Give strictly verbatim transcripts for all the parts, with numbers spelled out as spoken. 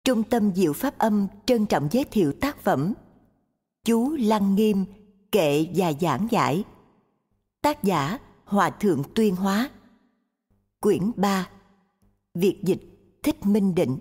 Trung tâm Diệu Pháp Âm trân trọng giới thiệu tác phẩm Chú Lăng Nghiêm kệ và giảng giải. Tác giả Hòa Thượng Tuyên Hóa. Quyển ba. Việt dịch Thích Minh Định.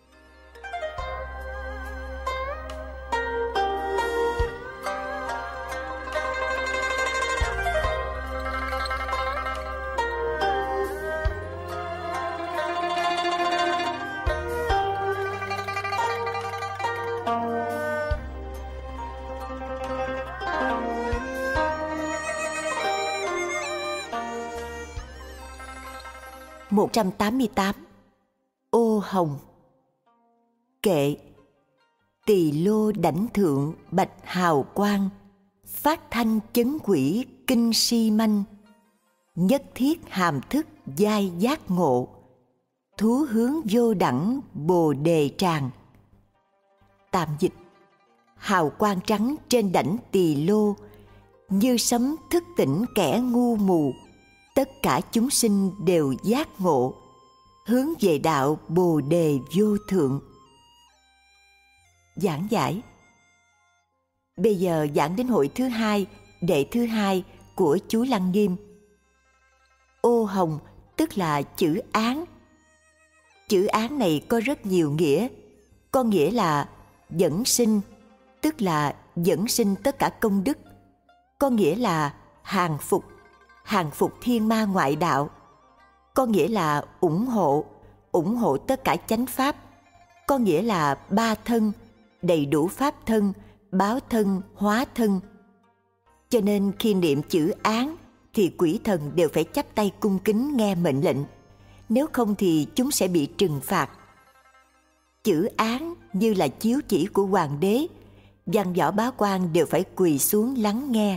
một trăm tám mươi tám. Ô Hồng. Kệ. Tỳ lô đảnh thượng bạch hào quang, phát thanh chấn quỷ kinh si manh, nhất thiết hàm thức giai giác ngộ, thú hướng vô đẳng bồ đề tràng. Tạm dịch: hào quang trắng trên đảnh tỳ lô, như sấm thức tỉnh kẻ ngu mù, tất cả chúng sinh đều giác ngộ, hướng về đạo bồ đề vô thượng. Giảng giải. Bây giờ giảng đến hội thứ hai, đệ thứ hai của chú Lăng Nghiêm. Ô Hồng tức là chữ án. Chữ án này có rất nhiều nghĩa. Có nghĩa là dẫn sinh, tức là dẫn sinh tất cả công đức. Có nghĩa là hàng phục, hàng phục thiên ma ngoại đạo. Có nghĩa là ủng hộ, ủng hộ tất cả chánh pháp. Có nghĩa là ba thân, đầy đủ pháp thân, báo thân, hóa thân. Cho nên khi niệm chữ án thì quỷ thần đều phải chắp tay cung kính nghe mệnh lệnh. Nếu không thì chúng sẽ bị trừng phạt. Chữ án như là chiếu chỉ của hoàng đế, văn võ bá quan đều phải quỳ xuống lắng nghe.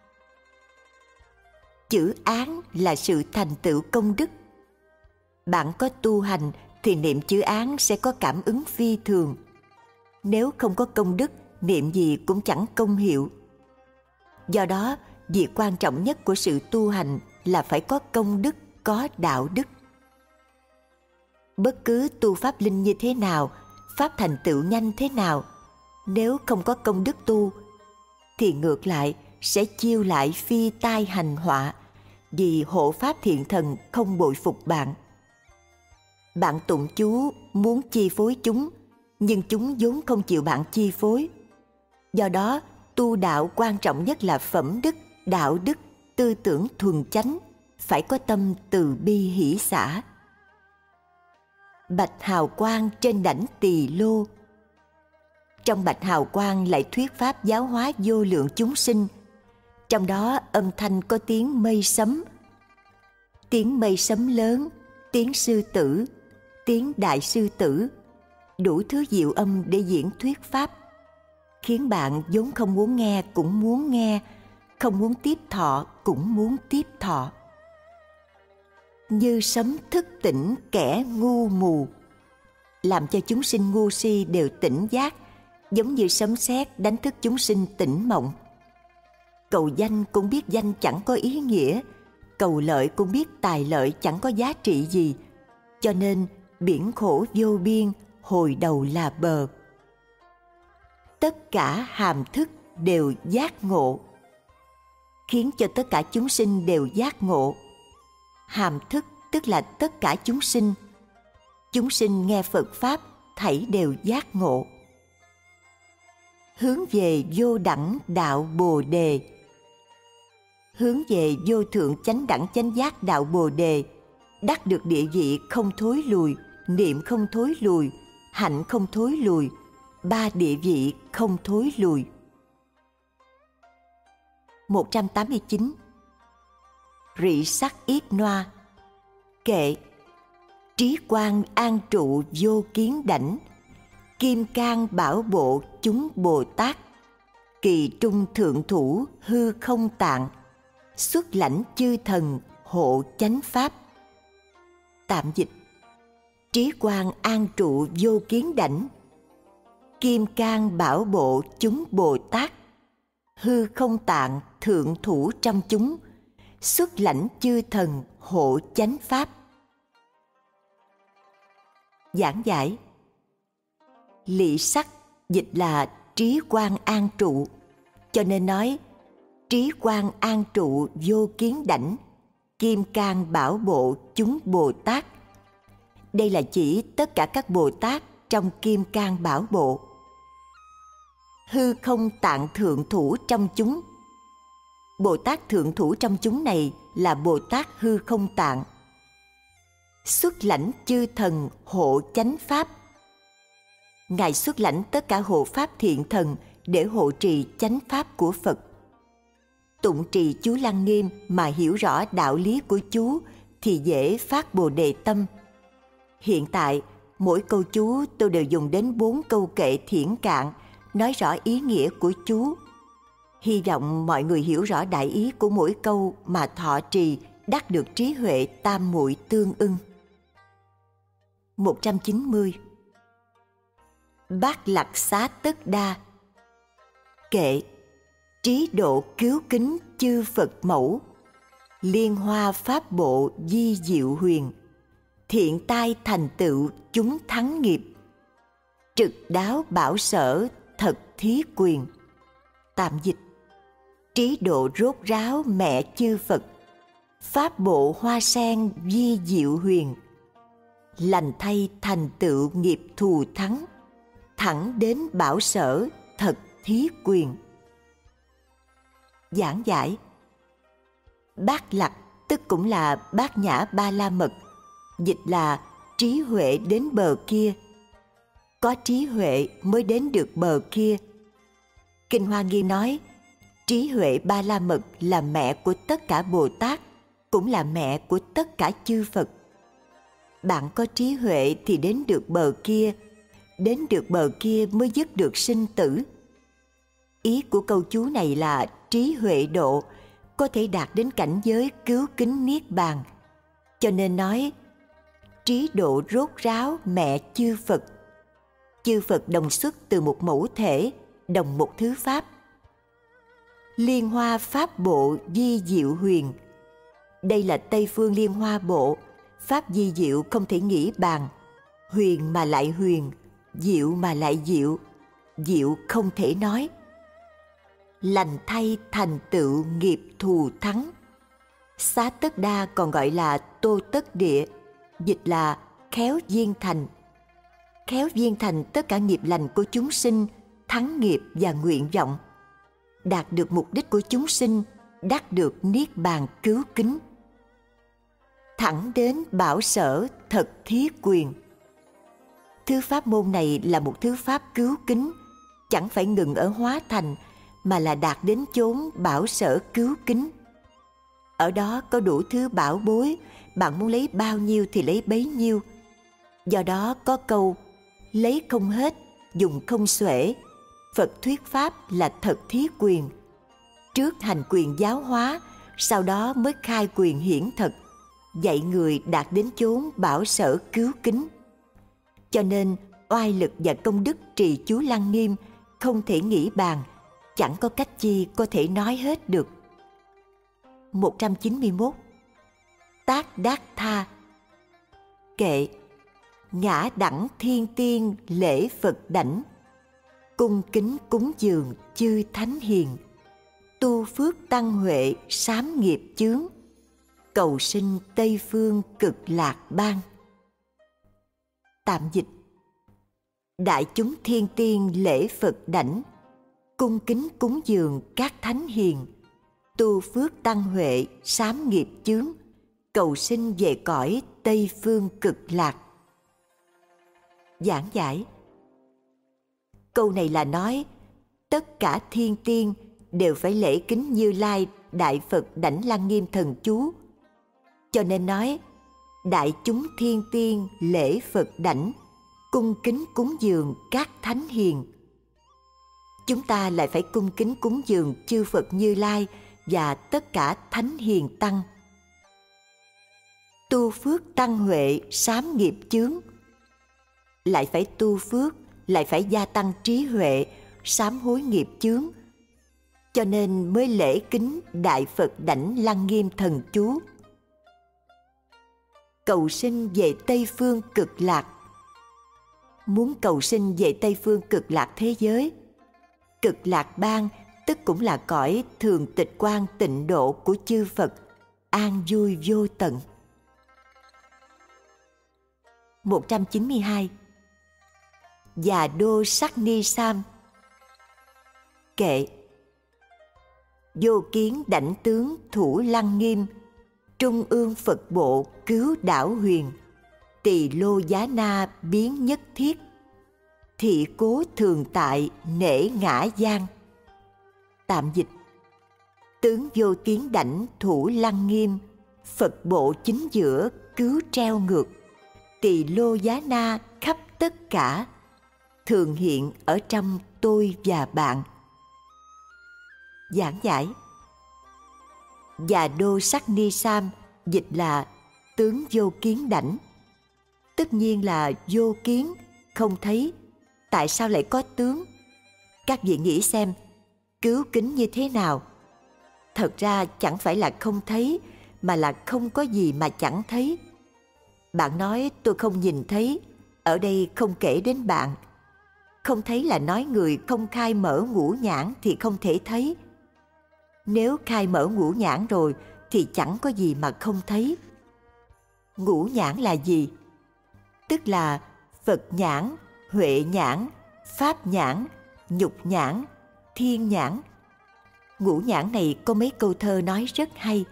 Chữ án là sự thành tựu công đức. Bạn có tu hành thì niệm chữ án sẽ có cảm ứng phi thường. Nếu không có công đức, niệm gì cũng chẳng công hiệu. Do đó, việc quan trọng nhất của sự tu hành là phải có công đức, có đạo đức. Bất cứ tu pháp linh như thế nào, pháp thành tựu nhanh thế nào, nếu không có công đức tu, thì ngược lại sẽ chiêu lại phi tai hành họa, vì hộ pháp thiện thần không bội phục bạn. Bạn tụng chú muốn chi phối chúng, nhưng chúng vốn không chịu bạn chi phối. Do đó, tu đạo quan trọng nhất là phẩm đức, đạo đức, tư tưởng thuần chánh, phải có tâm từ bi hỷ xả. Bạch hào quang trên đảnh tỳ lô. Trong bạch hào quang lại thuyết pháp giáo hóa vô lượng chúng sinh. Trong đó âm thanh có tiếng mây sấm, tiếng mây sấm lớn, tiếng sư tử, tiếng đại sư tử, đủ thứ diệu âm để diễn thuyết pháp, khiến bạn vốn không muốn nghe cũng muốn nghe, không muốn tiếp thọ cũng muốn tiếp thọ. Như sấm thức tỉnh kẻ ngu mù, làm cho chúng sinh ngu si đều tỉnh giác, giống như sấm sét đánh thức chúng sinh tỉnh mộng. Cầu danh cũng biết danh chẳng có ý nghĩa, cầu lợi cũng biết tài lợi chẳng có giá trị gì, cho nên biển khổ vô biên, hồi đầu là bờ. Tất cả hàm thức đều giác ngộ, khiến cho tất cả chúng sinh đều giác ngộ. Hàm thức tức là tất cả chúng sinh. Chúng sinh nghe Phật Pháp thảy đều giác ngộ. Hướng về vô đẳng đạo Bồ Đề. Hướng về vô thượng chánh đẳng chánh giác đạo Bồ Đề, đắc được địa vị không thối lùi, niệm không thối lùi, hạnh không thối lùi, ba địa vị không thối lùi. một trăm tám mươi chín. Rị sắc yết noa. Kệ. Trí quang an trụ vô kiến đảnh, kim cang bảo bộ chúng Bồ Tát, kỳ trung thượng thủ hư không tạng, xuất lãnh chư thần hộ chánh pháp. Tạm dịch: trí quang an trụ vô kiến đảnh, kim cang bảo bộ chúng Bồ Tát, hư không tạng thượng thủ trong chúng, xuất lãnh chư thần hộ chánh pháp. Giảng giải. Lị sắc dịch là trí quang an trụ, cho nên nói trí quang an trụ vô kiến đảnh, kim cang bảo bộ chúng Bồ Tát. Đây là chỉ tất cả các Bồ Tát trong kim cang bảo bộ. Hư không tạng thượng thủ trong chúng. Bồ Tát thượng thủ trong chúng này là Bồ Tát hư không tạng. Xuất lãnh chư thần hộ chánh pháp. Ngài xuất lãnh tất cả hộ pháp thiện thần để hộ trì chánh pháp của Phật. Tụng trì chú Lăng Nghiêm mà hiểu rõ đạo lý của chú thì dễ phát Bồ Đề tâm. Hiện tại, mỗi câu chú tôi đều dùng đến bốn câu kệ thiển cạn, nói rõ ý nghĩa của chú. Hy vọng mọi người hiểu rõ đại ý của mỗi câu mà thọ trì, đắc được trí huệ tam muội tương ưng. một trăm chín mươi. Bát Lạc Xá Tất Đa. Kệ: trí độ cứu kính chư Phật mẫu, liên hoa pháp bộ di diệu huyền, thiện tai thành tựu chúng thắng nghiệp, trực đáo bảo sở thật thí quyền. Tạm dịch: trí độ rốt ráo mẹ chư Phật, pháp bộ hoa sen di diệu huyền, lành thay thành tựu nghiệp thù thắng, thẳng đến bảo sở thật thí quyền. Giảng giải: Bát Lạc tức cũng là Bát Nhã Ba La Mật, dịch là trí huệ đến bờ kia. Có trí huệ mới đến được bờ kia. Kinh Hoa Nghiêm nói, trí huệ Ba La Mật là mẹ của tất cả Bồ Tát, cũng là mẹ của tất cả chư Phật. Bạn có trí huệ thì đến được bờ kia, đến được bờ kia mới dứt được sinh tử. Ý của câu chú này là trí huệ độ có thể đạt đến cảnh giới cứu kính niết bàn, cho nên nói trí độ rốt ráo mẹ chư Phật. Chư Phật đồng xuất từ một mẫu thể, đồng một thứ pháp. Liên hoa pháp bộ di diệu huyền. Đây là Tây phương liên hoa bộ, pháp di diệu không thể nghĩ bàn, huyền mà lại huyền, diệu mà lại diệu, diệu không thể nói. Lành thay thành tựu nghiệp thù thắng. Xá Tất Đa còn gọi là Tô Tất Địa, dịch là khéo viên thành. Khéo viên thành tất cả nghiệp lành của chúng sinh, thắng nghiệp và nguyện vọng, đạt được mục đích của chúng sinh, đắc được niết bàn cứu kính. Thẳng đến bảo sở thật thí quyền. Thứ pháp môn này là một thứ pháp cứu kính, chẳng phải ngừng ở hóa thành, mà là đạt đến chốn bảo sở cứu kính. Ở đó có đủ thứ bảo bối, bạn muốn lấy bao nhiêu thì lấy bấy nhiêu. Do đó có câu lấy không hết, dùng không xuể. Phật thuyết pháp là thật thí quyền. Trước hành quyền giáo hóa, sau đó mới khai quyền hiển thật, dạy người đạt đến chốn bảo sở cứu kính. Cho nên oai lực và công đức trì chú Lăng Nghiêm không thể nghĩ bàn, chẳng có cách chi có thể nói hết được. một trăm chín mươi mốt. Tác Đát Tha. Kệ: ngã đẳng thiên tiên lễ Phật đảnh, cung kính cúng dường chư thánh hiền, tu phước tăng huệ sám nghiệp chướng, cầu sinh Tây phương cực lạc bang. Tạm dịch: đại chúng thiên tiên lễ Phật đảnh, cung kính cúng dường các thánh hiền, tu phước tăng huệ sám nghiệp chướng, cầu sinh về cõi Tây phương cực lạc. Giảng giải: câu này là nói tất cả thiên tiên đều phải lễ kính Như Lai Đại Phật đảnh Lăng Nghiêm thần chú, cho nên nói đại chúng thiên tiên lễ Phật đảnh, cung kính cúng dường các thánh hiền. Chúng ta lại phải cung kính cúng dường chư Phật Như Lai và tất cả thánh hiền tăng. Tu phước tăng huệ sám nghiệp chướng. Lại phải tu phước, lại phải gia tăng trí huệ, sám hối nghiệp chướng. Cho nên mới lễ kính Đại Phật đảnh Lăng Nghiêm thần chú. Cầu sinh về Tây phương cực lạc. muốn cầu sinh về Tây phương cực lạc thế giới. Cực lạc bang tức cũng là cõi thường tịch quan tịnh độ của chư Phật, an vui vô tận. một trăm chín mươi hai. Già đô sắc ni sam. Kệ. Vô kiến đảnh tướng thủ lăng nghiêm, trung ương Phật bộ cứu đảo huyền, tỳ lô giá na biến nhất thiết, thị cố thường tại nể ngã giang. Tạm dịch. Tướng vô kiến đảnh thủ lăng nghiêm, Phật bộ chính giữa cứu treo ngược, tỳ lô giá na khắp tất cả, thường hiện ở trong tôi và bạn. Giảng giải. Già đô sắc ni sam dịch là tướng vô kiến đảnh. Tất nhiên là vô kiến, không thấy. Tại sao lại có tướng? Các vị nghĩ xem, cứu kính như thế nào? Thật ra chẳng phải là không thấy, mà là không có gì mà chẳng thấy. Bạn nói tôi không nhìn thấy, ở đây không kể đến bạn. Không thấy là nói người không khai mở ngũ nhãn thì không thể thấy. Nếu khai mở ngũ nhãn rồi thì chẳng có gì mà không thấy. Ngũ nhãn là gì? Tức là Phật nhãn, Huệ nhãn, Pháp nhãn, Nhục nhãn, Thiên nhãn. Ngũ nhãn này có mấy câu thơ nói rất hay.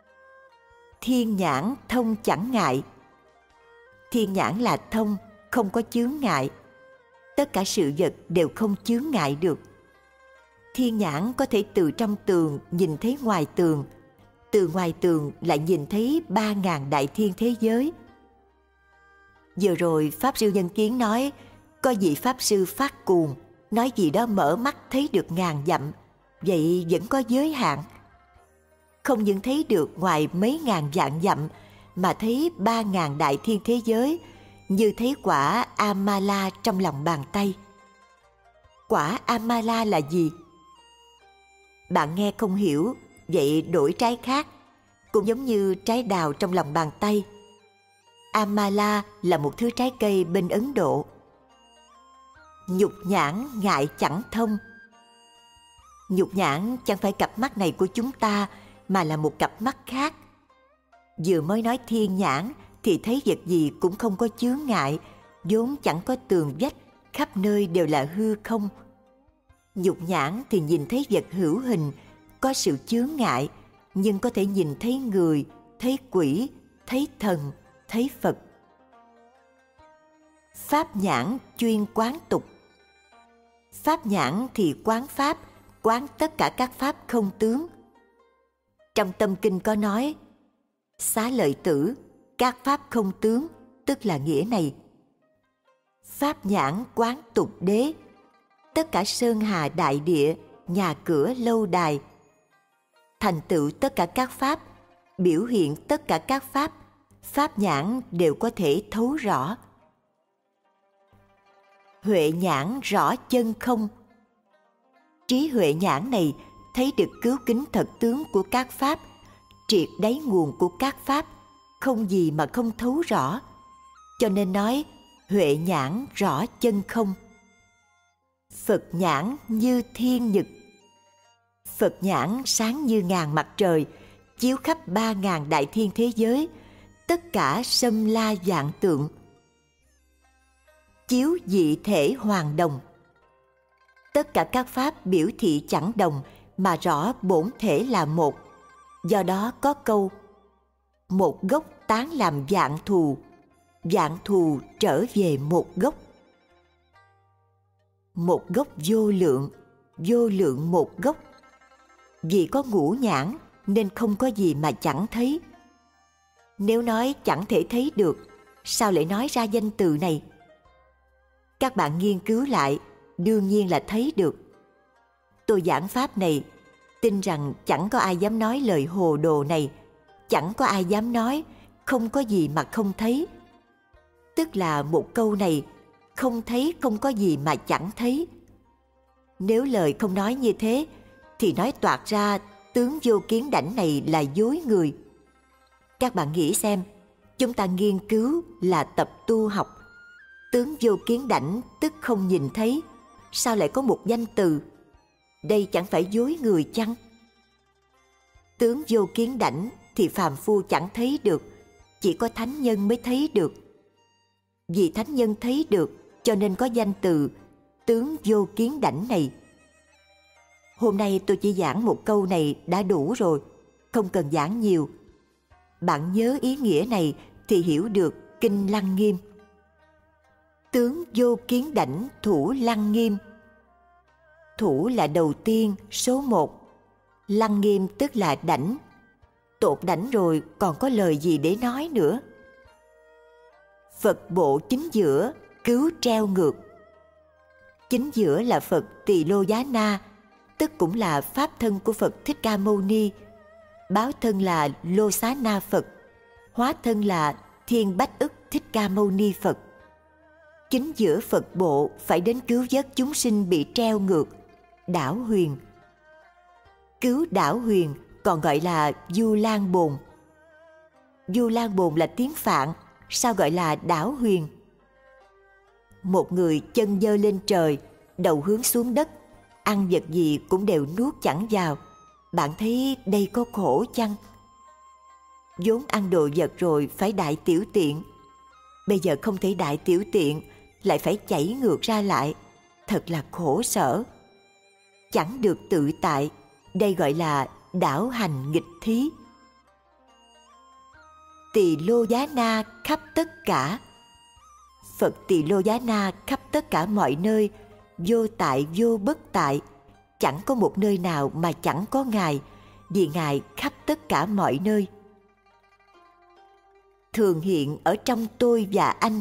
Thiên nhãn thông chẳng ngại. Thiên nhãn là thông, không có chướng ngại. Tất cả sự vật đều không chướng ngại được. Thiên nhãn có thể từ trong tường nhìn thấy ngoài tường, từ ngoài tường lại nhìn thấy ba ngàn đại thiên thế giới. Vừa rồi Pháp Sư Nhân Kiến nói, có vị Pháp Sư phát cuồng, nói gì đó mở mắt thấy được ngàn dặm, vậy vẫn có giới hạn. Không những thấy được ngoài mấy ngàn vạn dặm, mà thấy ba ngàn đại thiên thế giới, như thấy quả Amala trong lòng bàn tay. Quả Amala là gì? Bạn nghe không hiểu, vậy đổi trái khác, cũng giống như trái đào trong lòng bàn tay. Amala là một thứ trái cây bên Ấn Độ. Nhục nhãn ngại chẳng thông. Nhục nhãn chẳng phải cặp mắt này của chúng ta, mà là một cặp mắt khác. Vừa mới nói thiên nhãn thì thấy vật gì cũng không có chướng ngại, vốn chẳng có tường vách, khắp nơi đều là hư không. Nhục nhãn thì nhìn thấy vật hữu hình, có sự chướng ngại, nhưng có thể nhìn thấy người, thấy quỷ, thấy thần, thấy Phật. Pháp nhãn chuyên quán tục. Pháp nhãn thì quán pháp, quán tất cả các pháp không tướng. Trong Tâm Kinh có nói, Xá Lợi Tử, các pháp không tướng, tức là nghĩa này. Pháp nhãn quán tục đế, tất cả sơn hà đại địa, nhà cửa lâu đài. Thành tựu tất cả các pháp, biểu hiện tất cả các pháp, pháp nhãn đều có thể thấu rõ. Huệ nhãn rõ chân không. Trí huệ nhãn này thấy được cứu kính thật tướng của các pháp, triệt đáy nguồn của các pháp, không gì mà không thấu rõ. Cho nên nói huệ nhãn rõ chân không. Phật nhãn như thiên nhật. Phật nhãn sáng như ngàn mặt trời, chiếu khắp ba ngàn đại thiên thế giới, tất cả sâm la vạn tượng. Chiếu dị thể hoàng đồng. Tất cả các pháp biểu thị chẳng đồng, mà rõ bổn thể là một. Do đó có câu, một gốc tán làm vạn thù, vạn thù trở về một gốc. Một gốc vô lượng, vô lượng một gốc. Vì có ngũ nhãn nên không có gì mà chẳng thấy. Nếu nói chẳng thể thấy được, sao lại nói ra danh từ này? Các bạn nghiên cứu lại, đương nhiên là thấy được. Tôi giảng pháp này, tin rằng chẳng có ai dám nói lời hồ đồ này, chẳng có ai dám nói không có gì mà không thấy. Tức là một câu này, không thấy không có gì mà chẳng thấy. Nếu lời không nói như thế, thì nói toạc ra tướng vô kiến đảnh này là dối người. Các bạn nghĩ xem, chúng ta nghiên cứu là tập tu học. Tướng vô kiến đảnh tức không nhìn thấy, sao lại có một danh từ? Đây chẳng phải dối người chăng? Tướng vô kiến đảnh thì phàm phu chẳng thấy được, chỉ có thánh nhân mới thấy được. Vì thánh nhân thấy được cho nên có danh từ tướng vô kiến đảnh này. Hôm nay tôi chỉ giảng một câu này đã đủ rồi, không cần giảng nhiều. Bạn nhớ ý nghĩa này thì hiểu được kinh Lăng Nghiêm. Tướng vô kiến đảnh thủ Lăng Nghiêm. Thủ là đầu tiên, số một. Lăng Nghiêm tức là đảnh. Tột đảnh rồi còn có lời gì để nói nữa? Phật bộ chính giữa, cứu treo ngược. Chính giữa là Phật Tỳ Lô Giá Na, tức cũng là pháp thân của Phật Thích Ca Mâu Ni. Báo thân là Lô Xá Na Phật, hóa thân là Thiên Bách Ức Thích Ca Mâu Ni Phật. Chính giữa Phật bộ phải đến cứu vớt chúng sinh bị treo ngược, đảo huyền. Cứu đảo huyền còn gọi là Du Lan Bồn. Du Lan Bồn là tiếng Phạn, sao gọi là đảo huyền? Một người chân giơ lên trời, đầu hướng xuống đất, ăn vật gì cũng đều nuốt chẳng vào. Bạn thấy đây có khổ chăng? Vốn ăn đồ vật rồi phải đại tiểu tiện, bây giờ không thể đại tiểu tiện, lại phải chảy ngược ra lại, thật là khổ sở. Chẳng được tự tại, đây gọi là đảo hành nghịch thí. Tỳ Lô Giá Na khắp tất cả. Phật Tỳ Lô Giá Na khắp tất cả mọi nơi, vô tại vô bất tại, chẳng có một nơi nào mà chẳng có Ngài, vì Ngài khắp tất cả mọi nơi. Thường hiện ở trong tôi và anh.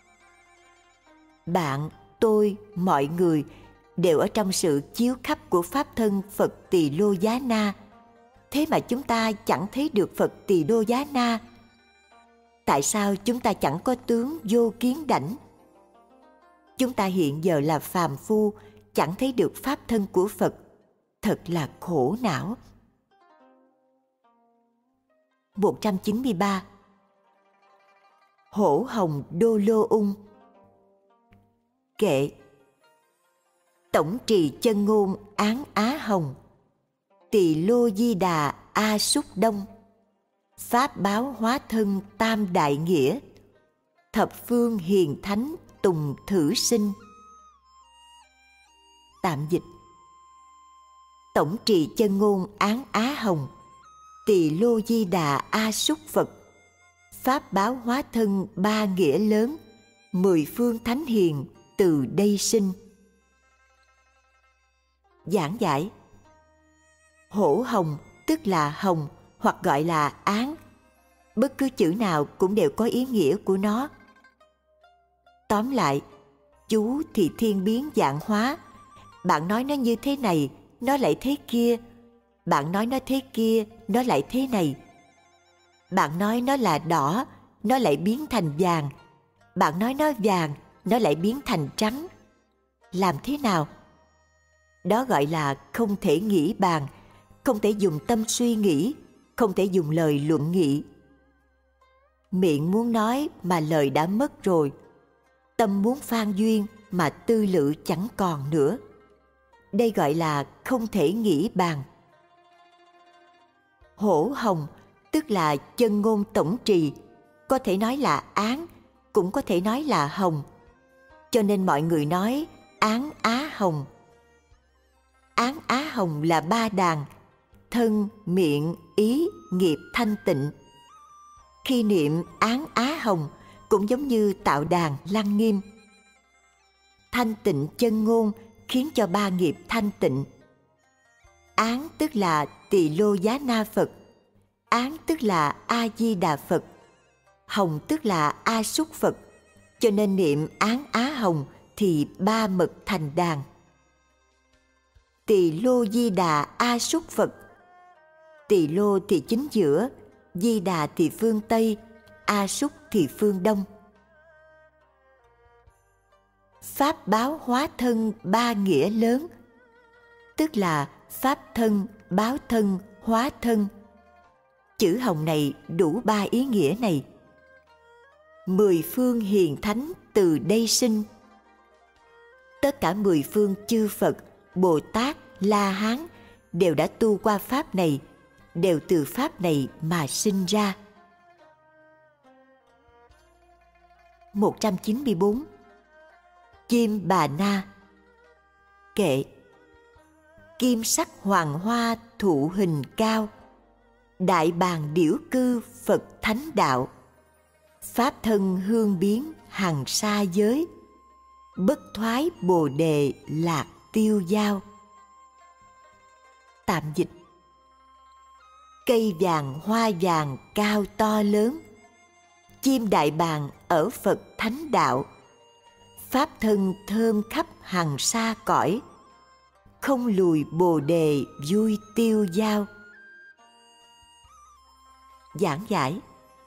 Bạn, tôi, mọi người đều ở trong sự chiếu khắp của pháp thân Phật Tỳ Lô Giá Na. Thế mà chúng ta chẳng thấy được Phật Tỳ Lô Giá Na. Tại sao chúng ta chẳng có tướng vô kiến đảnh? Chúng ta hiện giờ là phàm phu, chẳng thấy được pháp thân của Phật. Thật là khổ não. một trăm chín mươi ba. Hổ hồng đô lô ung. Kệ. Tổng trì chân ngôn án Á Hồng, Tỳ Lô Di Đà A Súc Đông, pháp báo hóa thân tam đại nghĩa, thập phương hiền thánh tùng thử sinh. Tạm dịch. Tổng trì chân ngôn án Á Hồng, Tỳ Lô Di Đà A Súc Phật, pháp báo hóa thân ba nghĩa lớn, mười phương thánh hiền từ đây sinh. Giảng giải. Hổ hồng tức là hồng hoặc gọi là án. Bất cứ chữ nào cũng đều có ý nghĩa của nó. Tóm lại, chú thì thiên biến vạn hóa. Bạn nói nó như thế này, nó lại thế kia. Bạn nói nó thế kia, nó lại thế này. Bạn nói nó là đỏ, nó lại biến thành vàng. Bạn nói nó vàng, nó lại biến thành trắng. Làm thế nào? Đó gọi là không thể nghĩ bàn, không thể dùng tâm suy nghĩ, không thể dùng lời luận nghị. Miệng muốn nói mà lời đã mất rồi. Tâm muốn phan duyên mà tư lự chẳng còn nữa. Đây gọi là không thể nghĩ bàn. Hổ hồng tức là chân ngôn tổng trì, có thể nói là án, cũng có thể nói là hồng. Cho nên mọi người nói án Á Hồng. Án Á Hồng là ba đàn: thân, miệng, ý, nghiệp thanh tịnh. Khi niệm án Á Hồng cũng giống như tạo đàn Lăng Nghiêm. Thanh tịnh chân ngôn khiến cho ba nghiệp thanh tịnh. Án tức là Tỳ Lô Giá Na Phật, án tức là A Di Đà Phật, hồng tức là A Súc Phật. Cho nên niệm án Á Hồng thì ba mật thành đàn. Tỳ Lô Di Đà A Súc Phật. Tỳ Lô thì chính giữa, Di Đà thì phương Tây, A Súc thì phương Đông. Pháp báo hóa thân ba nghĩa lớn, tức là pháp thân, báo thân, hóa thân. Chữ hồng này đủ ba ý nghĩa này. Mười phương hiền thánh từ đây sinh. Tất cả mười phương chư Phật, Bồ Tát, La Hán đều đã tu qua pháp này, đều từ pháp này mà sinh ra. một trăm chín mươi bốn. Kim Bà Na. Kệ. Kim sắc hoàng hoa thụ hình cao, đại bàng điểu cư Phật thánh đạo. Pháp thân hương biến hằng sa giới, bất thoái bồ đề lạc tiêu giao. Tạm dịch. Cây vàng hoa vàng cao to lớn, chim đại bàng ở Phật thánh đạo. Pháp thân thơm khắp hằng sa cõi, không lùi bồ đề vui tiêu giao. Giảng giải.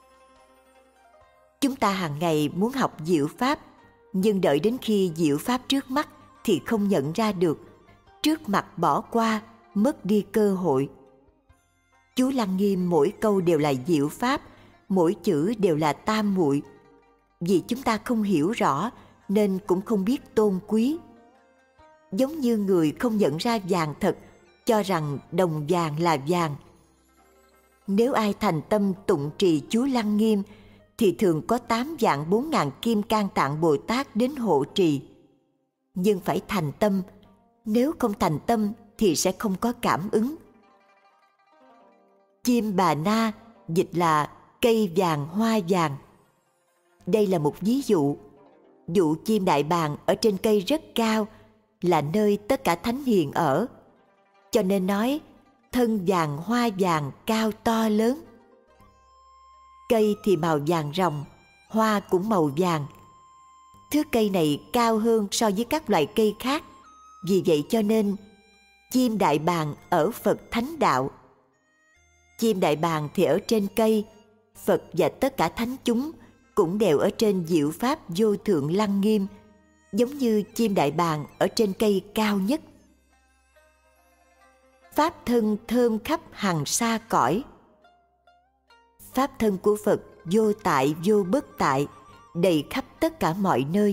Chúng ta hàng ngày muốn học diệu pháp, nhưng đợi đến khi diệu pháp trước mắt thì không nhận ra được, trước mặt bỏ qua, mất đi cơ hội. Chú Lăng Nghiêm mỗi câu đều là diệu pháp, mỗi chữ đều là tam muội. Vì chúng ta không hiểu rõ nên cũng không biết tôn quý. Giống như người không nhận ra vàng thật, cho rằng đồng vàng là vàng. Nếu ai thành tâm tụng trì chú Lăng Nghiêm thì thường có tám vạn bốn ngàn kim cang tạng Bồ Tát đến hộ trì. Nhưng phải thành tâm, nếu không thành tâm thì sẽ không có cảm ứng. Chim Bà Na dịch là cây vàng hoa vàng. Đây là một ví dụ. Dụ chim đại bàng ở trên cây rất cao, là nơi tất cả thánh hiền ở. Cho nên nói thân vàng hoa vàng cao to lớn. Cây thì màu vàng ròng, hoa cũng màu vàng. Thứ cây này cao hơn so với các loại cây khác. Vì vậy cho nên chim đại bàng ở Phật thánh đạo. Chim đại bàng thì ở trên cây, Phật và tất cả thánh chúng cũng đều ở trên diệu pháp vô thượng Lăng Nghiêm, giống như chim đại bàng ở trên cây cao nhất. Pháp thân thơm khắp hằng sa cõi. Pháp thân của Phật vô tại vô bất tại, đầy khắp tất cả mọi nơi.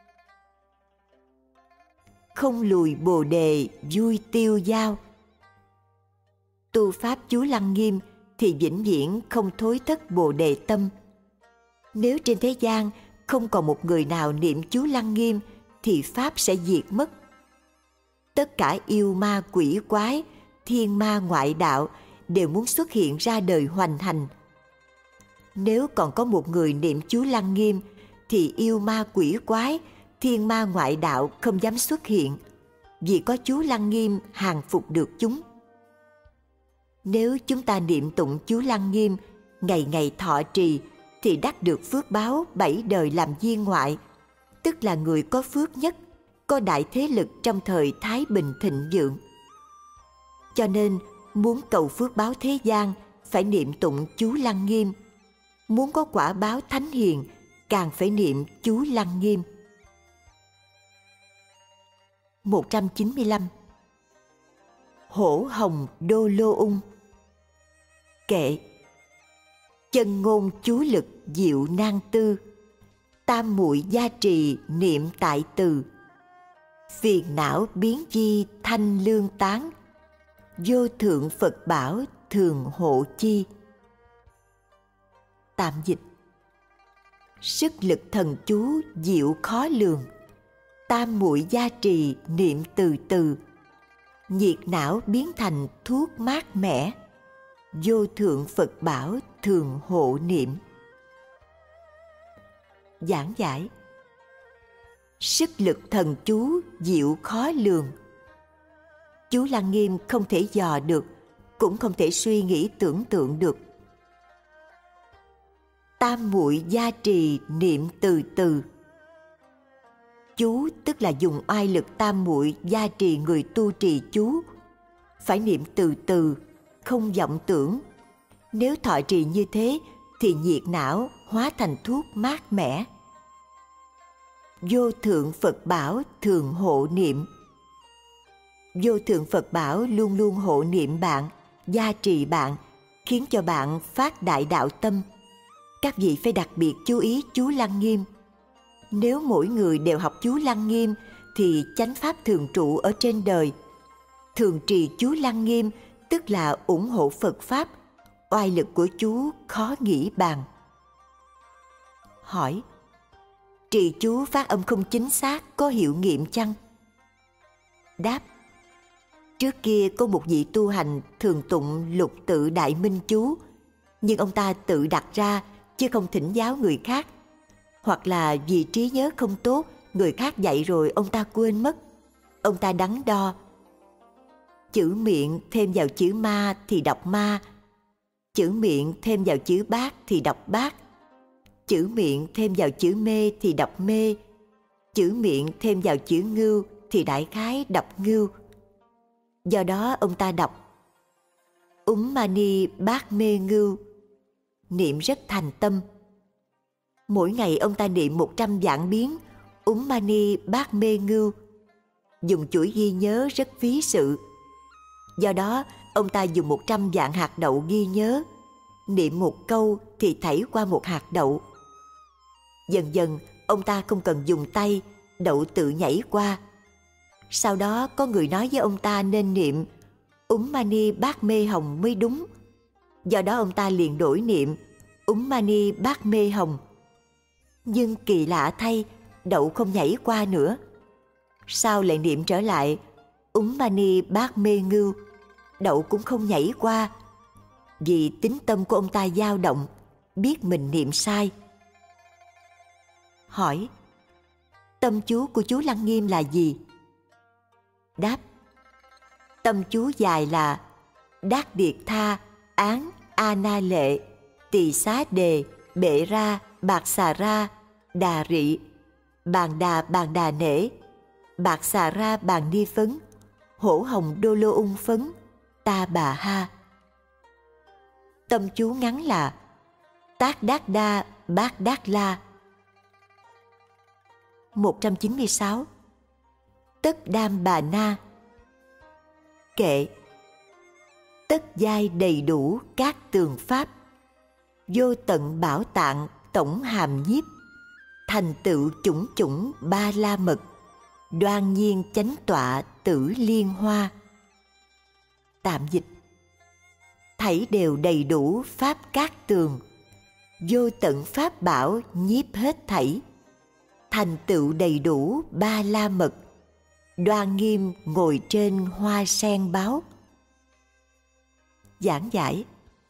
Không lùi bồ đề vui tiêu giao. Tu pháp chú Lăng Nghiêm thì vĩnh viễn không thối thất bồ đề tâm. Nếu trên thế gian không còn một người nào niệm chú Lăng Nghiêm thì pháp sẽ diệt mất. Tất cả yêu ma quỷ quái, thiên ma ngoại đạo đều muốn xuất hiện ra đời hoành hành. Nếu còn có một người niệm chú Lăng Nghiêm thì yêu ma quỷ quái, thiên ma ngoại đạo không dám xuất hiện, vì có chú Lăng Nghiêm hàng phục được chúng. Nếu chúng ta niệm tụng chú Lăng Nghiêm, ngày ngày thọ trì, thì đắc được phước báo bảy đời làm viên ngoại, tức là người có phước nhất, có đại thế lực trong thời Thái Bình thịnh vượng. Cho nên, muốn cầu phước báo thế gian, phải niệm tụng chú Lăng Nghiêm. Muốn có quả báo thánh hiền, càng phải niệm chú Lăng Nghiêm. một trăm chín mươi lăm. Hổ hồng đô lô ung. Kệ. Chân ngôn chú lực diệu nan tư, tam muội gia trì niệm tại từ. Phiền não biến di thanh lương tán, vô thượng Phật bảo thường hộ chi. Tạm dịch. Sức lực thần chú diệu khó lường, tam muội gia trì niệm từ từ. Nhiệt não biến thành thuốc mát mẻ, vô thượng Phật bảo thường hộ niệm. Giảng giải. Sức lực thần chú diệu khó lường. Chú Lăng Nghiêm không thể dò được, cũng không thể suy nghĩ tưởng tượng được. Tam muội gia trì niệm từ từ. Chú tức là dùng oai lực tam muội gia trì người tu trì chú. Phải niệm từ từ, không vọng tưởng. Nếu thọ trì như thế thì nhiệt não hóa thành thuốc mát mẻ. Vô thượng Phật bảo thường hộ niệm. Vô thượng Phật bảo luôn luôn hộ niệm bạn, gia trì bạn, khiến cho bạn phát đại đạo tâm. Các vị phải đặc biệt chú ý chú Lăng Nghiêm. Nếu mỗi người đều học chú Lăng Nghiêm thì chánh pháp thường trụ ở trên đời. Thường trì chú Lăng Nghiêm tức là ủng hộ Phật Pháp. Oai lực của chú khó nghĩ bàn. Hỏi: trì chú phát âm không chính xác có hiệu nghiệm chăng? Đáp: trước kia có một vị tu hành thường tụng lục tự đại minh chú, nhưng ông ta tự đặt ra chứ không thỉnh giáo người khác. Hoặc là vì trí nhớ không tốt, người khác dạy rồi ông ta quên mất. Ông ta đắn đo: chữ miệng thêm vào chữ ma thì đọc ma, chữ miệng thêm vào chữ bát thì đọc bát, chữ miệng thêm vào chữ mê thì đọc mê, chữ miệng thêm vào chữ ngưu thì đại khái đọc ngưu. Do đó ông ta đọc Úm Mani Bát Mê Ngưu, niệm rất thành tâm. Mỗi ngày ông ta niệm một trăm vạn biến Úm Mani Bát Mê Ngưu, dùng chuỗi ghi nhớ rất phí sự. Do đó ông ta dùng một trăm vạn hạt đậu ghi nhớ, niệm một câu thì thảy qua một hạt đậu. Dần dần ông ta không cần dùng tay, đậu tự nhảy qua. Sau đó có người nói với ông ta nên niệm Úm Mani Bát Mê Hồng mới đúng. Do đó ông ta liền đổi niệm Úm Mani Bát Mê Hồng. Nhưng kỳ lạ thay, đậu không nhảy qua nữa. Sau lại niệm trở lại Úm Mani Bát Mê Ngưu, đậu cũng không nhảy qua. Vì tính tâm của ông ta dao động, biết mình niệm sai. Hỏi: tâm chú của chú Lăng Nghiêm là gì? Đáp: tâm chú dài là Đát Điệt Tha, Án, A Na Lệ, Tỳ Xá Đề, Bệ Ra, Bạc Xà Ra, Đà Rị, Bàn Đà Bàn Đà Nể, Bạc Xà Ra Bàn Ni Phấn, Hổ Hồng Đô Lô Ung Phấn, Ta Bà Ha. Tâm chú ngắn là Tác Đát Đa, Bát Đát La. một trăm chín mươi sáu. Tất Đam Bà Na. Kệ: tất giai đầy đủ các tường pháp, vô tận bảo tạng tổng hàm nhiếp, thành tựu chủng chủng ba la mật, đoan nhiên chánh tọa tử liên hoa. Tạm dịch: thảy đều đầy đủ pháp các tường, vô tận pháp bảo nhiếp hết thảy, thành tựu đầy đủ ba la mật, đoan nghiêm ngồi trên hoa sen báo. Giảng giải: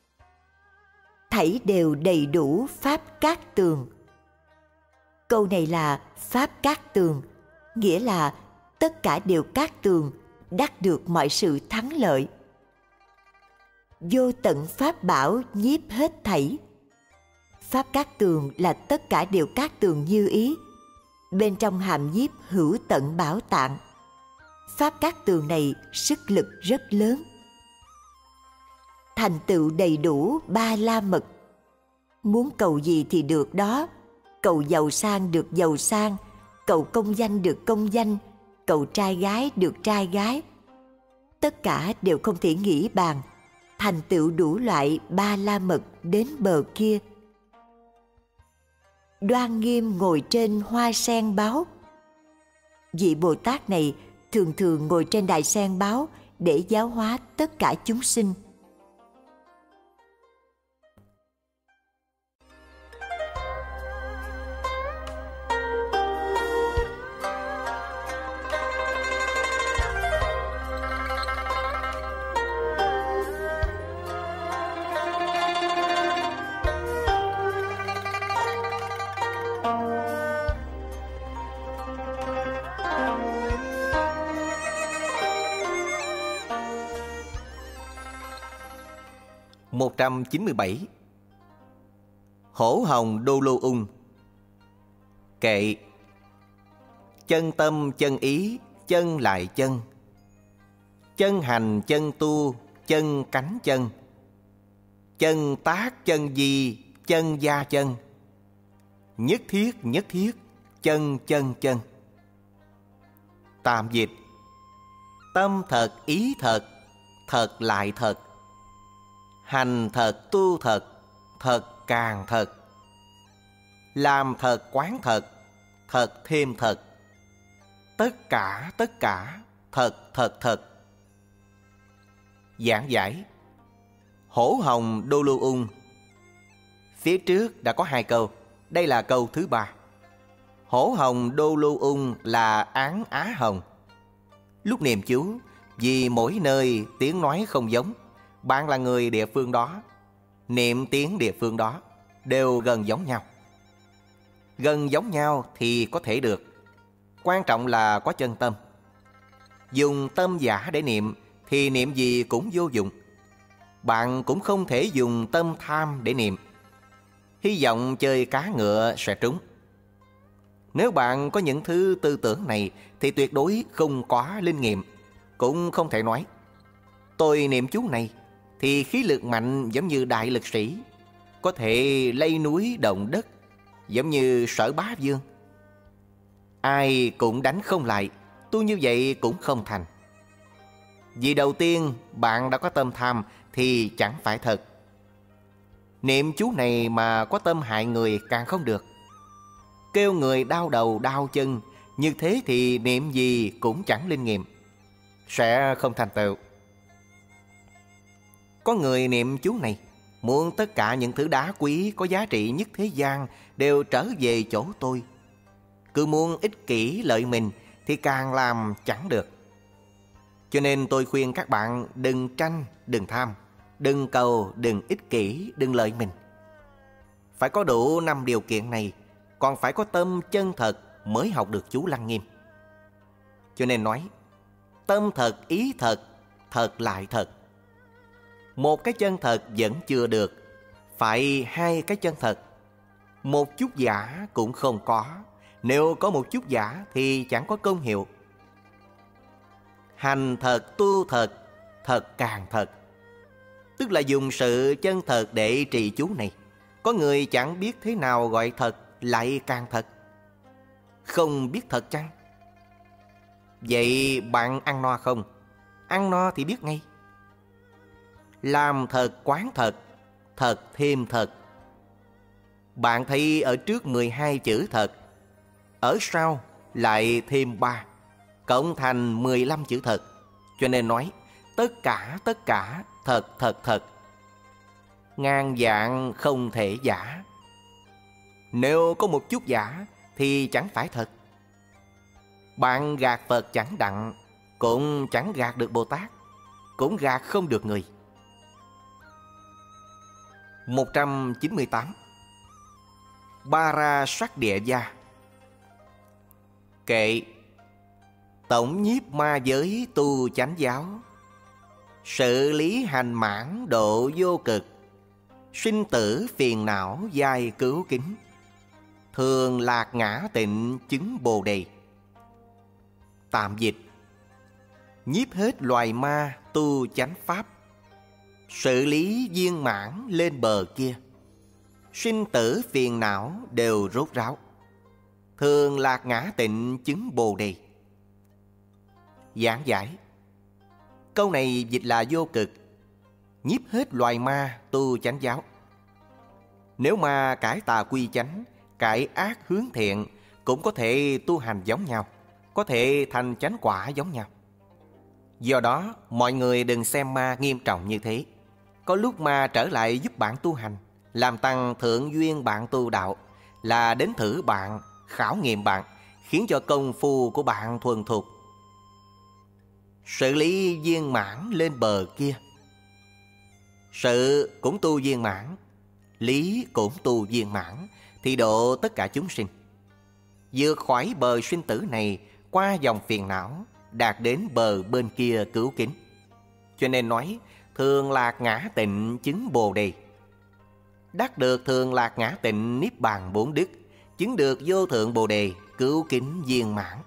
thảy đều đầy đủ pháp các tường. Câu này là pháp các tường, nghĩa là tất cả đều các tường, đắc được mọi sự thắng lợi. Vô tận pháp bảo nhiếp hết thảy. Pháp các tường là tất cả đều các tường như ý, bên trong hàm nhiếp hữu tận bảo tạng. Pháp các tường này sức lực rất lớn. Thành tựu đầy đủ ba la mật. Muốn cầu gì thì được đó. Cầu giàu sang được giàu sang, cầu công danh được công danh, cầu trai gái được trai gái. Tất cả đều không thể nghĩ bàn, thành tựu đủ loại ba la mật đến bờ kia. Đoan nghiêm ngồi trên hoa sen báo. Vị Bồ Tát này thường thường ngồi trên đài sen báo để giáo hóa tất cả chúng sinh. một trăm chín mươi bảy. Hổ Hồng Đô Lô Ung. Kệ: chân tâm chân ý, chân lại chân, chân hành chân tu, chân cánh chân, chân tác chân di, chân gia chân, nhất thiết nhất thiết, chân chân chân. Tạm dịch: tâm thật ý thật, thật lại thật, hành thật tu thật, thật càng thật, làm thật quán thật, thật thêm thật. Tất cả tất cả, thật thật thật. Giảng giải. Hổ hồng đô lô ung. Phía trước đã có hai câu, đây là câu thứ ba. Hổ hồng đô lô ung là án Á Hồng. Lúc niệm chú, vì mỗi nơi tiếng nói không giống, bạn là người địa phương đó, niệm tiếng địa phương đó đều gần giống nhau. Gần giống nhau thì có thể được, quan trọng là có chân tâm. Dùng tâm giả để niệm thì niệm gì cũng vô dụng. Bạn cũng không thể dùng tâm tham để niệm, hy vọng chơi cá ngựa sẽ trúng. Nếu bạn có những thứ tư tưởng này thì tuyệt đối không có linh nghiệm. Cũng không thể nói tôi niệm chú này thì khí lực mạnh giống như đại lực sĩ, có thể lay núi động đất giống như Sở Bá Vương. Ai cũng đánh không lại, tu như vậy cũng không thành. Vì đầu tiên bạn đã có tâm tham thì chẳng phải thật. Niệm chú này mà có tâm hại người càng không được. Kêu người đau đầu đau chân, như thế thì niệm gì cũng chẳng linh nghiệm, sẽ không thành tựu. Có người niệm chú này muốn tất cả những thứ đá quý có giá trị nhất thế gian đều trở về chỗ tôi. Cứ muốn ích kỷ lợi mình thì càng làm chẳng được. Cho nên tôi khuyên các bạn đừng tranh, đừng tham, đừng cầu, đừng ích kỷ, đừng lợi mình. Phải có đủ năm điều kiện này, còn phải có tâm chân thật mới học được chú Lăng Nghiêm. Cho nên nói tâm thật, ý thật, thật lại thật. Một cái chân thật vẫn chưa được, phải hai cái chân thật. Một chút giả cũng không có, nếu có một chút giả thì chẳng có công hiệu. Hành thật, tu thật, thật càng thật. Tức là dùng sự chân thật để trì chú này. Có người chẳng biết thế nào gọi thật lại càng thật. Không biết thật chăng? Vậy bạn ăn no không? Ăn no thì biết ngay. Làm thật quán thật, thật thêm thật. Bạn thấy ở trước mười hai chữ thật, ở sau lại thêm ba, cộng thành mười lăm chữ thật. Cho nên nói tất cả tất cả, thật thật thật. Ngàn vạn không thể giả. Nếu có một chút giả thì chẳng phải thật. Bạn gạt Phật chẳng đặng, cũng chẳng gạt được Bồ Tát, cũng gạt không được người. một trăm chín mươi tám. Ba ra sắc địa gia. Kệ. Tổng nhiếp ma giới tu chánh giáo, sự lý hành mãn độ vô cực, sinh tử phiền não giai cứu kính, thường lạc ngã tịnh chứng bồ đề. Tạm dịch. Nhiếp hết loài ma tu chánh pháp, sự lý viên mãn lên bờ kia, sinh tử phiền não đều rốt ráo, thường lạc ngã tịnh chứng bồ đề. Giảng giải. Câu này dịch là vô cực, nhiếp hết loài ma tu chánh giáo. Nếu ma cải tà quy chánh, cải ác hướng thiện, cũng có thể tu hành giống nhau, có thể thành chánh quả giống nhau. Do đó mọi người đừng xem ma nghiêm trọng như thế. Có lúc ma trở lại giúp bạn tu hành, làm tăng thượng duyên bạn tu đạo, là đến thử bạn, khảo nghiệm bạn, khiến cho công phu của bạn thuần thục. Sự lý viên mãn lên bờ kia. Sự cũng tu viên mãn, lý cũng tu viên mãn, thì độ tất cả chúng sinh, vượt khỏi bờ sinh tử này, qua dòng phiền não, đạt đến bờ bên kia cứu kính. Cho nên nói thường lạc ngã tịnh chứng bồ đề. Đắc được thường lạc ngã tịnh niết bàn bốn đức, chứng được vô thượng bồ đề, cứu kính viên mãn.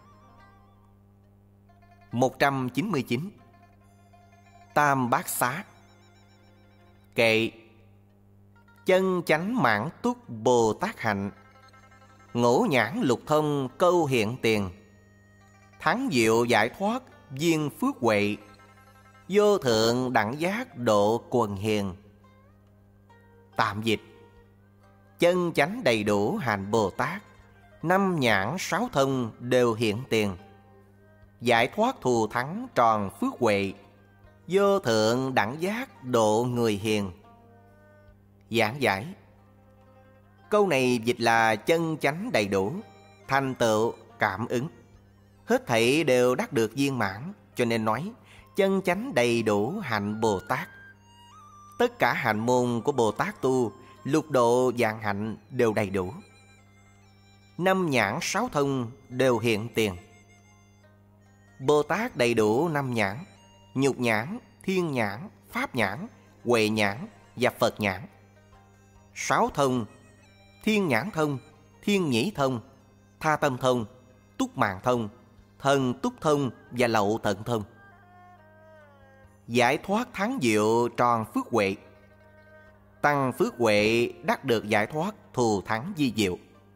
một trăm chín mươi chín. Tam bát xá. Kệ. Chân chánh mãn túc Bồ Tát hạnh, ngũ nhãn lục thông câu hiện tiền, thắng diệu giải thoát viên phước huệ, vô thượng đẳng giác độ quần hiền. Tạm dịch. chân chánh đầy đủ hành Bồ Tát, năm nhãn sáu thông đều hiện tiền. Giải thoát thù thắng tròn phước huệ, vô thượng đẳng giác độ người hiền. Giảng giải. Câu này dịch là chân chánh đầy đủ, thành tựu, cảm ứng. Hết thảy đều đắc được viên mãn, cho nên nói chân chánh đầy đủ hạnh Bồ Tát. Tất cả hạnh môn của Bồ Tát tu, lục độ vạn hạnh đều đầy đủ. Năm nhãn sáu thông đều hiện tiền. Bồ Tát đầy đủ năm nhãn: nhục nhãn, thiên nhãn, pháp nhãn, huệ nhãn và Phật nhãn. Sáu thông: thiên nhãn thông, thiên nhĩ thông, tha tâm thông, túc mạng thông, thần túc thông và lậu tận thông. Giải thoát thắng diệu tròn phước huệ. Tăng phước huệ đắc được giải thoát thù thắng di diệu.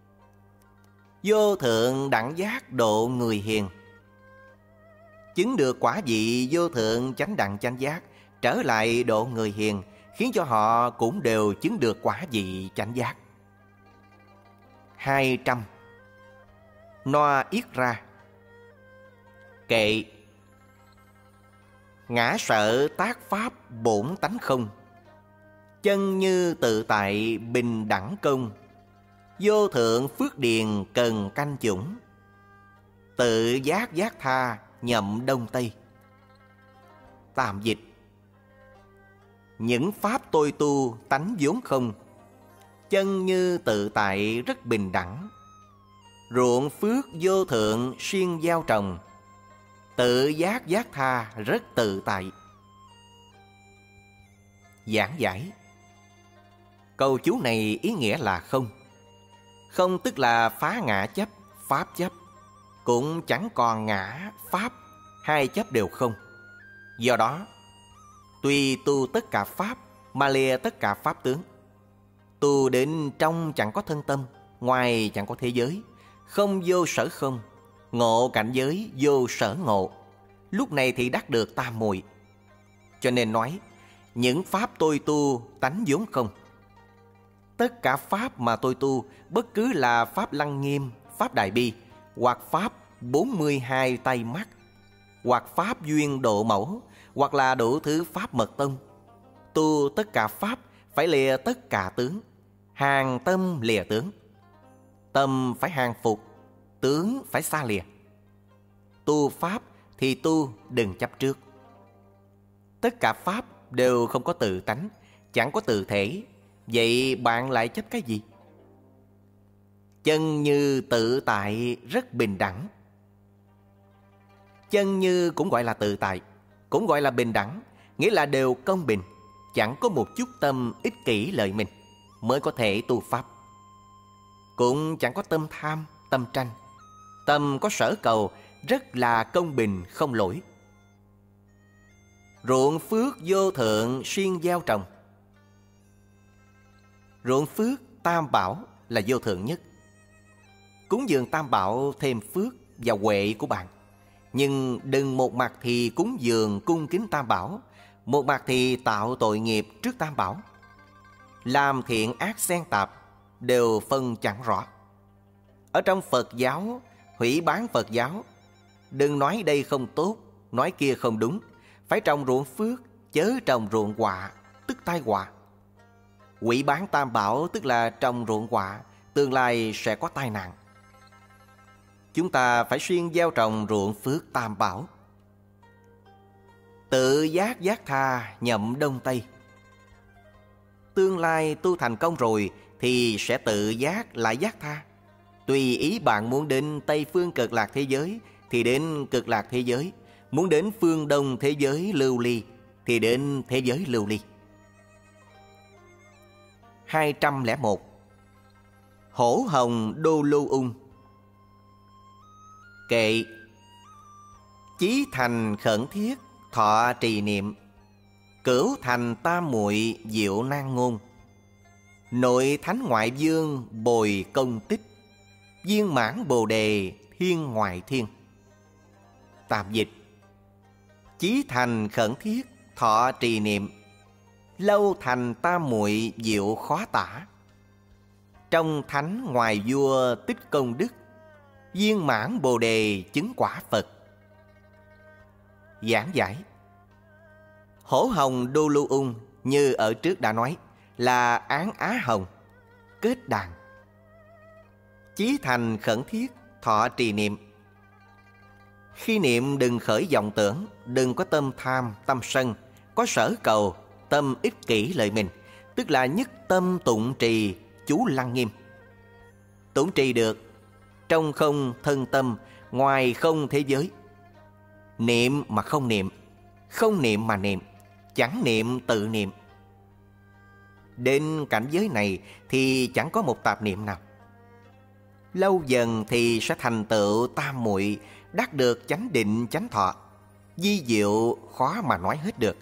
Vô thượng đẳng giác độ người hiền. Chứng được quả vị vô thượng chánh đẳng chánh giác, trở lại độ người hiền, khiến cho họ cũng đều chứng được quả vị chánh giác. Hai trăm. Noa yết ra. Kệ. Ngã sợ tác pháp bổn tánh không, chân như tự tại bình đẳng công, vô thượng phước điền cần canh chủng, tự giác giác tha nhậm đông tây. Tạm dịch. Những pháp tôi tu tánh vốn không, chân như tự tại rất bình đẳng, ruộng phước vô thượng xuyên gieo trồng, tự giác giác tha rất tự tại. Giảng giải. Câu chú này ý nghĩa là không. Không tức là phá ngã chấp, pháp chấp. Cũng chẳng còn ngã, pháp, hai chấp đều không. Do đó, tuy tu tất cả pháp mà lìa tất cả pháp tướng. Tu đến trong chẳng có thân tâm, ngoài chẳng có thế giới, không vô sở không, ngộ cảnh giới vô sở ngộ. Lúc này thì đắc được tam muội. Cho nên nói, những pháp tôi tu tánh vốn không. Tất cả pháp mà tôi tu, bất cứ là pháp Lăng Nghiêm, pháp Đại Bi, hoặc pháp bốn mươi hai tay mắt, hoặc pháp duyên độ mẫu, hoặc là đủ thứ pháp mật tông. Tu tất cả pháp phải lìa tất cả tướng, hàng tâm lìa tướng. Tâm phải hàng phục, tướng phải xa lìa. Tu pháp thì tu đừng chấp trước. Tất cả pháp đều không có tự tánh, chẳng có tự thể. Vậy bạn lại chấp cái gì? Chân như tự tại rất bình đẳng. Chân như cũng gọi là tự tại, cũng gọi là bình đẳng, nghĩa là đều công bình, chẳng có một chút tâm ích kỷ lợi mình mới có thể tu pháp. Cũng chẳng có tâm tham, tâm tranh. Tâm có sở cầu, rất là công bình không lỗi. Ruộng phước vô thượng xuyên gieo trồng. Ruộng phước tam bảo là vô thượng nhất. Cúng dường tam bảo thêm phước và huệ của bạn. Nhưng đừng một mặt thì cúng dường cung kính tam bảo, một mặt thì tạo tội nghiệp trước tam bảo. Làm thiện ác xen tạp, đều phân chẳng rõ. Ở trong Phật giáo, hủy bán Phật giáo, đừng nói đây không tốt, nói kia không đúng. Phải trồng ruộng phước, chớ trồng ruộng họa, tức tai họa. Hủy bán tam bảo tức là trồng ruộng họa, tương lai sẽ có tai nạn. Chúng ta phải xuyên gieo trồng ruộng phước tam bảo. Tự giác giác tha nhậm đông tây. Tương lai tu thành công rồi thì sẽ tự giác lại giác tha. Tùy ý bạn muốn đến Tây phương cực lạc thế giới thì đến cực lạc thế giới, muốn đến phương Đông thế giới lưu ly thì đến thế giới lưu ly. Hai trăm lẻ một. Hổ hồng đô lô ung. Kệ. Chí thành khẩn thiết thọ trì niệm, cửu thành tam muội diệu nan ngôn, nội thánh ngoại dương bồi công tích, viên mãn bồ đề thiên ngoại thiên. Tạm dịch. Chí thành khẩn thiết thọ trì niệm, lâu thành tam muội diệu khó tả. Trong thánh ngoài vua tích công đức, viên mãn bồ đề chứng quả Phật. Giảng giải. Hổ hồng đô lưu ung như ở trước đã nói là án á hồng, kết đàn. Chí thành khẩn thiết, thọ trì niệm. Khi niệm đừng khởi vọng tưởng, đừng có tâm tham, tâm sân, có sở cầu, tâm ích kỷ lợi mình, tức là nhất tâm tụng trì chú Lăng Nghiêm. Tụng trì được, trong không thân tâm, ngoài không thế giới. Niệm mà không niệm, không niệm mà niệm, chẳng niệm tự niệm. Đến cảnh giới này thì chẳng có một tạp niệm nào. Lâu dần thì sẽ thành tựu tam muội, đắc được chánh định chánh thọ. Vi diệu khó mà nói hết được.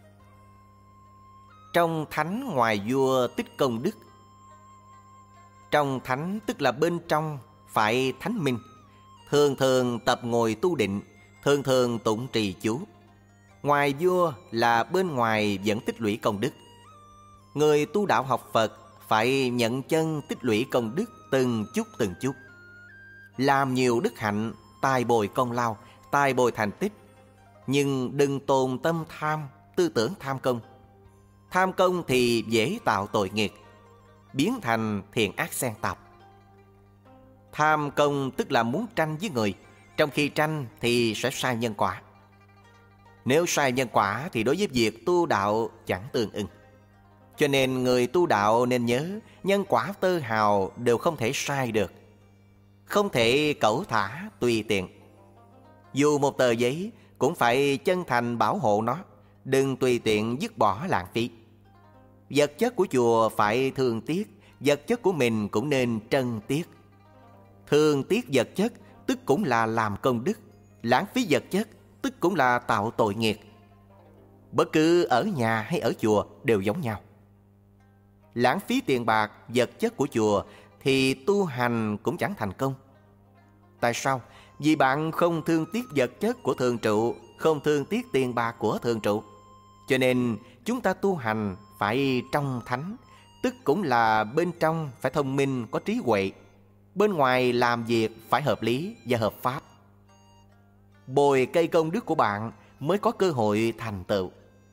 Trong thánh ngoài vua tích công đức. Trong thánh tức là bên trong phải thánh minh, thường thường tập ngồi tu định, thường thường tụng trì chú. Ngoài vua là bên ngoài vẫn tích lũy công đức. Người tu đạo học Phật phải nhận chân tích lũy công đức từng chút từng chút. Làm nhiều đức hạnh, tài bồi công lao, tài bồi thành tích. Nhưng đừng tồn tâm tham, tư tưởng tham công. Tham công thì dễ tạo tội nghiệp, biến thành thiện ác xen tạp. Tham công tức là muốn tranh với người, trong khi tranh thì sẽ sai nhân quả. Nếu sai nhân quả thì đối với việc tu đạo chẳng tương ưng. Cho nên người tu đạo nên nhớ, nhân quả tơ hào đều không thể sai được. Không thể cẩu thả tùy tiện. Dù một tờ giấy cũng phải chân thành bảo hộ nó, đừng tùy tiện dứt bỏ lãng phí. Vật chất của chùa phải thương tiếc, vật chất của mình cũng nên trân tiếc. Thương tiếc vật chất tức cũng là làm công đức, lãng phí vật chất tức cũng là tạo tội nghiệp. Bất cứ ở nhà hay ở chùa đều giống nhau. Lãng phí tiền bạc, vật chất của chùa thì tu hành cũng chẳng thành công. Tại sao? Vì bạn không thương tiếc vật chất của thường trụ, không thương tiếc tiền bạc của thường trụ. Cho nên chúng ta tu hành phải trong thánh, tức cũng là bên trong phải thông minh, có trí huệ. Bên ngoài làm việc phải hợp lý và hợp pháp. Bồi cây công đức của bạn mới có cơ hội thành tựu.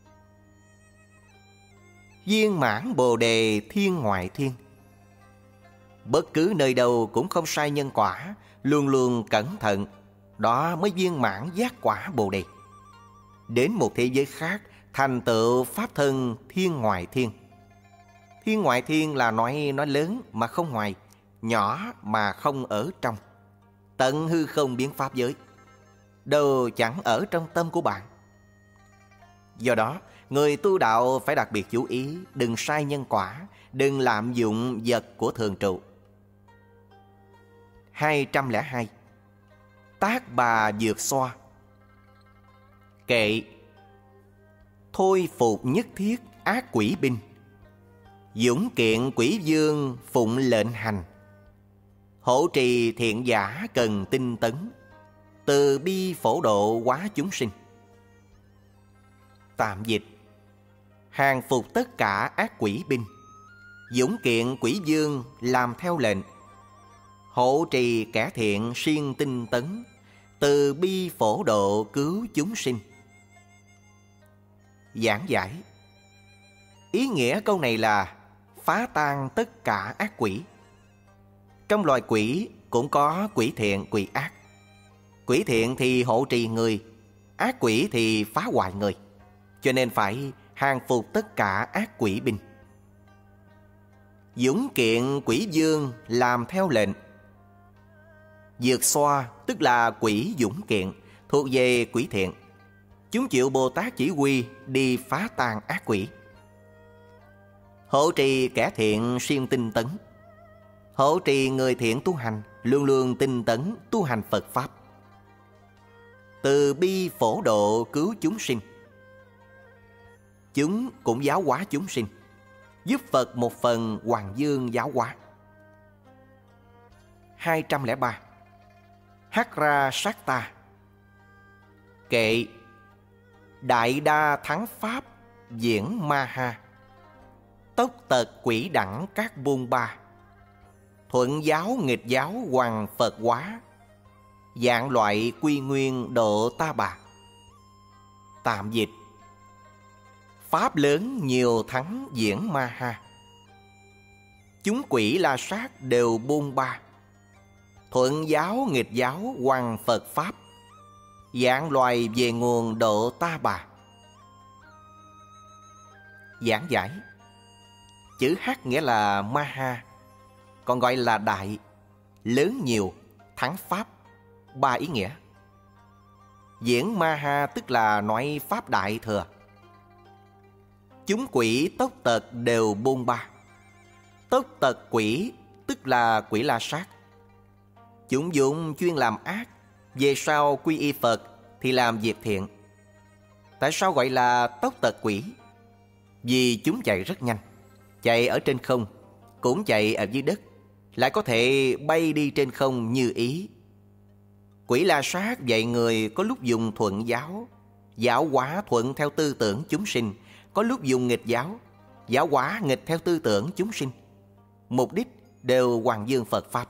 Viên mãn bồ đề thiên ngoại thiên. Bất cứ nơi đâu cũng không sai nhân quả, luôn luôn cẩn thận, đó mới viên mãn giác quả bồ đề. Đến một thế giới khác, thành tựu pháp thân thiên ngoại thiên. Thiên ngoại thiên là nói nó lớn mà không ngoài, nhỏ mà không ở trong. Tận hư không biến pháp giới, đâu chẳng ở trong tâm của bạn. Do đó, người tu đạo phải đặc biệt chú ý, đừng sai nhân quả, đừng lạm dụng vật của thường trụ. hai trăm lẻ hai. Tác bà dược xoa. Kệ. Thôi phục nhất thiết ác quỷ binh, dũng kiện quỷ vương phụng lệnh hành. Hộ trì thiện giả cần tinh tấn, từ bi phổ độ hóa chúng sinh. Tạm dịch. Hàng phục tất cả ác quỷ binh, dũng kiện quỷ vương làm theo lệnh. Hộ trì kẻ thiện siêng tinh tấn, từ bi phổ độ cứu chúng sinh. Giảng giải. Ý nghĩa câu này là phá tan tất cả ác quỷ. Trong loài quỷ cũng có quỷ thiện, quỷ ác. Quỷ thiện thì hộ trì người, ác quỷ thì phá hoại người. Cho nên phải hàng phục tất cả ác quỷ binh. Dũng kiện quỷ vương làm theo lệnh. Dược xoa tức là quỷ dũng kiện, thuộc về quỷ thiện. Chúng chịu Bồ Tát chỉ huy đi phá tan ác quỷ. Hộ trì kẻ thiện siêng tinh tấn. Hộ trì người thiện tu hành luôn luôn tinh tấn tu hành Phật Pháp. Từ bi phổ độ cứu chúng sinh. Chúng cũng giáo hóa chúng sinh, giúp Phật một phần hoàng dương giáo hóa. hai trăm lẻ ba. Hắc ra sát ta. Kệ. Đại đa thắng pháp diễn ma ha, tốc tật quỷ đẳng các buôn ba. thuận giáo nghịch giáo hoằng Phật hóa, dạng loại quy nguyên độ ta bà. Tạm dịch: pháp lớn nhiều thắng diễn ma ha, chúng quỷ la sát đều bôn ba, thuận giáo nghịch giáo hoằng Phật pháp, dạng loài về nguồn độ ta bà. Giảng giải: chữ H nghĩa là Maha, còn gọi là đại, lớn nhiều, thắng pháp, ba ý nghĩa. Diễn Maha tức là nói pháp đại thừa. Chúng quỷ tốc tật đều bôn ba. Tốc tật quỷ tức là quỷ la sát. Chúng dụng chuyên làm ác, về sau quy y Phật thì làm việc thiện. Tại sao gọi là tốc tật quỷ? Vì chúng chạy rất nhanh, chạy ở trên không, cũng chạy ở dưới đất, lại có thể bay đi trên không như ý. Quỷ la sát dạy người có lúc dùng thuận giáo, giáo hóa thuận theo tư tưởng chúng sinh, có lúc dùng nghịch giáo, giáo hóa nghịch theo tư tưởng chúng sinh. Mục đích đều hoằng dương Phật Pháp.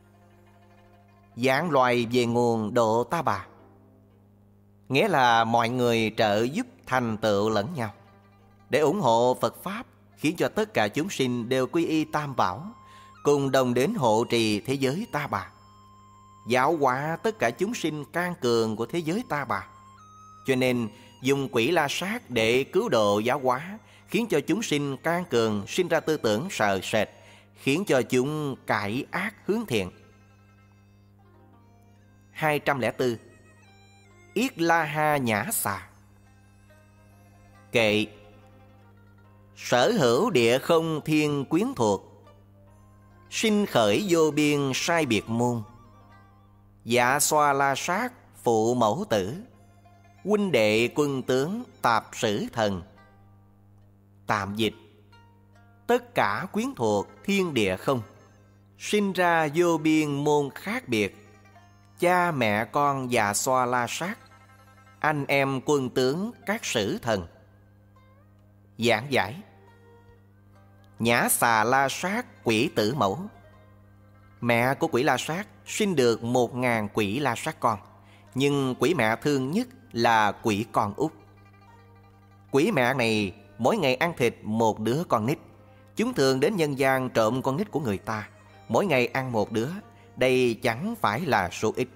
Dạng loài về nguồn độ ta bà, nghĩa là mọi người trợ giúp thành tựu lẫn nhau để ủng hộ Phật Pháp, khiến cho tất cả chúng sinh đều quy y Tam Bảo, cùng đồng đến hộ trì thế giới ta bà, giáo hóa tất cả chúng sinh can cường của thế giới ta bà. Cho nên dùng quỷ la sát để cứu độ giáo hóa, khiến cho chúng sinh can cường, sinh ra tư tưởng sợ sệt, khiến cho chúng cải ác hướng thiện. hai trăm lẻ bốn. Yết La Ha Nhã Xà. Kệ: sở hữu địa không thiên quyến thuộc, sinh khởi vô biên sai biệt môn, dạ xoa la sát phụ mẫu tử, huynh đệ quân tướng tạp sử thần. Tạm dịch: tất cả quyến thuộc thiên địa không, sinh ra vô biên môn khác biệt, cha mẹ con già xoa la sát, anh em quân tướng các sử thần. Giảng giải: Nhã Xà la sát quỷ tử mẫu, mẹ của quỷ la sát sinh được một ngàn quỷ la sát con, nhưng quỷ mẹ thương nhất là quỷ con út. Quỷ mẹ này mỗi ngày ăn thịt một đứa con nít. Chúng thường đến nhân gian trộm con nít của người ta, mỗi ngày ăn một đứa. Đây chẳng phải là số ít.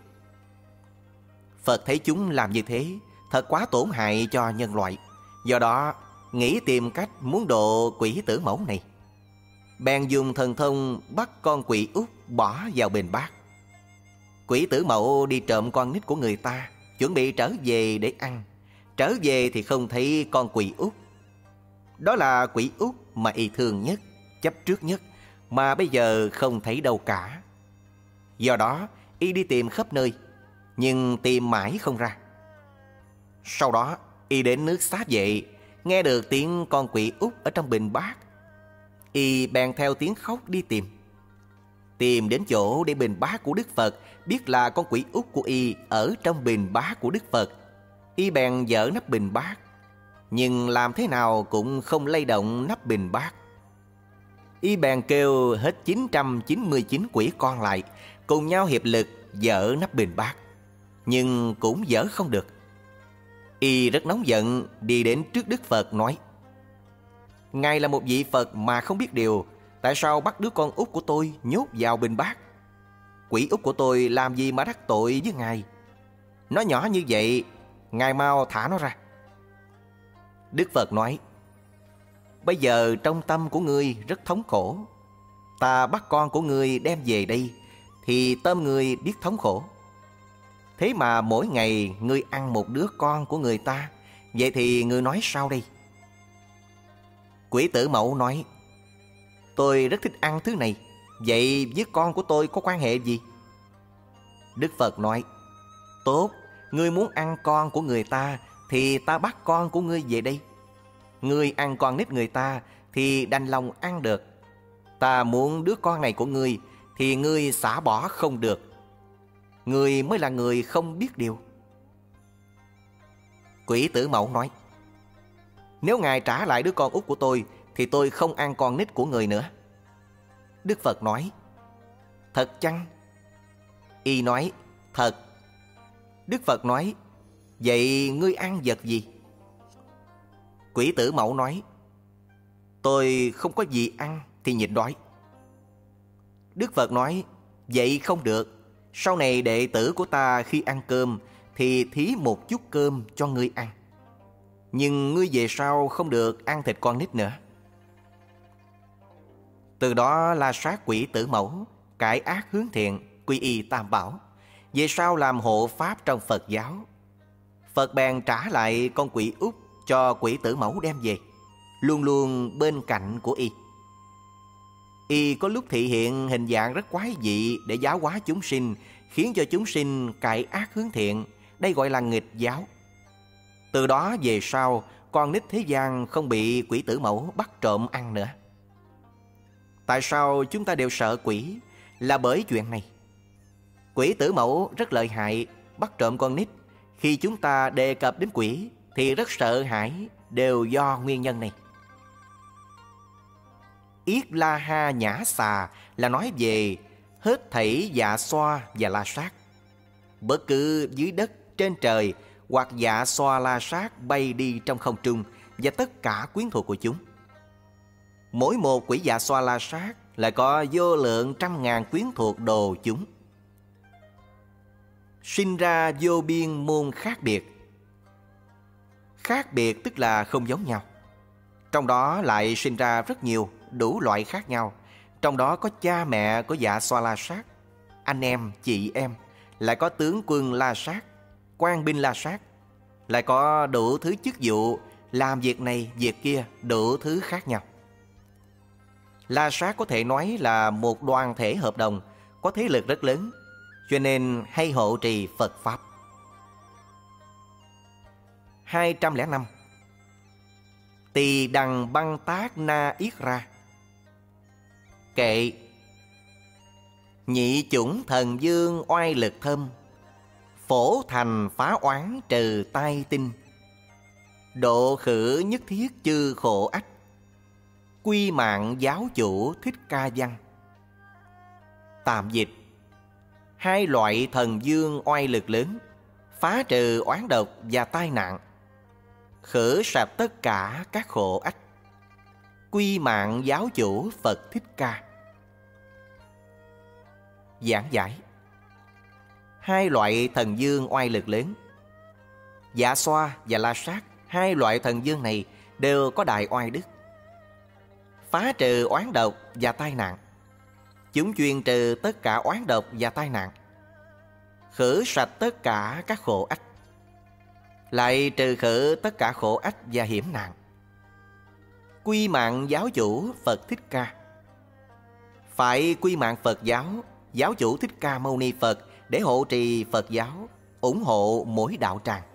Phật thấy chúng làm như thế thật quá tổn hại cho nhân loại, do đó nghĩ tìm cách muốn độ quỷ tử mẫu này. Bèn dùng thần thông bắt con quỷ út bỏ vào bình bát. Quỷ tử mẫu đi trộm con nít của người ta, chuẩn bị trở về để ăn. Trở về thì không thấy con quỷ út. Đó là quỷ út mà y thương nhất, chấp trước nhất, mà bây giờ không thấy đâu cả. Do đó y đi tìm khắp nơi, nhưng tìm mãi không ra. Sau đó y đến nước Xá Vệ, nghe được tiếng con quỷ út ở trong bình bát. Y bèn theo tiếng khóc đi tìm. Tìm đến chỗ để bình bát của Đức Phật, biết là con quỷ út của y ở trong bình bát của Đức Phật. Y bèn dỡ nắp bình bát, nhưng làm thế nào cũng không lay động nắp bình bát. Y bèn kêu hết chín trăm chín mươi chín quỷ con lại, cùng nhau hiệp lực dỡ nắp bình bát, nhưng cũng dỡ không được. Y rất nóng giận, đi đến trước Đức Phật nói: Ngài là một vị Phật mà không biết điều, tại sao bắt đứa con út của tôi nhốt vào bình bát? Quỷ út của tôi làm gì mà đắc tội với Ngài? Nó nhỏ như vậy, Ngài mau thả nó ra. Đức Phật nói: Bây giờ trong tâm của ngươi rất thống khổ. Ta bắt con của ngươi đem về đây, thì tâm ngươi biết thống khổ. Thế mà mỗi ngày ngươi ăn một đứa con của người ta, vậy thì ngươi nói sao đây? Quỷ tử mẫu nói: Tôi rất thích ăn thứ này, vậy với con của tôi có quan hệ gì? Đức Phật nói: Tốt, ngươi muốn ăn con của người ta, thì ta bắt con của ngươi về đây. Ngươi ăn con nít người ta thì đành lòng ăn được. Ta muốn đứa con này của ngươi thì ngươi xả bỏ không được. Ngươi mới là người không biết điều. Quỷ tử mẫu nói: Nếu Ngài trả lại đứa con út của tôi, thì tôi không ăn con nít của người nữa. Đức Phật nói: thật chăng? Y nói, thật. Đức Phật nói, vậy ngươi ăn vật gì? Quỷ tử Mẫu nói, tôi không có gì ăn thì nhịn đói. Đức Phật nói, vậy không được. Sau này đệ tử của ta khi ăn cơm thì thí một chút cơm cho ngươi ăn. Nhưng ngươi về sau không được ăn thịt con nít nữa. Từ đó La Sát quỷ tử Mẫu cải ác hướng thiện, quy y Tam Bảo, về sau làm hộ pháp trong Phật giáo. Phật bèn trả lại con quỷ út cho quỷ tử Mẫu đem về, luôn luôn bên cạnh của y. Y có lúc thị hiện hình dạng rất quái dị để giáo hóa chúng sinh, khiến cho chúng sinh cải ác hướng thiện. Đây gọi là nghịch giáo. Từ đó về sau, con nít thế gian không bị quỷ tử Mẫu bắt trộm ăn nữa. Tại sao chúng ta đều sợ quỷ? Là bởi chuyện này. Quỷ tử Mẫu rất lợi hại, bắt trộm con nít. Khi chúng ta đề cập đến quỷ thì rất sợ hãi, đều do nguyên nhân này. Yết La Ha Nhã Xà là nói về hết thảy dạ xoa và la sát. Bất cứ dưới đất, trên trời hoặc dạ xoa la sát bay đi trong không trung và tất cả quyến thuộc của chúng. Mỗi một quỷ dạ xoa la sát lại có vô lượng trăm ngàn quyến thuộc đồ chúng. Sinh ra vô biên môn khác biệt. Khác biệt tức là không giống nhau. Trong đó lại sinh ra rất nhiều đủ loại khác nhau. Trong đó có cha mẹ của dạ xoa la sát, anh em, chị em, lại có tướng quân la sát, quan binh la sát, lại có đủ thứ chức vụ, làm việc này, việc kia, đủ thứ khác nhau. La sát có thể nói là một đoàn thể hợp đồng, có thế lực rất lớn, cho nên hay hộ trì Phật Pháp. hai trăm lẻ năm. Tỳ đằng băng tác na yết ra. Kệ. Nhị chủng thần dương oai lực thâm, phổ thành phá oán trừ tai tinh, độ khử nhất thiết chư khổ ách, quy mạng giáo chủ Thích Ca Văn. Tạm dịch. Hai loại thần dương oai lực lớn, phá trừ oán độc và tai nạn, khử sạch tất cả các khổ ách, quy mạng giáo chủ Phật Thích Ca. Giảng giải. Hai loại thần dương oai lực lớn, dạ xoa và la sát, hai loại thần dương này đều có đại oai đức, phá trừ oán độc và tai nạn. Chúng chuyên trừ tất cả oán độc và tai nạn, khử sạch tất cả các khổ ách, lại trừ khử tất cả khổ ách và hiểm nạn. Quy mạng giáo chủ Phật Thích Ca. Phải quy mạng Phật giáo, giáo chủ Thích Ca Mâu Ni Phật để hộ trì Phật giáo, ủng hộ mỗi đạo tràng.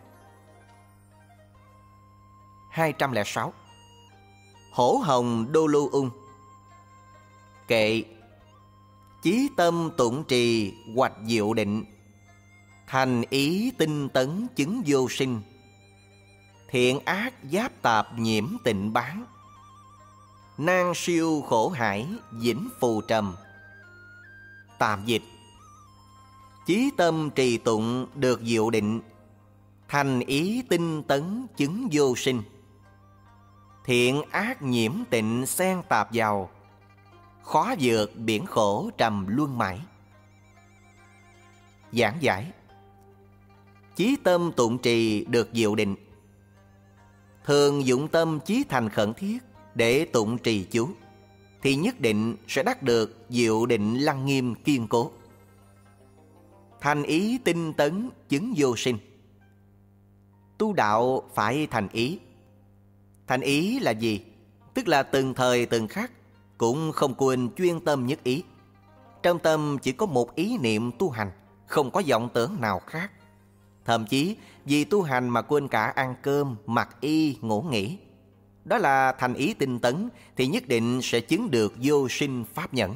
hai trăm lẻ sáu. Hổ hồng đô lưu ung. Kệ. Chí tâm tụng trì hoạch diệu định, thành ý tinh tấn chứng vô sinh, thiện ác giáp tạp nhiễm tịnh bán, nan siêu khổ hải vĩnh phù trầm. Tạm dịch. Chí tâm trì tụng được diệu định, thành ý tinh tấn chứng vô sinh, thiện ác nhiễm tịnh xen tạp vào, khó vượt biển khổ trầm luân mãi. Giảng giải. Chí tâm tụng trì được diệu định. Thường dụng tâm chí thành khẩn thiết để tụng trì chú, thì nhất định sẽ đắc được diệu định lăng nghiêm kiên cố. Thành ý tinh tấn chứng vô sinh. Tu đạo phải thành ý. Thành ý là gì? Tức là từng thời từng khắc cũng không quên chuyên tâm nhất ý. Trong tâm chỉ có một ý niệm tu hành, không có vọng tưởng nào khác. Thậm chí vì tu hành mà quên cả ăn cơm, mặc y, ngủ nghỉ. Đó là thành ý tinh tấn, thì nhất định sẽ chứng được vô sinh pháp nhẫn.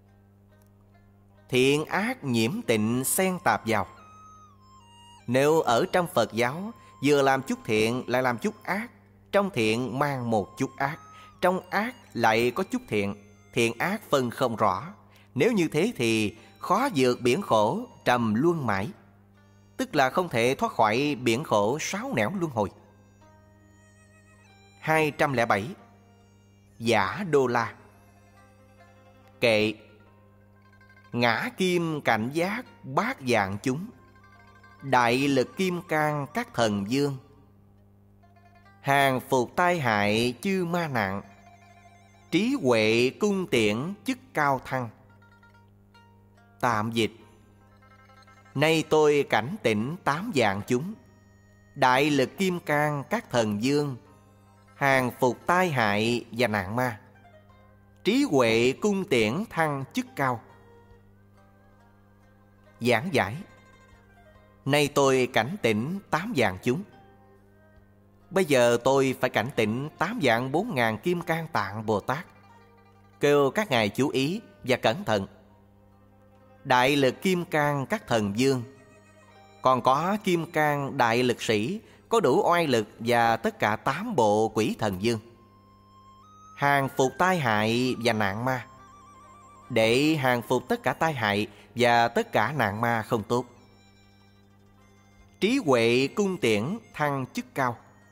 Thiện ác nhiễm tịnh xen tạp vào. Nếu ở trong Phật giáo vừa làm chút thiện lại làm chút ác, trong thiện mang một chút ác, trong ác lại có chút thiện, thiện ác phân không rõ. Nếu như thế thì khó vượt biển khổ trầm luân mãi, tức là không thể thoát khỏi biển khổ sáu nẻo luân hồi. Hai trăm lẻ bảy. Giả Đô La. Kệ: ngã kim cảnh giác bát vạn chúng, đại lực kim cang các thần vương, hàng phục tai hại chư ma nạn, trí huệ cung tiễn chức cao thăng. Tạm dịch: nay tôi cảnh tỉnh tám vạn chúng, đại lực kim cang các thần vương, hàng phục tai hại và nạn ma, trí huệ cung tiễn thăng chức cao. Giảng giải: nay tôi cảnh tỉnh tám vạn chúng. Bây giờ tôi phải cảnh tỉnh tám vạn bốn ngàn Kim Cang Tạng Bồ Tát, kêu các ngài chú ý và cẩn thận. Đại lực kim cang các thần vương, còn có kim cang đại lực sĩ có đủ oai lực, và tất cả tám bộ quỷ thần vương, hàng phục tai hại và nạn ma, để hàng phục tất cả tai hại và tất cả nạn ma không tốt. Trí huệ cung tiễn thăng chức cao.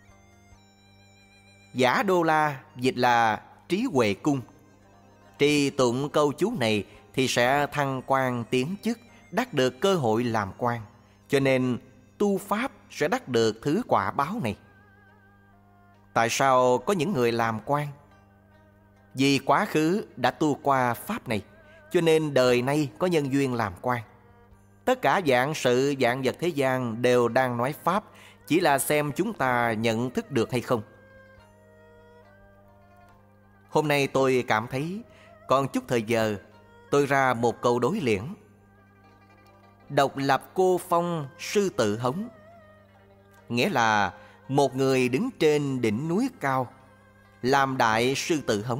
Giả Đô La dịch là trí huệ cung. Trì tụng câu chú này thì sẽ thăng quan tiến chức, đắc được cơ hội làm quan, cho nên tu pháp sẽ đắc được thứ quả báo này. Tại sao có những người làm quan? Vì quá khứ đã tu qua pháp này, cho nên đời nay có nhân duyên làm quan. Tất cả vạn sự vạn vật thế gian đều đang nói pháp, chỉ là xem chúng ta nhận thức được hay không. Hôm nay tôi cảm thấy còn chút thời giờ, tôi ra một câu đối liễn. Độc lập cô phong sư tự hống, nghĩa là một người đứng trên đỉnh núi cao, làm đại sư tự hống.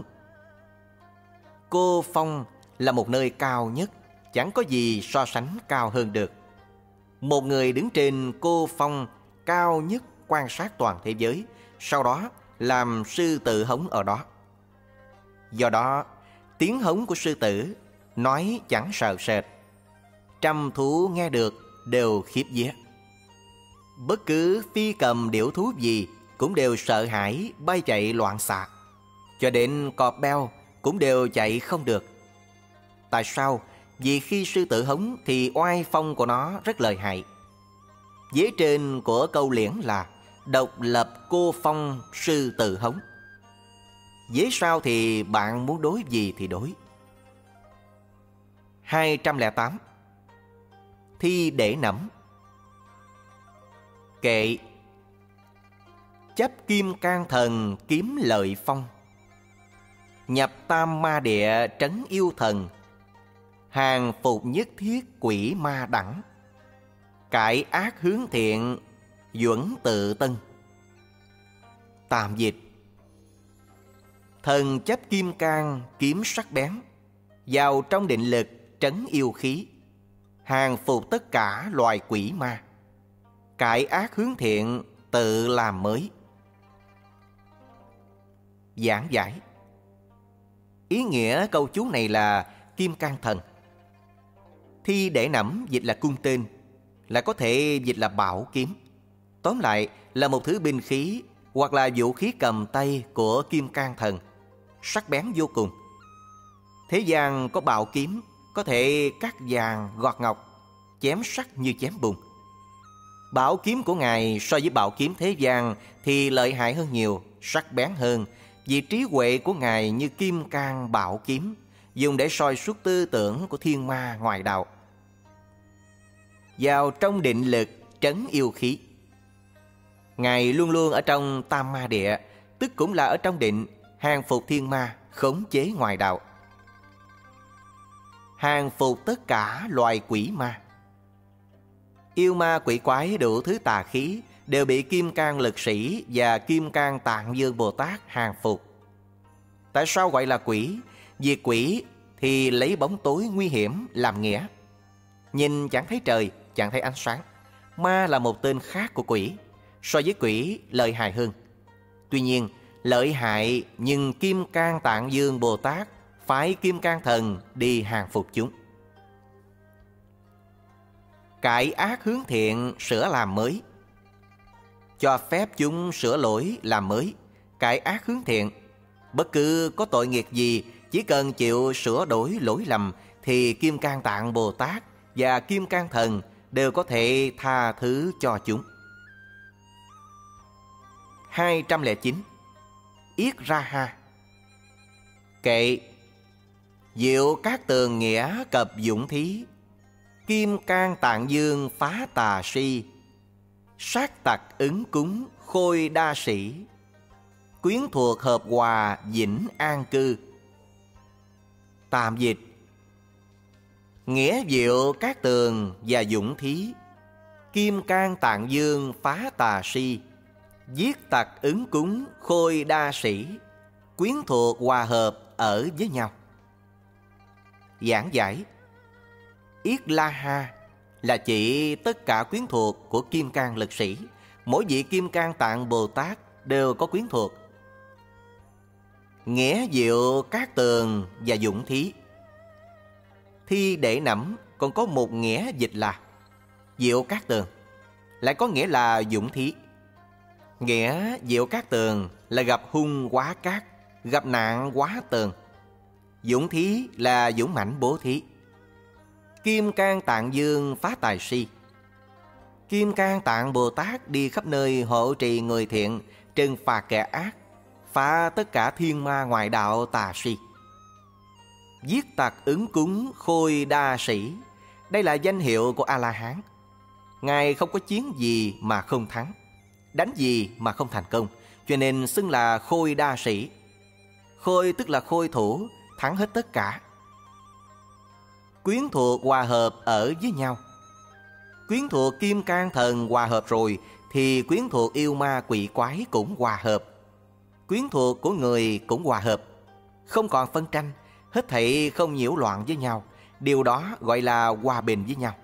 Cô phong là một nơi cao nhất, chẳng có gì so sánh cao hơn được. Một người đứng trên cô phong cao nhất quan sát toàn thế giới, sau đó làm sư tự hống ở đó. Do đó, tiếng hống của sư tử nói chẳng sợ sệt, trăm thú nghe được đều khiếp vía. Bất cứ phi cầm điểu thú gì cũng đều sợ hãi bay chạy loạn xạ, cho đến cọp beo cũng đều chạy không được. Tại sao? Vì khi sư tử hống thì oai phong của nó rất lợi hại. Vế trên của câu liễn là độc lập cô phong sư tử hống. Vế sau thì bạn muốn đối gì thì đối. Hai trăm lẻ tám. Thi để nẫm. Kệ: chấp kim can thần kiếm lợi phong, nhập tam ma địa trấn yêu thần, hàng phục nhất thiết quỷ ma đẳng, cải ác hướng thiện duẩn tự tân. Tạm dịch: thần chấp kim cang kiếm sắc bén, vào trong định lực trấn yêu khí, hàng phục tất cả loài quỷ ma, cải ác hướng thiện tự làm mới. Giảng giải: ý nghĩa câu chú này là kim cang thần. Thi để nẫm dịch là cung tên, là có thể dịch là bảo kiếm. Tóm lại là một thứ binh khí hoặc là vũ khí cầm tay của kim cang thần, sắc bén vô cùng. Thế gian có bảo kiếm có thể cắt vàng gọt ngọc, chém sắt như chém bùn. Bảo kiếm của Ngài so với bảo kiếm thế gian thì lợi hại hơn nhiều, sắc bén hơn, vì trí huệ của Ngài như kim cang bảo kiếm, dùng để soi suốt tư tưởng của thiên ma ngoại đạo. Vào trong định lực trấn yêu khí. Ngài luôn luôn ở trong tam ma địa, tức cũng là ở trong định, hàng phục thiên ma, khống chế ngoại đạo. Hàng phục tất cả loài quỷ ma. Yêu ma quỷ quái đủ thứ tà khí đều bị kim cang lực sĩ và kim cang Tạng Vương Bồ Tát hàng phục. Tại sao gọi là quỷ? Vì quỷ thì lấy bóng tối nguy hiểm làm nghĩa, nhìn chẳng thấy trời, chẳng thấy ánh sáng. Ma là một tên khác của quỷ, so với quỷ lợi hại hơn. Tuy nhiên lợi hại, nhưng kim cang Tạng Vương Bồ Tát phái kim cang thần đi hàng phục chúng. cải ác hướng thiện, sửa làm mới. Cho phép chúng sửa lỗi làm mới, cải ác hướng thiện. Bất cứ có tội nghiệp gì, chỉ cần chịu sửa đổi lỗi lầm thì Kim Cang Tạng Bồ Tát và Kim Cang Thần đều có thể tha thứ cho chúng. hai trăm lẻ chín. Yết Ra Ha. Kệ: Diệu Cát Tường nghĩa cập dũng thí, Kim Cang Tạng Dương phá tà si, sát tặc ứng cúng khôi đa sĩ, quyến thuộc hợp hòa vĩnh an cư. Tạm dịch: Nghĩa Diệu Cát Tường và dũng thí, Kim Cang Tạng Dương phá tà si, giết tặc ứng cúng khôi đa sĩ, quyến thuộc hòa hợp ở với nhau. Giảng giải: Yết La Ha là chỉ tất cả quyến thuộc của Kim Cang lực sĩ. Mỗi vị Kim Cang Tạng Bồ Tát đều có quyến thuộc. Nghĩa Diệu Cát Tường và dũng thí. Thi để nẫm còn có một nghĩa dịch là Diệu Cát Tường, lại có nghĩa là dũng thí. Nghĩa Diệu Cát Tường là gặp hung quá cát, gặp nạn quá tường. Dũng thí là dũng mãnh bố thí. Kim Cang Tạng Dương phá tài si. Kim Cang Tạng Bồ Tát đi khắp nơi hộ trì người thiện, trừng phạt kẻ ác, phá tất cả thiên ma ngoại đạo tà si. Giết tặc ứng cúng khôi đa sĩ. Đây là danh hiệu của A-la-hán. Ngài không có chiến gì mà không thắng, đánh gì mà không thành công, cho nên xưng là khôi đa sĩ. Khôi tức là khôi thủ, thắng hết tất cả. Quyến thuộc hòa hợp ở với nhau. Quyến thuộc Kim Cang Thần hòa hợp rồi thì quyến thuộc yêu ma quỷ quái cũng hòa hợp. Quyến thuộc của người cũng hòa hợp, không còn phân tranh, hết thảy không nhiễu loạn với nhau. Điều đó gọi là hòa bình với nhau.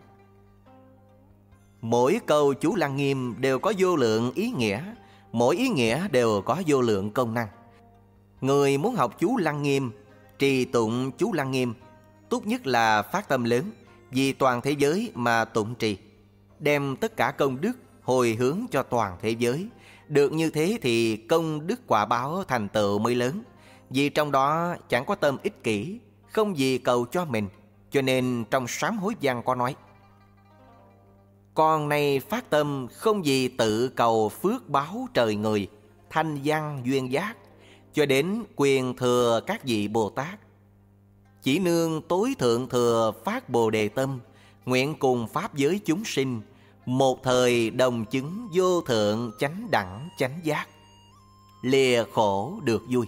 Mỗi câu chú Lăng Nghiêm đều có vô lượng ý nghĩa, mỗi ý nghĩa đều có vô lượng công năng. Người muốn học chú Lăng Nghiêm, trì tụng chú Lăng Nghiêm, tốt nhất là phát tâm lớn, vì toàn thế giới mà tụng trì, đem tất cả công đức hồi hướng cho toàn thế giới. Được như thế thì công đức quả báo thành tựu mới lớn. Vì trong đó chẳng có tâm ích kỷ, không gì cầu cho mình. Cho nên trong Sám Hối Văn có nói: Con nay phát tâm không gì tự cầu phước báo trời người, thanh văn duyên giác, cho đến quyền thừa các vị Bồ Tát. Chỉ nương tối thượng thừa phát Bồ Đề tâm, nguyện cùng pháp giới chúng sinh, một thời đồng chứng vô thượng chánh đẳng chánh giác, lìa khổ được vui.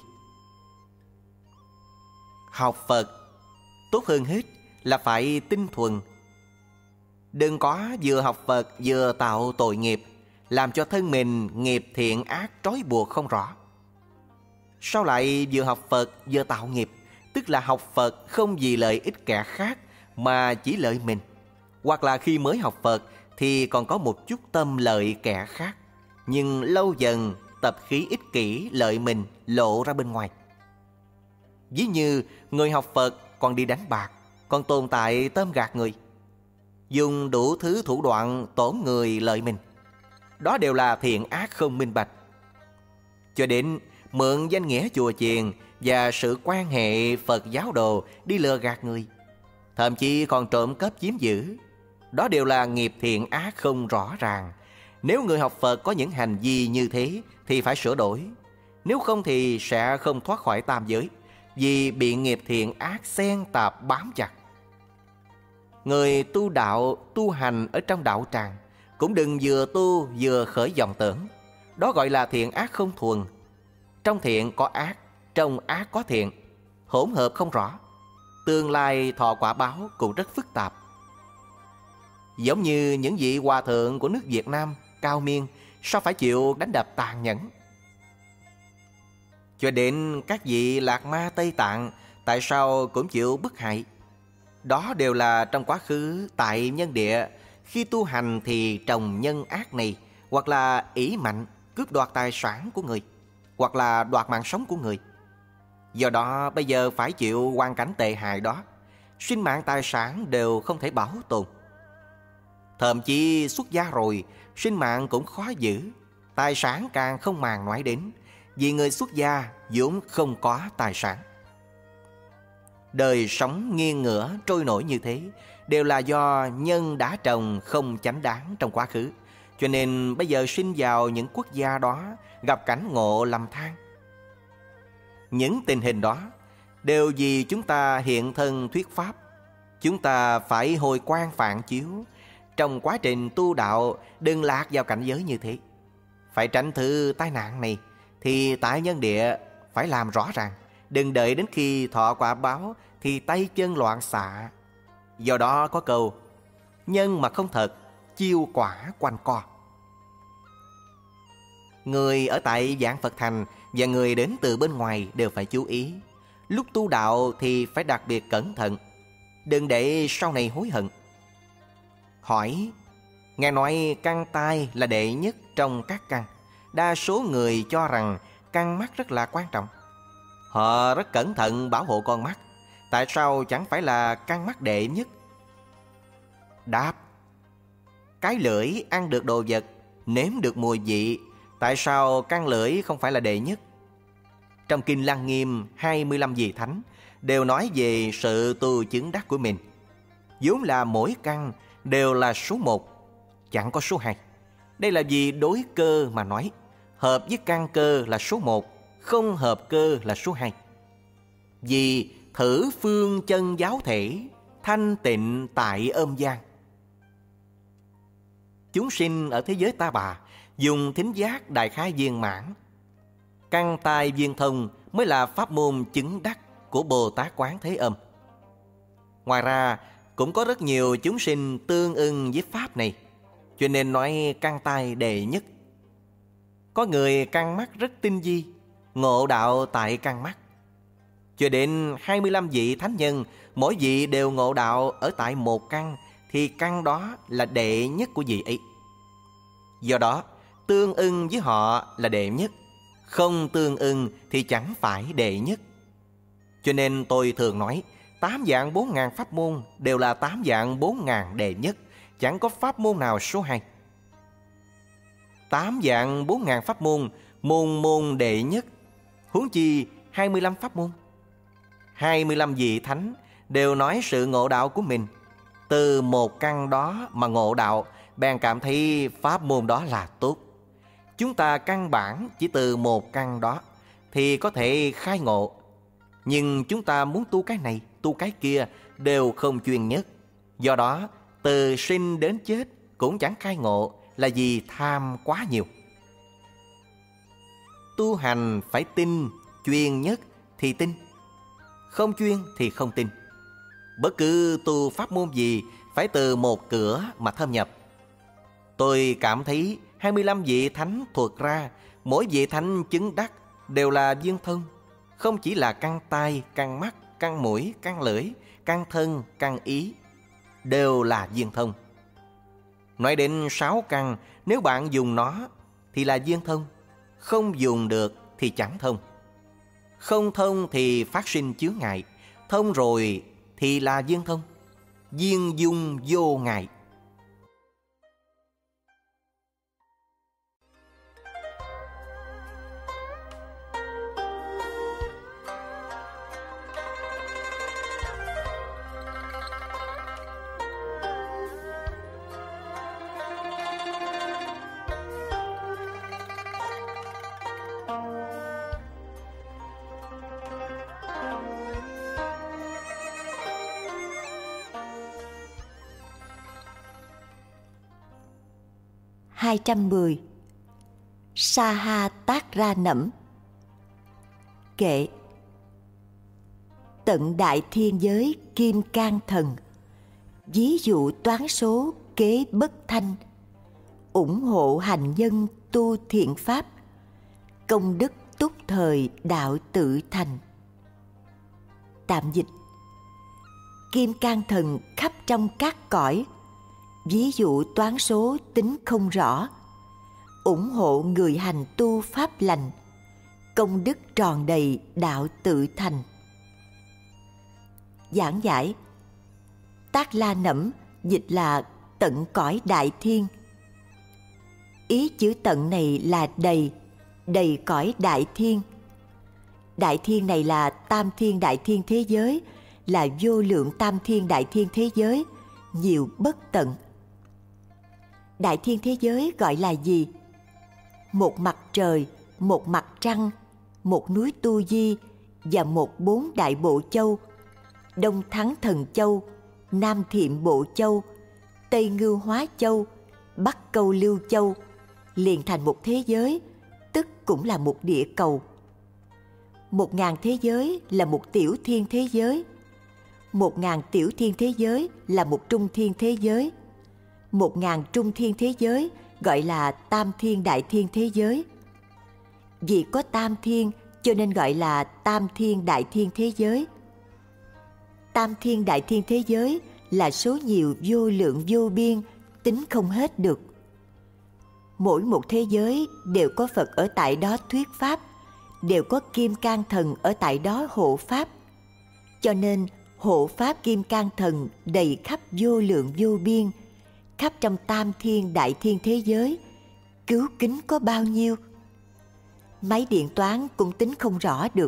Học Phật tốt hơn hết là phải tinh thuần. Đừng có vừa học Phật vừa tạo tội nghiệp, làm cho thân mình nghiệp thiện ác trói buộc không rõ. Sao lại vừa học Phật vừa tạo nghiệp? Tức là học Phật không vì lợi ích kẻ khác mà chỉ lợi mình. Hoặc là khi mới học Phật thì còn có một chút tâm lợi kẻ khác, nhưng lâu dần tập khí ích kỷ lợi mình lộ ra bên ngoài. Ví như người học Phật còn đi đánh bạc, còn tồn tại tóm gạt người, dùng đủ thứ thủ đoạn tổn người lợi mình. Đó đều là thiện ác không minh bạch. Cho đến mượn danh nghĩa chùa chiền và sự quan hệ Phật giáo đồ đi lừa gạt người, thậm chí còn trộm cắp chiếm giữ. Đó đều là nghiệp thiện ác không rõ ràng. Nếu người học Phật có những hành vi như thế thì phải sửa đổi. Nếu không thì sẽ không thoát khỏi tam giới, vì bị nghiệp thiện ác xen tạp bám chặt. Người tu đạo, tu hành ở trong đạo tràng cũng đừng vừa tu vừa khởi vọng tưởng. Đó gọi là thiện ác không thuần. Trong thiện có ác, trong ác có thiện, hỗn hợp không rõ. Tương lai thọ quả báo cũng rất phức tạp. Giống như những vị hòa thượng của nước Việt Nam cao miên, sao phải chịu đánh đập tàn nhẫn? Cho đến các vị Lạc Ma Tây Tạng, tại sao cũng chịu bức hại? Đó đều là trong quá khứ tại nhân địa, khi tu hành thì trồng nhân ác này, hoặc là ỷ mạnh cướp đoạt tài sản của người, hoặc là đoạt mạng sống của người. Do đó bây giờ phải chịu hoàn cảnh tệ hại đó, sinh mạng tài sản đều không thể bảo tồn. Thậm chí xuất gia rồi, sinh mạng cũng khó giữ, tài sản càng không màng nói đến, vì người xuất gia vốn không có tài sản. Đời sống nghiêng ngửa trôi nổi như thế đều là do nhân đã trồng không chánh đáng trong quá khứ, cho nên bây giờ sinh vào những quốc gia đó gặp cảnh ngộ lầm than. Những tình hình đó đều vì chúng ta hiện thân thuyết pháp. Chúng ta phải hồi quan phản chiếu, trong quá trình tu đạo đừng lạc vào cảnh giới như thế. Phải tránh thứ tai nạn này thì tại nhân địa phải làm rõ ràng, đừng đợi đến khi thọ quả báo thì tay chân loạn xạ. Do đó có câu nhân mà không thật, chiêu quả quanh co. Người ở tại Vạn Phật Thành và người đến từ bên ngoài đều phải chú ý. Lúc tu đạo thì phải đặc biệt cẩn thận, đừng để sau này hối hận. Hỏi, nghe nói căn tai là đệ nhất trong các căn. Đa số người cho rằng căn mắt rất là quan trọng. Họ rất cẩn thận bảo hộ con mắt. Tại sao chẳng phải là căn mắt đệ nhất? Đáp, cái lưỡi ăn được đồ vật, nếm được mùi vị, tại sao căn lưỡi không phải là đệ nhất? Trong Kinh Lăng Nghiêm hai mươi lăm vị thánh đều nói về sự tu chứng đắc của mình. Vốn là mỗi căn đều là số một, chẳng có số hai. Đây là vì đối cơ mà nói, hợp với căn cơ là số một, không hợp cơ là số hai. Vì thử phương chân giáo thể, thanh tịnh tại âm gian. Chúng sinh ở thế giới ta bà dùng thính giác đại khái viên mãn, căn tai viên thông mới là pháp môn chứng đắc của Bồ Tát Quán Thế Âm. Ngoài ra cũng có rất nhiều chúng sinh tương ưng với pháp này, cho nên nói căn tai đệ nhất. Có người căn mắt rất tinh vi, ngộ đạo tại căn mắt. Cho đến hai mươi lăm vị thánh nhân, mỗi vị đều ngộ đạo ở tại một căn, thì căn đó là đệ nhất của vị ấy. Do đó, tương ưng với họ là đệ nhất, không tương ưng thì chẳng phải đệ nhất. Cho nên tôi thường nói, tám vạn bốn ngàn pháp môn đều là tám vạn bốn ngàn đệ nhất, chẳng có pháp môn nào số hai. Tám vạn bốn ngàn pháp môn, môn môn đệ nhất, huống chi hai mươi lăm pháp môn. Hai mươi lăm vị thánh đều nói sự ngộ đạo của mình. Từ một căn đó mà ngộ đạo, bèn cảm thấy pháp môn đó là tốt. Chúng ta căn bản chỉ từ một căn đó thì có thể khai ngộ. Nhưng chúng ta muốn tu cái này, tu cái kia đều không chuyên nhất. Do đó, từ sinh đến chết cũng chẳng khai ngộ, là vì tham quá nhiều. Tu hành phải tin, chuyên nhất thì tin, không chuyên thì không tin. Bất cứ tu pháp môn gì phải từ một cửa mà thâm nhập. Tôi cảm thấy hai mươi lăm vị thánh thuật ra, mỗi vị thánh chứng đắc đều là viên thông, không chỉ là căn tai, căn mắt, căn mũi, căn lưỡi, căn thân, căn ý, đều là viên thông. Nói đến sáu căn, nếu bạn dùng nó thì là viên thông, không dùng được thì chẳng thông. Không thông thì phát sinh chướng ngại, thông rồi thì là viên thông, viên dung vô ngại. hai trăm mười. Sa ha tác ra nẫm. Kệ. Tận đại thiên giới kim cang thần, ví dụ toán số kế bất thanh, ủng hộ hành nhân tu thiện pháp, công đức túc thời đạo tự thành. Tạm dịch. Kim cang thần khắp trong các cõi, ví dụ toán số tính không rõ, ủng hộ người hành tu pháp lành, công đức tròn đầy đạo tự thành. Giảng giải. Tác La Nẫm dịch là tận cõi đại thiên. Ý chữ tận này là đầy, đầy cõi đại thiên. Đại thiên này là tam thiên đại thiên thế giới, là vô lượng tam thiên đại thiên thế giới, nhiều bất tận. Đại thiên thế giới gọi là gì? Một mặt trời, một mặt trăng, một núi Tu Di và một bốn đại bộ châu, Đông Thắng Thần Châu, Nam Thiệm Bộ Châu, Tây Ngưu Hóa Châu, Bắc Câu Lưu Châu, liền thành một thế giới, tức cũng là một địa cầu. Một ngàn thế giới là một tiểu thiên thế giới. Một ngàn tiểu thiên thế giới là một trung thiên thế giới. Một ngàn trung thiên thế giới gọi là tam thiên đại thiên thế giới. Vì có tam thiên cho nên gọi là tam thiên đại thiên thế giới. Tam thiên đại thiên thế giới là số nhiều vô lượng vô biên, tính không hết được. Mỗi một thế giới đều có Phật ở tại đó thuyết pháp, đều có Kim Cang Thần ở tại đó hộ pháp. Cho nên hộ pháp Kim Cang Thần đầy khắp vô lượng vô biên, khắp trong tam thiên đại thiên thế giới, cứu kính có bao nhiêu? Máy điện toán cũng tính không rõ được.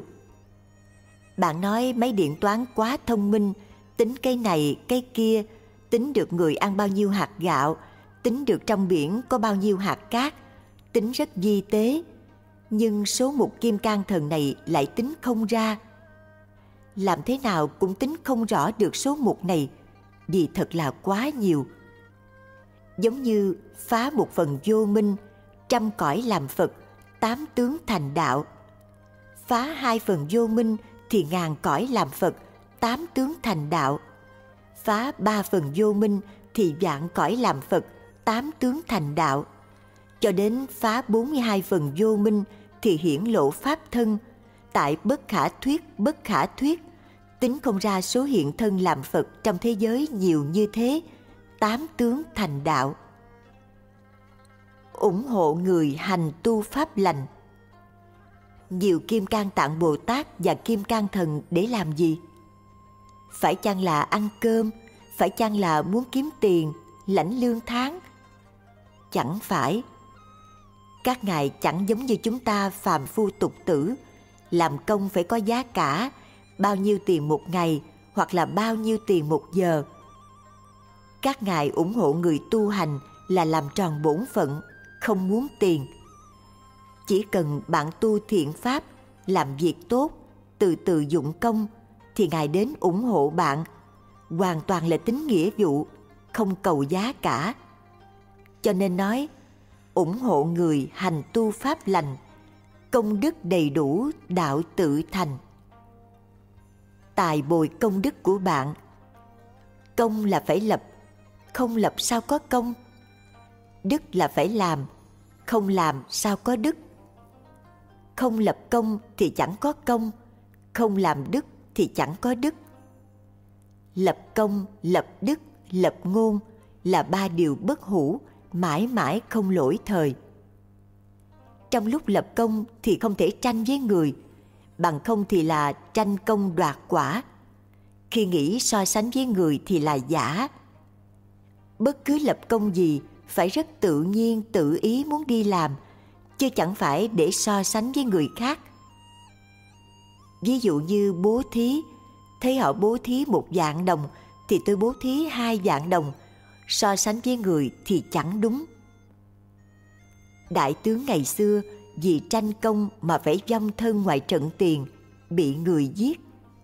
Bạn nói máy điện toán quá thông minh, tính cái này cái kia, tính được người ăn bao nhiêu hạt gạo, tính được trong biển có bao nhiêu hạt cát, tính rất vi tế. Nhưng số mục Kim Cang Thần này lại tính không ra. Làm thế nào cũng tính không rõ được số mục này, vì thật là quá nhiều. Giống như phá một phần vô minh, trăm cõi làm Phật, tám tướng thành đạo. Phá hai phần vô minh thì ngàn cõi làm Phật, tám tướng thành đạo. Phá ba phần vô minh thì vạn cõi làm Phật, tám tướng thành đạo. Cho đến phá bốn mươi hai phần vô minh thì hiển lộ pháp thân, tại bất khả thuyết bất khả thuyết, tính không ra số hiện thân làm Phật trong thế giới nhiều như thế, tám tướng thành đạo. Ủng hộ người hành tu pháp lành. Nhiều Kim Cang Tạng Bồ Tát và Kim Cang Thần để làm gì? Phải chăng là ăn cơm? Phải chăng là muốn kiếm tiền, lãnh lương tháng? Chẳng phải. Các ngài chẳng giống như chúng ta phàm phu tục tử, làm công phải có giá cả, bao nhiêu tiền một ngày hoặc là bao nhiêu tiền một giờ. Các ngài ủng hộ người tu hành là làm tròn bổn phận, không muốn tiền. Chỉ cần bạn tu thiện pháp, làm việc tốt, từ từ dụng công, thì ngài đến ủng hộ bạn, hoàn toàn là tính nghĩa vụ, không cầu giá cả. Cho nên nói, ủng hộ người hành tu pháp lành, công đức đầy đủ, đạo tự thành. Tài bồi công đức của bạn. Công là phải lập, không lập sao có công. Đức là phải làm, không làm sao có đức. Không lập công thì chẳng có công, không làm đức thì chẳng có đức. Lập công, lập đức, lập ngôn là ba điều bất hủ, mãi mãi không lỗi thời. Trong lúc lập công thì không thể tranh với người, bằng không thì là tranh công đoạt quả. Khi nghĩ so sánh với người thì là giả. Bất cứ lập công gì phải rất tự nhiên tự ý muốn đi làm, chứ chẳng phải để so sánh với người khác. Ví dụ như bố thí, thấy họ bố thí một vạn đồng thì tôi bố thí hai vạn đồng, so sánh với người thì chẳng đúng. Đại tướng ngày xưa vì tranh công mà phải vong thân ngoài trận tiền, bị người giết.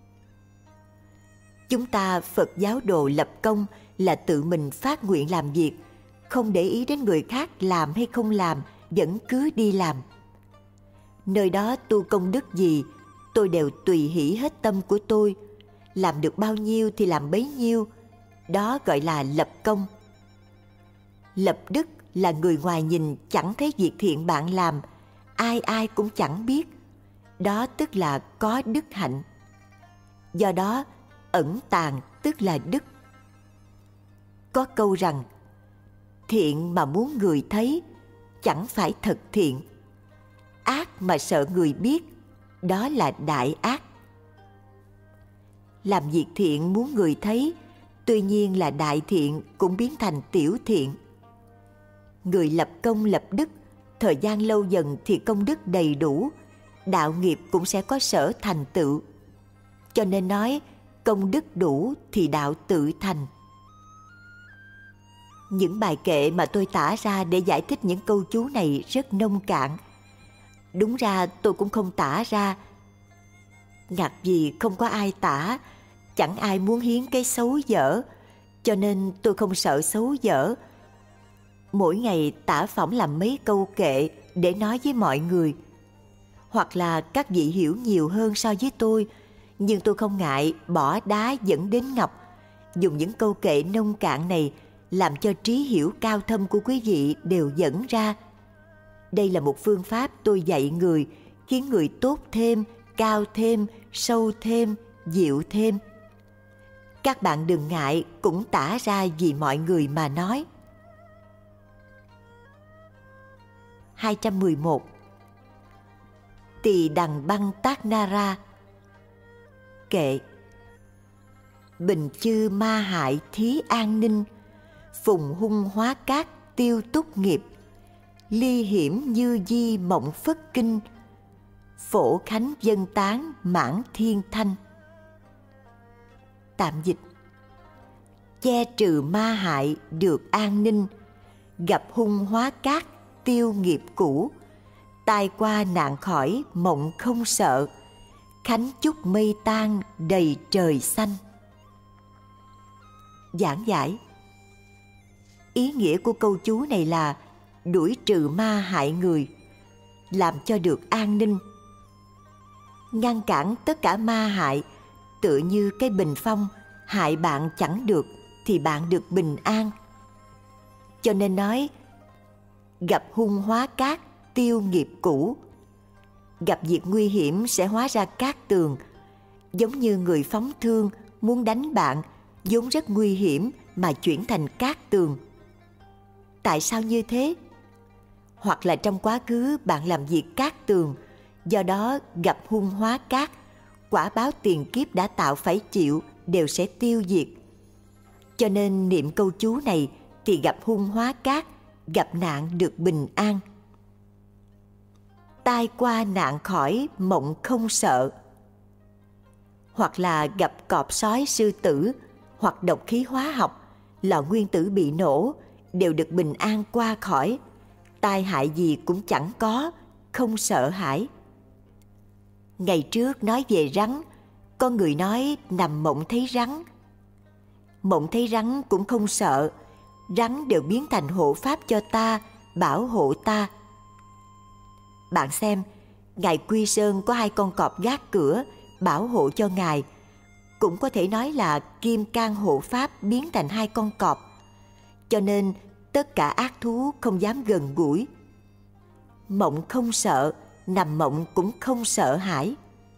Chúng ta Phật giáo đồ lập công là tự mình phát nguyện làm việc, không để ý đến người khác làm hay không làm, vẫn cứ đi làm. Nơi đó tu công đức gì, tôi đều tùy hỷ hết tâm của tôi, làm được bao nhiêu thì làm bấy nhiêu, đó gọi là lập công. Lập đức là người ngoài nhìn chẳng thấy việc thiện bạn làm, ai ai cũng chẳng biết, đó tức là có đức hạnh. Do đó ẩn tàng tức là đức. Có câu rằng, thiện mà muốn người thấy, chẳng phải thật thiện. Ác mà sợ người biết, đó là đại ác. Làm việc thiện muốn người thấy, tuy nhiên là đại thiện cũng biến thành tiểu thiện. Người lập công lập đức, thời gian lâu dần thì công đức đầy đủ, đạo nghiệp cũng sẽ có sở thành tựu. Cho nên nói, công đức đủ thì đạo tự thành. Những bài kệ mà tôi tả ra để giải thích những câu chú này rất nông cạn. Đúng ra tôi cũng không tả ra. Ngặt vì không có ai tả, chẳng ai muốn hiến cái xấu dở, cho nên tôi không sợ xấu dở. Mỗi ngày tả phỏng làm mấy câu kệ để nói với mọi người. Hoặc là các vị hiểu nhiều hơn so với tôi, nhưng tôi không ngại bỏ đá dẫn đến ngọc, dùng những câu kệ nông cạn này làm cho trí hiểu cao thâm của quý vị đều dẫn ra. Đây là một phương pháp tôi dạy người, khiến người tốt thêm, cao thêm, sâu thêm, diệu thêm. Các bạn đừng ngại, cũng tả ra vì mọi người mà nói. hai trăm mười một. Tỳ Đằng Băng Tác Na Ra. Kệ. Bình chư ma hại thí an ninh, phùng hung hóa cát tiêu túc nghiệp, ly hiểm như di mộng phất kinh, phổ khánh dân tán mãn thiên thanh. Tạm dịch. Che trừ ma hại được an ninh, gặp hung hóa cát tiêu nghiệp cũ, tai qua nạn khỏi mộng không sợ, khánh chúc mây tan đầy trời xanh. Giảng giải. Ý nghĩa của câu chú này là đuổi trừ ma hại người, làm cho được an ninh, ngăn cản tất cả ma hại, tựa như cái bình phong, hại bạn chẳng được thì bạn được bình an. Cho nên nói, gặp hung hóa cát tiêu nghiệp cũ. Gặp việc nguy hiểm sẽ hóa ra cát tường, giống như người phóng thương muốn đánh bạn, vốn rất nguy hiểm mà chuyển thành cát tường. Tại sao như thế? Hoặc là trong quá khứ bạn làm việc cát tường, do đó gặp hung hóa cát, quả báo tiền kiếp đã tạo phải chịu đều sẽ tiêu diệt. Cho nên niệm câu chú này thì gặp hung hóa cát, gặp nạn được bình an. Tai qua nạn khỏi mộng không sợ. Hoặc là gặp cọp sói sư tử, hoặc độc khí hóa học, lò nguyên tử bị nổ, đều được bình an qua khỏi, tai hại gì cũng chẳng có, không sợ hãi. Ngày trước nói về rắn, có người nói nằm mộng thấy rắn. Mộng thấy rắn cũng không sợ, rắn đều biến thành hộ pháp cho ta, bảo hộ ta. Bạn xem, ngài Quy Sơn có hai con cọp gác cửa, bảo hộ cho ngài. Cũng có thể nói là kim cang hộ pháp biến thành hai con cọp. Cho nên tất cả ác thú không dám gần gũi. Mộng không sợ, nằm mộng cũng không sợ hãi.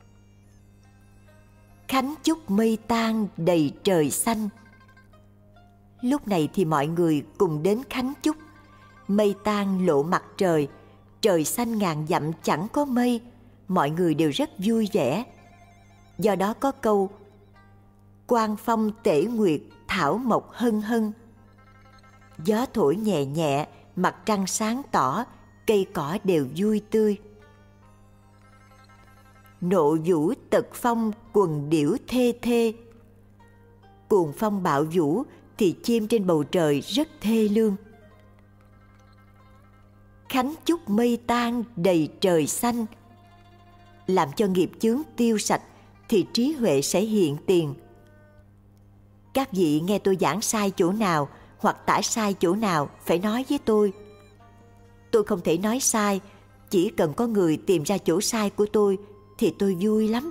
Khánh chúc mây tan đầy trời xanh. Lúc này thì mọi người cùng đến khánh chúc. Mây tan lộ mặt trời, trời xanh ngàn dặm chẳng có mây, mọi người đều rất vui vẻ. Do đó có câu Quang phong tể nguyệt thảo mộc hân hân. Gió thổi nhẹ nhẹ, mặt trăng sáng tỏ, cây cỏ đều vui tươi. Nộ vũ tật phong quần điểu thê thê. Cuồng phong bạo vũ thì chim trên bầu trời rất thê lương. Khánh chúc mây tan đầy trời xanh. Làm cho nghiệp chướng tiêu sạch thì trí huệ sẽ hiện tiền. Các vị nghe tôi giảng sai chỗ nào hoặc tả sai chỗ nào phải nói với tôi. Tôi không thể nói sai, chỉ cần có người tìm ra chỗ sai của tôi thì tôi vui lắm.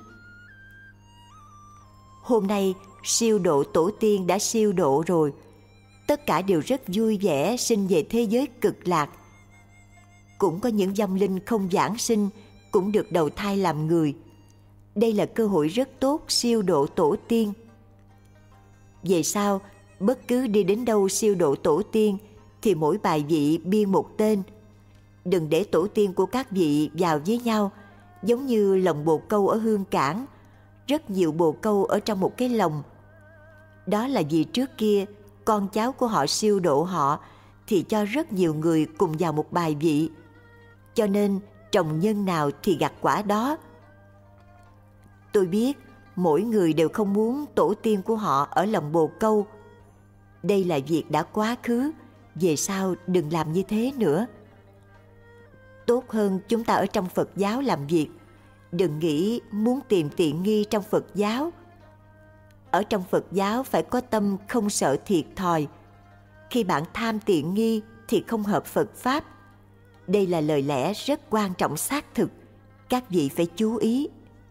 Hôm nay siêu độ tổ tiên đã siêu độ rồi, tất cả đều rất vui vẻ sinh về thế giới cực lạc. Cũng có những vong linh không giảng sinh cũng được đầu thai làm người. Đây là cơ hội rất tốt siêu độ tổ tiên. Về sau, bất cứ đi đến đâu siêu độ tổ tiên thì mỗi bài vị biên một tên. Đừng để tổ tiên của các vị vào với nhau, giống như lồng bồ câu ở Hương Cảng. Rất nhiều bồ câu ở trong một cái lồng. Đó là vì trước kia con cháu của họ siêu độ họ thì cho rất nhiều người cùng vào một bài vị. Cho nên trồng nhân nào thì gặt quả đó. Tôi biết mỗi người đều không muốn tổ tiên của họ ở lòng bồ câu. Đây là việc đã quá khứ, về sau đừng làm như thế nữa. Tốt hơn chúng ta ở trong Phật giáo làm việc, đừng nghĩ muốn tìm tiện nghi trong Phật giáo. Ở trong Phật giáo phải có tâm không sợ thiệt thòi. Khi bạn tham tiện nghi thì không hợp Phật Pháp. Đây là lời lẽ rất quan trọng xác thực, các vị phải chú ý.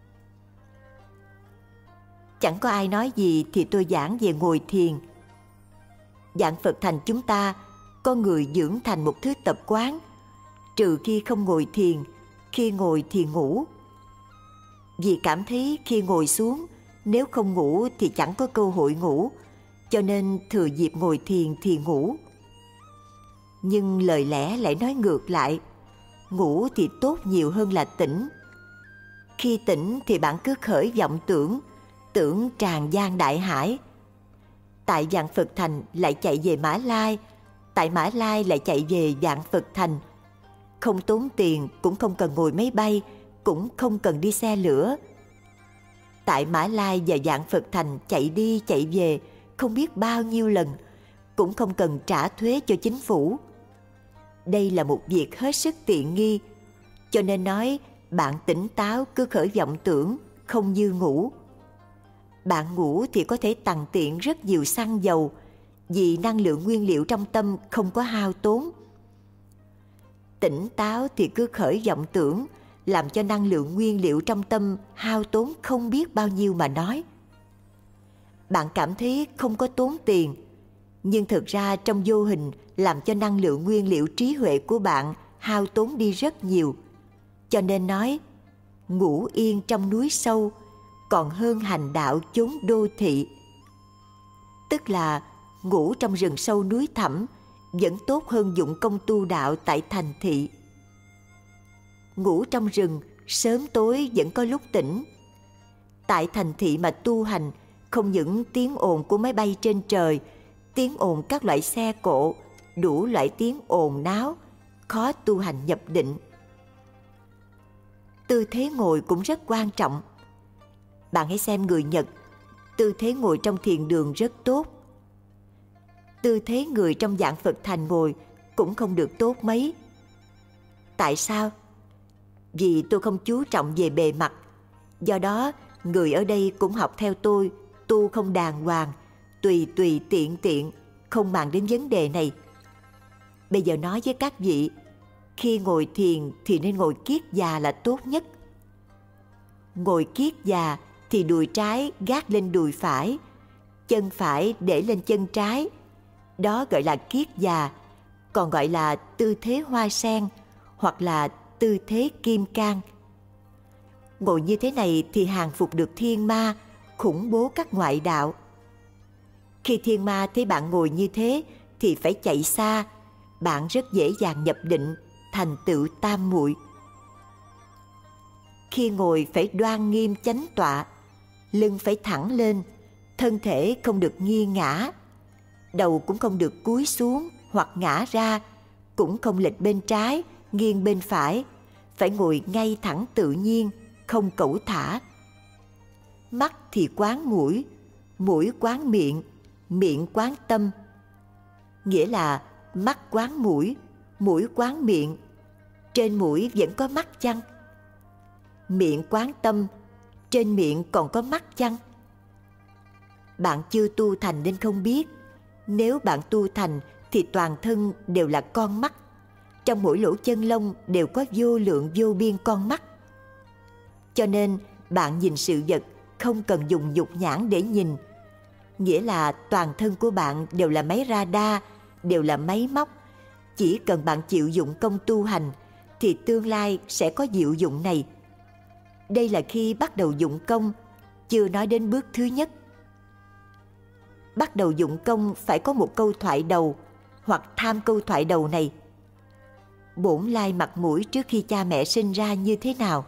Chẳng có ai nói gì thì tôi giảng về ngồi thiền. Giảng Phật thành chúng ta, con người dưỡng thành một thứ tập quán, trừ khi không ngồi thiền, khi ngồi thì ngủ. Vì cảm thấy khi ngồi xuống, nếu không ngủ thì chẳng có cơ hội ngủ, cho nên thừa dịp ngồi thiền thì ngủ. Nhưng lời lẽ lại nói ngược lại, ngủ thì tốt nhiều hơn là tỉnh. Khi tỉnh thì bạn cứ khởi vọng tưởng, tưởng tràn gian đại hải. Tại Vạn Phật Thành lại chạy về Mã Lai, tại Mã Lai lại chạy về Vạn Phật Thành. Không tốn tiền, cũng không cần ngồi máy bay, cũng không cần đi xe lửa. Tại Mã Lai và Vạn Phật Thành chạy đi chạy về không biết bao nhiêu lần, cũng không cần trả thuế cho chính phủ. Đây là một việc hết sức tiện nghi, cho nên nói bạn tỉnh táo cứ khởi vọng tưởng, không như ngủ. Bạn ngủ thì có thể tằn tiện rất nhiều xăng dầu, vì năng lượng nguyên liệu trong tâm không có hao tốn. Tỉnh táo thì cứ khởi vọng tưởng, làm cho năng lượng nguyên liệu trong tâm hao tốn không biết bao nhiêu mà nói. Bạn cảm thấy không có tốn tiền, nhưng thực ra trong vô hình làm cho năng lượng nguyên liệu trí huệ của bạn hao tốn đi rất nhiều. Cho nên nói, ngủ yên trong núi sâu còn hơn hành đạo chốn đô thị. Tức là ngủ trong rừng sâu núi thẳm vẫn tốt hơn dụng công tu đạo tại thành thị. Ngủ trong rừng, sớm tối vẫn có lúc tỉnh. Tại thành thị mà tu hành, không những tiếng ồn của máy bay trên trời, tiếng ồn các loại xe cộ, đủ loại tiếng ồn náo, khó tu hành nhập định. Tư thế ngồi cũng rất quan trọng. Bạn hãy xem người Nhật, tư thế ngồi trong thiền đường rất tốt. Tư thế người trong Vạn Phật Thành ngồi cũng không được tốt mấy. Tại sao? Vì tôi không chú trọng về bề mặt. Do đó, người ở đây cũng học theo tôi, tu không đàng hoàng, tùy tùy tiện tiện, không màng đến vấn đề này. Bây giờ nói với các vị, khi ngồi thiền thì nên ngồi kiết già là tốt nhất. Ngồi kiết già thì đùi trái gác lên đùi phải, chân phải để lên chân trái. Đó gọi là kiết già, còn gọi là tư thế hoa sen hoặc là tư thế kim cang. Ngồi như thế này thì hàng phục được thiên ma, khủng bố các ngoại đạo. Khi thiên ma thấy bạn ngồi như thế thì phải chạy xa, bạn rất dễ dàng nhập định, thành tựu tam muội. Khi ngồi phải đoan nghiêm chánh tọa, lưng phải thẳng lên, thân thể không được nghiêng ngã, đầu cũng không được cúi xuống hoặc ngã ra, cũng không lệch bên trái, nghiêng bên phải, phải ngồi ngay thẳng tự nhiên, không cẩu thả. Mắt thì quán mũi, mũi quán miệng, miệng quán tâm. Nghĩa là mắt quán mũi, mũi quán miệng. Trên mũi vẫn có mắt chăng? Miệng quán tâm, trên miệng còn có mắt chăng? Bạn chưa tu thành nên không biết. Nếu bạn tu thành thì toàn thân đều là con mắt. Trong mỗi lỗ chân lông đều có vô lượng vô biên con mắt. Cho nên bạn nhìn sự vật không cần dùng dục nhãn để nhìn. Nghĩa là toàn thân của bạn đều là máy radar, đều là máy móc. Chỉ cần bạn chịu dụng công tu hành thì tương lai sẽ có diệu dụng này. Đây là khi bắt đầu dụng công, chưa nói đến bước thứ nhất. Bắt đầu dụng công phải có một câu thoại đầu, hoặc tham câu thoại đầu này. Bổn lai mặt mũi trước khi cha mẹ sinh ra như thế nào?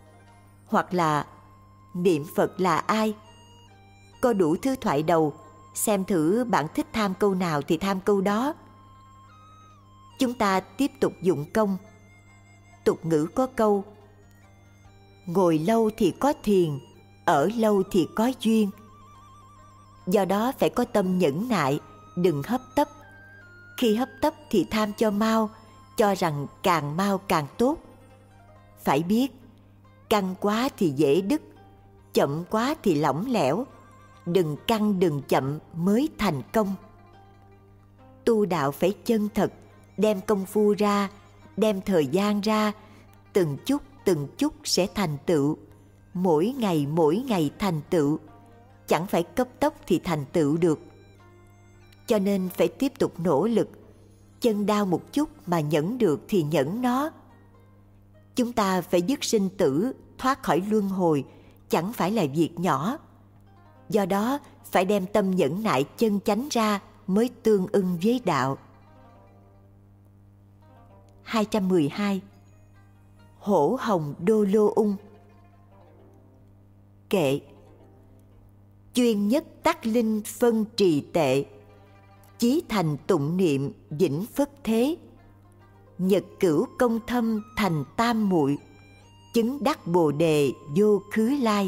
Hoặc là niệm Phật là ai? Có đủ thứ thoại đầu xem thử bạn thích tham câu nào thì tham câu đó. Chúng ta tiếp tục dụng công. Tục ngữ có câu: ngồi lâu thì có thiền, ở lâu thì có duyên. Do đó phải có tâm nhẫn nại, đừng hấp tấp. Khi hấp tấp thì tham cho mau, cho rằng càng mau càng tốt. Phải biết, căng quá thì dễ đứt, chậm quá thì lỏng lẻo. Đừng căng đừng chậm mới thành công. Tu đạo phải chân thật, đem công phu ra, đem thời gian ra, từng chút từng chút sẽ thành tựu. Mỗi ngày mỗi ngày thành tựu, chẳng phải cấp tốc thì thành tựu được. Cho nên phải tiếp tục nỗ lực. Chân đau một chút mà nhẫn được thì nhẫn nó. Chúng ta phải dứt sinh tử, thoát khỏi luân hồi, chẳng phải là việc nhỏ. Do đó phải đem tâm nhẫn nại chân chánh ra mới tương ưng với đạo. hai trăm mười hai. Hổ hồng đô lô ung. Kệ: chuyên nhất tắc linh phân trì tệ, chí thành tụng niệm vĩnh phất thế. Nhật cửu công thâm thành tam muội, chứng đắc bồ đề vô khứ lai.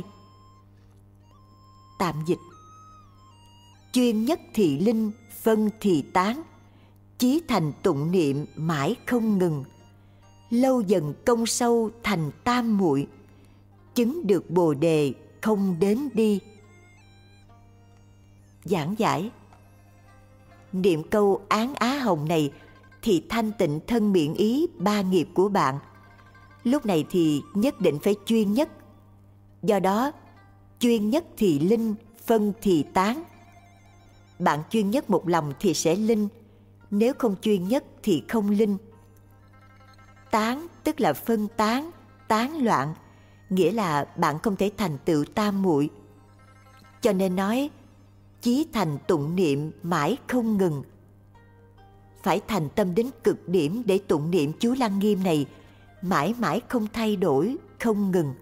Tạm dịch: chuyên nhất thì linh, phân thì tán, chí thành tụng niệm mãi không ngừng. Lâu dần công sâu thành tam muội, chứng được bồ đề không đến đi. Giảng giải: niệm câu Án Á Hồng này thì thanh tịnh thân miệng ý ba nghiệp của bạn. Lúc này thì nhất định phải chuyên nhất. Do đó, chuyên nhất thì linh, phân thì tán. Bạn chuyên nhất một lòng thì sẽ linh, nếu không chuyên nhất thì không linh. Tán tức là phân tán, tán loạn, nghĩa là bạn không thể thành tựu tam muội. Cho nên nói chí thành tụng niệm mãi không ngừng. Phải thành tâm đến cực điểm để tụng niệm chú Lăng Nghiêm này, mãi mãi không thay đổi, không ngừng.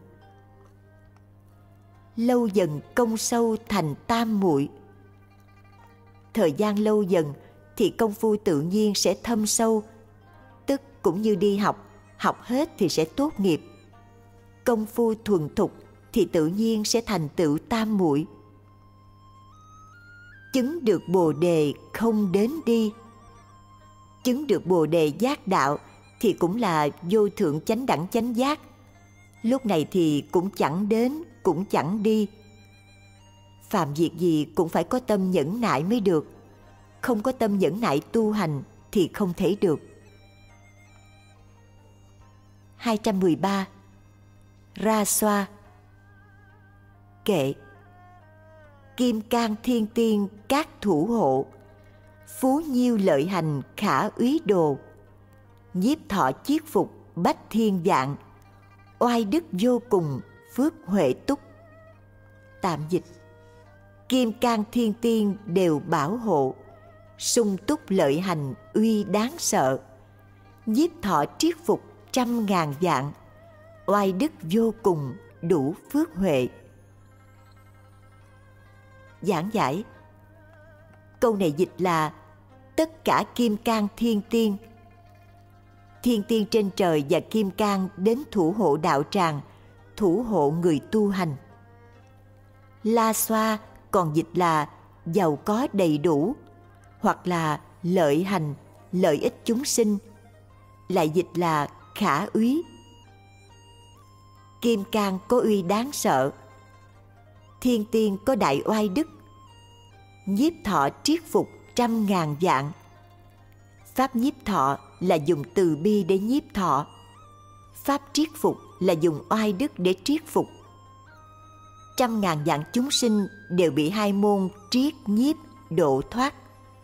Lâu dần công sâu thành tam muội. Thời gian lâu dần thì công phu tự nhiên sẽ thâm sâu, tức cũng như đi học, học hết thì sẽ tốt nghiệp. Công phu thuần thục thì tự nhiên sẽ thành tựu tam muội. Chứng được bồ đề không đến đi. Chứng được bồ đề giác đạo thì cũng là vô thượng chánh đẳng chánh giác. Lúc này thì cũng chẳng đến, cũng chẳng đi. Phạm việc gì cũng phải có tâm nhẫn nại mới được. Không có tâm nhẫn nại tu hành thì không thể được. hai trăm mười ba. Ra xoa. Kệ: kim cang thiên tiên các thủ hộ, phú nhiêu lợi hành khả úy đồ. Nhiếp thọ chiết phục bách thiên vạn, oai đức vô cùng phước huệ túc. Tạm dịch: kim cang thiên tiên đều bảo hộ, sung túc lợi hành uy đáng sợ. Nhiếp thọ triết phục trăm ngàn vạn, oai đức vô cùng đủ phước huệ. Giảng giải: câu này dịch là tất cả kim cang thiên tiên. Thiên tiên trên trời và kim cang đến thủ hộ đạo tràng, thủ hộ người tu hành. La xoa còn dịch là giàu có đầy đủ, hoặc là lợi hành, lợi ích chúng sinh, lại dịch là khả úy. Kim cang có uy đáng sợ, thiên tiên có đại oai đức. Nhiếp thọ triết phục trăm ngàn vạn. Pháp nhiếp thọ là dùng từ bi để nhiếp thọ. Pháp triết phục là dùng oai đức để triết phục. Trăm ngàn vạn chúng sinh đều bị hai môn triết nhiếp độ thoát.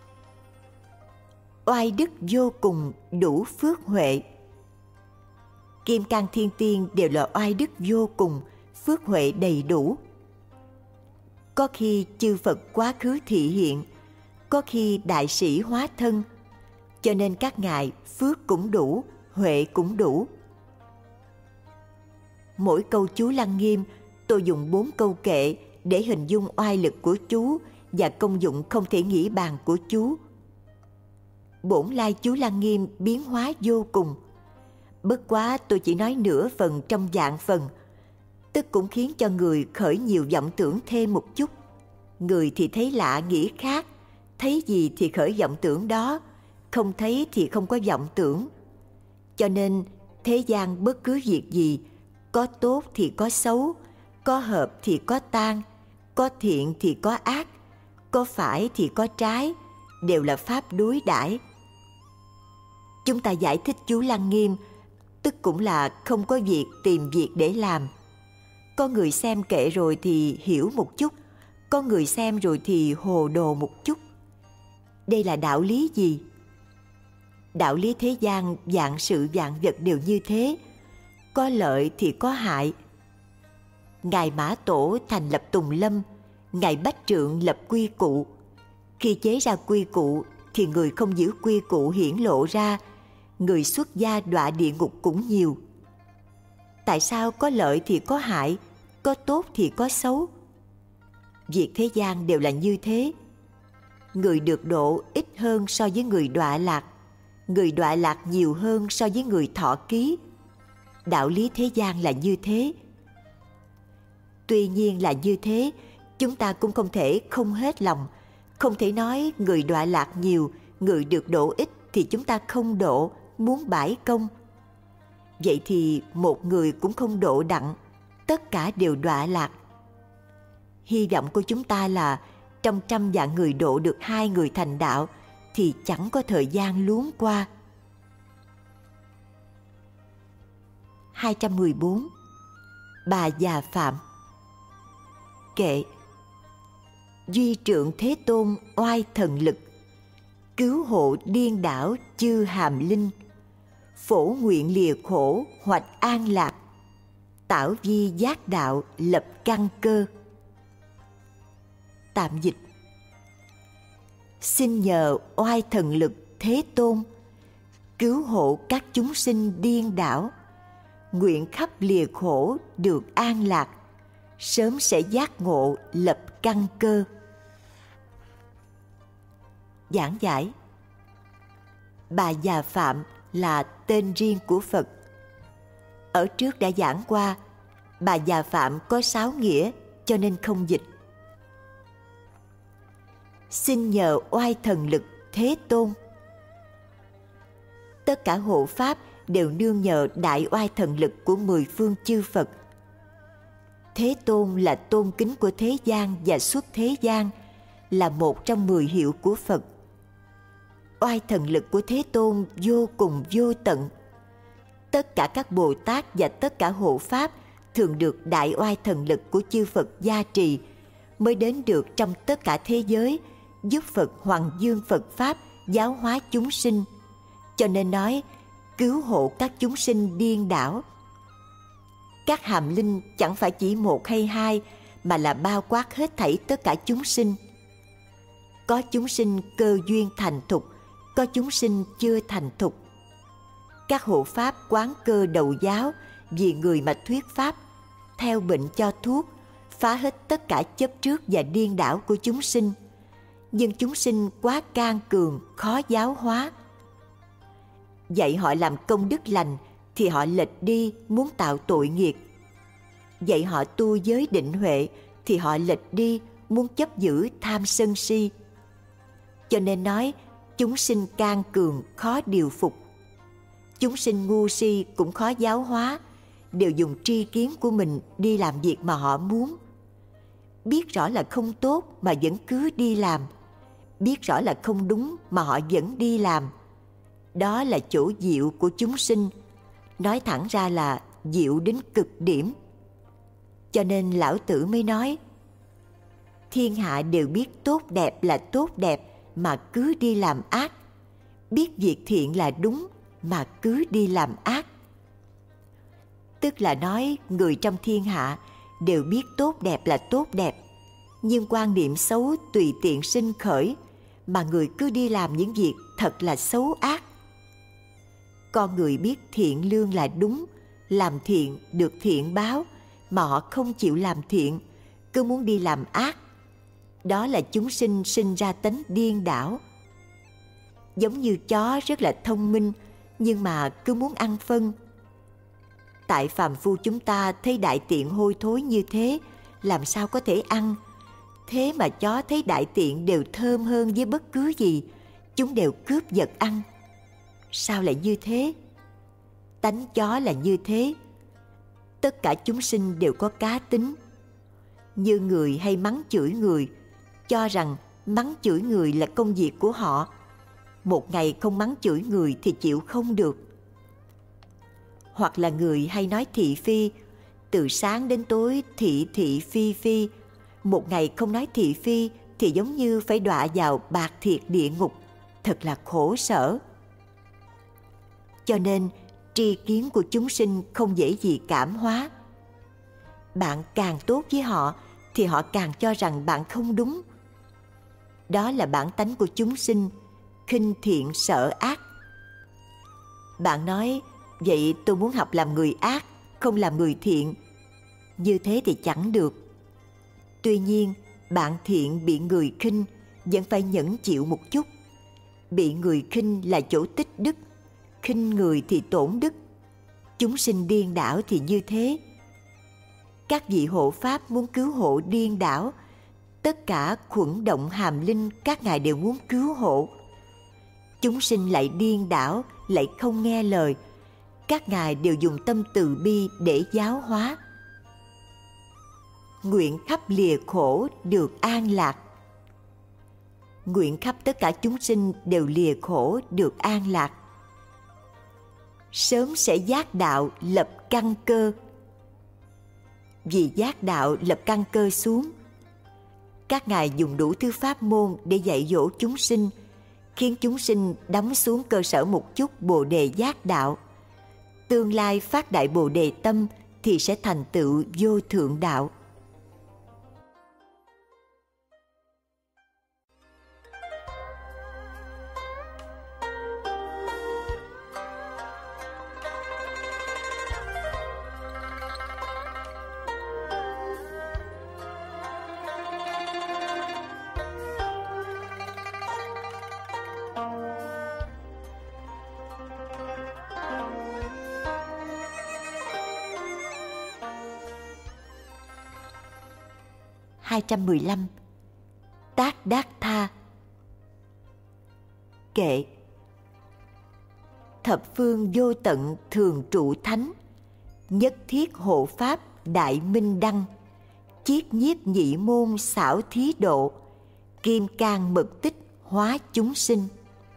Oai đức vô cùng đủ phước huệ. Kim cang thiên tiên đều là oai đức vô cùng, phước huệ đầy đủ. Có khi chư Phật quá khứ thị hiện, có khi đại sĩ hóa thân, cho nên các ngài phước cũng đủ, huệ cũng đủ. Mỗi câu chú Lăng Nghiêm tôi dùng bốn câu kệ để hình dung oai lực của chú và công dụng không thể nghĩ bàn của chú. Bổn lai chú Lăng Nghiêm biến hóa vô cùng. Bất quá tôi chỉ nói nửa phần trong vạn phần, tức cũng khiến cho người khởi nhiều vọng tưởng thêm một chút. Người thì thấy lạ nghĩ khác, thấy gì thì khởi vọng tưởng đó, không thấy thì không có vọng tưởng. Cho nên thế gian bất cứ việc gì, có tốt thì có xấu, có hợp thì có tan, có thiện thì có ác, có phải thì có trái, đều là pháp đối đãi. Chúng ta giải thích chú Lăng Nghiêm, tức cũng là không có việc tìm việc để làm. Có người xem kệ rồi thì hiểu một chút, có người xem rồi thì hồ đồ một chút. Đây là đạo lý gì? Đạo lý thế gian vạn sự vạn vật đều như thế, có lợi thì có hại. Ngài Mã Tổ thành lập Tùng Lâm, Ngài Bách Trượng lập quy củ. Khi chế ra quy củ thì người không giữ quy củ hiển lộ ra, người xuất gia đọa địa ngục cũng nhiều. Tại sao có lợi thì có hại, có tốt thì có xấu? Việc thế gian đều là như thế. Người được độ ít hơn so với người đọa lạc, người đọa lạc nhiều hơn so với người thọ ký. Đạo lý thế gian là như thế. Tuy nhiên là như thế, chúng ta cũng không thể không hết lòng, không thể nói người đọa lạc nhiều, người được độ ít thì chúng ta không độ, muốn bãi công. Vậy thì một người cũng không độ đặng, tất cả đều đọa lạc. Hy vọng của chúng ta là trong trăm vạn người độ được hai người thành đạo thì chẳng có thời gian luống qua. hai trăm mười bốn. Bà già Phạm. Kệ. Duy trượng Thế Tôn oai thần lực, cứu hộ điên đảo chư hàm linh, phổ nguyện lìa khổ hoạch an lạc, tảo vi giác đạo lập căn cơ. Tạm dịch. Xin nhờ oai thần lực Thế Tôn cứu hộ các chúng sinh điên đảo, nguyện khắp lìa khổ được an lạc, sớm sẽ giác ngộ lập căn cơ. Giảng giải. Bà già Phạm là tên riêng của Phật. Ở trước đã giảng qua, bà già Phạm có sáu nghĩa cho nên không dịch. Xin nhờ oai thần lực Thế Tôn. Tất cả hộ pháp đều nương nhờ đại oai thần lực của mười phương chư Phật. Thế Tôn là tôn kính của thế gian và xuất thế gian, là một trong mười hiệu của Phật. Oai thần lực của Thế Tôn vô cùng vô tận. Tất cả các Bồ Tát và tất cả hộ pháp thường được đại oai thần lực của chư Phật gia trì, mới đến được trong tất cả thế giới, giúp Phật hoằng dương Phật Pháp, giáo hóa chúng sinh. Cho nên nói, cứu hộ các chúng sinh điên đảo. Các hàm linh chẳng phải chỉ một hay hai, mà là bao quát hết thảy tất cả chúng sinh. Có chúng sinh cơ duyên thành thục, có chúng sinh chưa thành thục. Các hộ pháp quán cơ đầu giáo, vì người mà thuyết pháp, theo bệnh cho thuốc, phá hết tất cả chấp trước và điên đảo của chúng sinh. Nhưng chúng sinh quá can cường, khó giáo hóa. Dạy họ làm công đức lành thì họ lệch đi muốn tạo tội nghiệp. Dạy họ tu giới định huệ thì họ lệch đi muốn chấp giữ tham sân si. Cho nên nói chúng sinh can cường khó điều phục. Chúng sinh ngu si cũng khó giáo hóa, đều dùng tri kiến của mình đi làm việc mà họ muốn. Biết rõ là không tốt mà vẫn cứ đi làm, biết rõ là không đúng mà họ vẫn đi làm. Đó là chỗ diệu của chúng sinh, nói thẳng ra là diệu đến cực điểm. Cho nên Lão Tử mới nói, thiên hạ đều biết tốt đẹp là tốt đẹp mà cứ đi làm ác, biết việc thiện là đúng mà cứ đi làm ác. Tức là nói người trong thiên hạ đều biết tốt đẹp là tốt đẹp, nhưng quan niệm xấu tùy tiện sinh khởi, mà người cứ đi làm những việc thật là xấu ác. Con người biết thiện lương là đúng, làm thiện được thiện báo, mà họ không chịu làm thiện, cứ muốn đi làm ác. Đó là chúng sinh sinh ra tánh điên đảo. Giống như chó rất là thông minh, nhưng mà cứ muốn ăn phân. Tại phàm phu chúng ta thấy đại tiện hôi thối như thế, làm sao có thể ăn? Thế mà chó thấy đại tiện đều thơm hơn với bất cứ gì, chúng đều cướp giật ăn. Sao lại như thế? Tánh chó là như thế. Tất cả chúng sinh đều có cá tính. Như người hay mắng chửi người, cho rằng mắng chửi người là công việc của họ. Một ngày không mắng chửi người thì chịu không được. Hoặc là người hay nói thị phi, từ sáng đến tối thị thị phi phi. Một ngày không nói thị phi thì giống như phải đọa vào bạc thiệt địa ngục, thật là khổ sở. Cho nên tri kiến của chúng sinh không dễ gì cảm hóa. Bạn càng tốt với họ thì họ càng cho rằng bạn không đúng. Đó là bản tánh của chúng sinh, khinh thiện sợ ác. Bạn nói, vậy tôi muốn học làm người ác, không làm người thiện. Như thế thì chẳng được. Tuy nhiên, bạn thiện bị người khinh, vẫn phải nhẫn chịu một chút. Bị người khinh là chỗ tích đức, khinh người thì tổn đức. Chúng sinh điên đảo thì như thế. Các vị hộ pháp muốn cứu hộ điên đảo, tất cả khuẩn động hàm linh các ngài đều muốn cứu hộ. Chúng sinh lại điên đảo, lại không nghe lời, các ngài đều dùng tâm từ bi để giáo hóa. Nguyện khắp lìa khổ được an lạc. Nguyện khắp tất cả chúng sinh đều lìa khổ được an lạc. Sớm sẽ giác đạo lập căn cơ. Vì giác đạo lập căn cơ xuống, các ngài dùng đủ thứ pháp môn để dạy dỗ chúng sinh, khiến chúng sinh đắm xuống cơ sở một chút bồ đề giác đạo. Tương lai phát đại bồ đề tâm thì sẽ thành tựu vô thượng đạo. hai trăm mười lăm. Tác Đát Tha. Kệ. Thập phương vô tận thường trụ thánh, nhất thiết hộ pháp đại minh đăng, chiết nhiếp nhị môn xảo thí độ, kim cang mật tích hóa chúng sinh.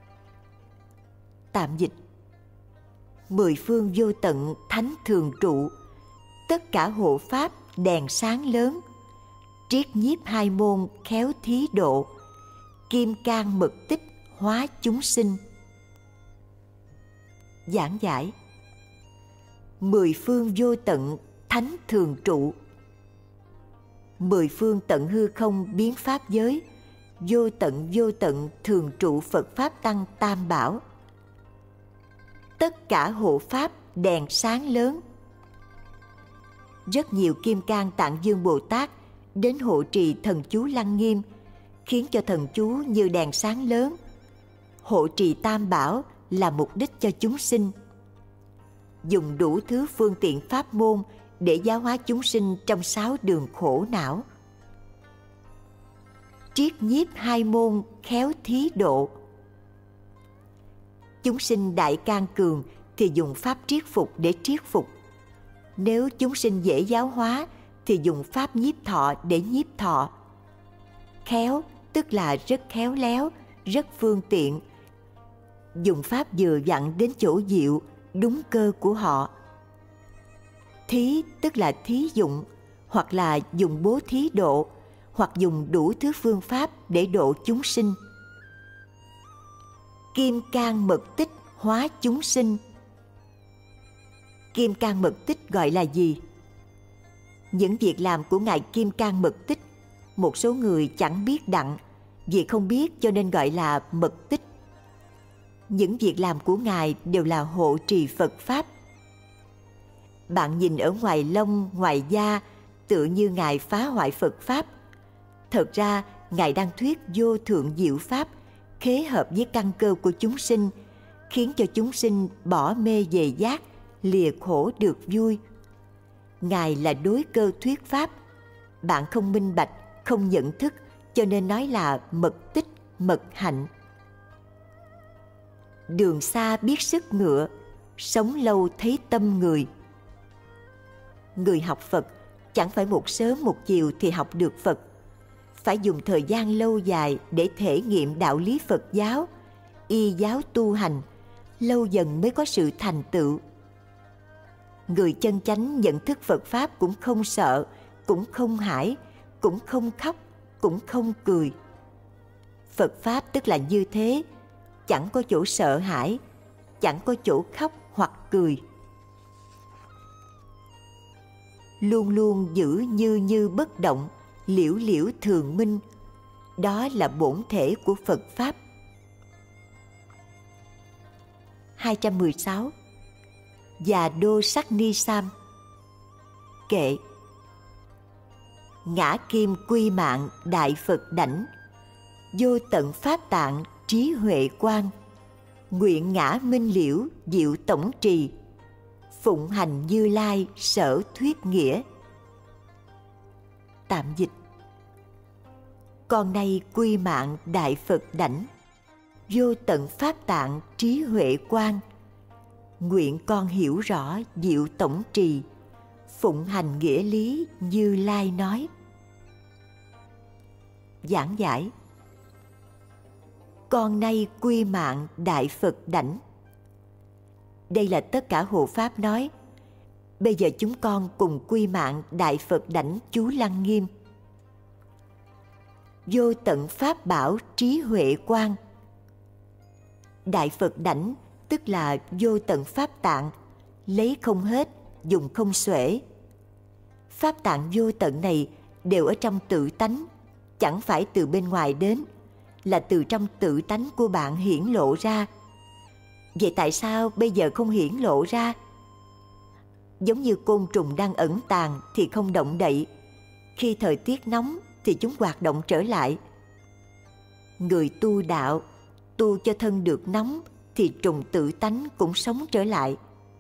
Tạm dịch. Mười phương vô tận thánh thường trụ, tất cả hộ pháp đèn sáng lớn, triết nhiếp hai môn khéo thí độ, kim cang mật tích hóa chúng sinh. Giảng giải. Mười phương vô tận thánh thường trụ. Mười phương tận hư không biến pháp giới, vô tận vô tận thường trụ Phật Pháp Tăng Tam Bảo. Tất cả hộ pháp đèn sáng lớn. Rất nhiều Kim Cang Tạng Dương Bồ Tát đến hộ trì thần chú Lăng Nghiêm, khiến cho thần chú như đèn sáng lớn. Hộ trì Tam Bảo là mục đích cho chúng sinh. Dùng đủ thứ phương tiện pháp môn để giáo hóa chúng sinh trong sáu đường khổ não. Triết nhiếp hai môn khéo thí độ. Chúng sinh đại can cường thì dùng pháp triết phục để triết phục. Nếu chúng sinh dễ giáo hóa thì dùng pháp nhiếp thọ để nhiếp thọ. Khéo tức là rất khéo léo, rất phương tiện. Dùng pháp vừa vặn đến chỗ diệu, đúng cơ của họ. Thí tức là thí dụng, hoặc là dùng bố thí độ, hoặc dùng đủ thứ phương pháp để độ chúng sinh. Kim cang mật tích hóa chúng sinh. Kim cang mật tích gọi là gì? Những việc làm của Ngài Kim Cang Mật Tích, một số người chẳng biết đặng, vì không biết cho nên gọi là mật tích. Những việc làm của Ngài đều là hộ trì Phật Pháp. Bạn nhìn ở ngoài lông, ngoài da, tựa như Ngài phá hoại Phật Pháp. Thật ra, Ngài đang thuyết vô thượng diệu pháp, khế hợp với căn cơ của chúng sinh, khiến cho chúng sinh bỏ mê về giác, lìa khổ được vui. Ngài là đối cơ thuyết pháp. Bạn không minh bạch, không nhận thức, cho nên nói là mật tích, mật hạnh. Đường xa biết sức ngựa, sống lâu thấy tâm người. Người học Phật chẳng phải một sớm một chiều thì học được Phật. Phải dùng thời gian lâu dài để thể nghiệm đạo lý Phật giáo, y giáo tu hành, lâu dần mới có sự thành tựu. Người chân chánh nhận thức Phật Pháp cũng không sợ, cũng không hãi, cũng không khóc, cũng không cười. Phật Pháp tức là như thế, chẳng có chỗ sợ hãi, chẳng có chỗ khóc hoặc cười. Luôn luôn giữ như như bất động, liễu liễu thường minh, đó là bổn thể của Phật Pháp. hai trăm mười sáu. Già đô sắc ni sam. Kệ. Ngã kim quy mạng đại Phật đảnh, vô tận pháp tạng trí huệ quang, nguyện ngã minh liễu diệu tổng trì, phụng hành Như Lai sở thuyết nghĩa. Tạm dịch. Con nay quy mạng đại Phật đảnh, vô tận pháp tạng trí huệ quang, nguyện con hiểu rõ diệu tổng trì, phụng hành nghĩa lý Như Lai nói. Giảng giải. Con nay quy mạng đại Phật đảnh. Đây là tất cả hộ pháp nói. Bây giờ chúng con cùng quy mạng đại Phật đảnh chú Lăng Nghiêm. Vô tận pháp bảo trí huệ quang. Đại Phật đảnh tức là vô tận pháp tạng, lấy không hết, dùng không xuể. Pháp tạng vô tận này đều ở trong tự tánh, chẳng phải từ bên ngoài đến, là từ trong tự tánh của bạn hiển lộ ra. Vậy tại sao bây giờ không hiển lộ ra? Giống như côn trùng đang ẩn tàng thì không động đậy, khi thời tiết nóng thì chúng hoạt động trở lại. Người tu đạo, tu cho thân được nóng thì trùng tự tánh cũng sống trở lại.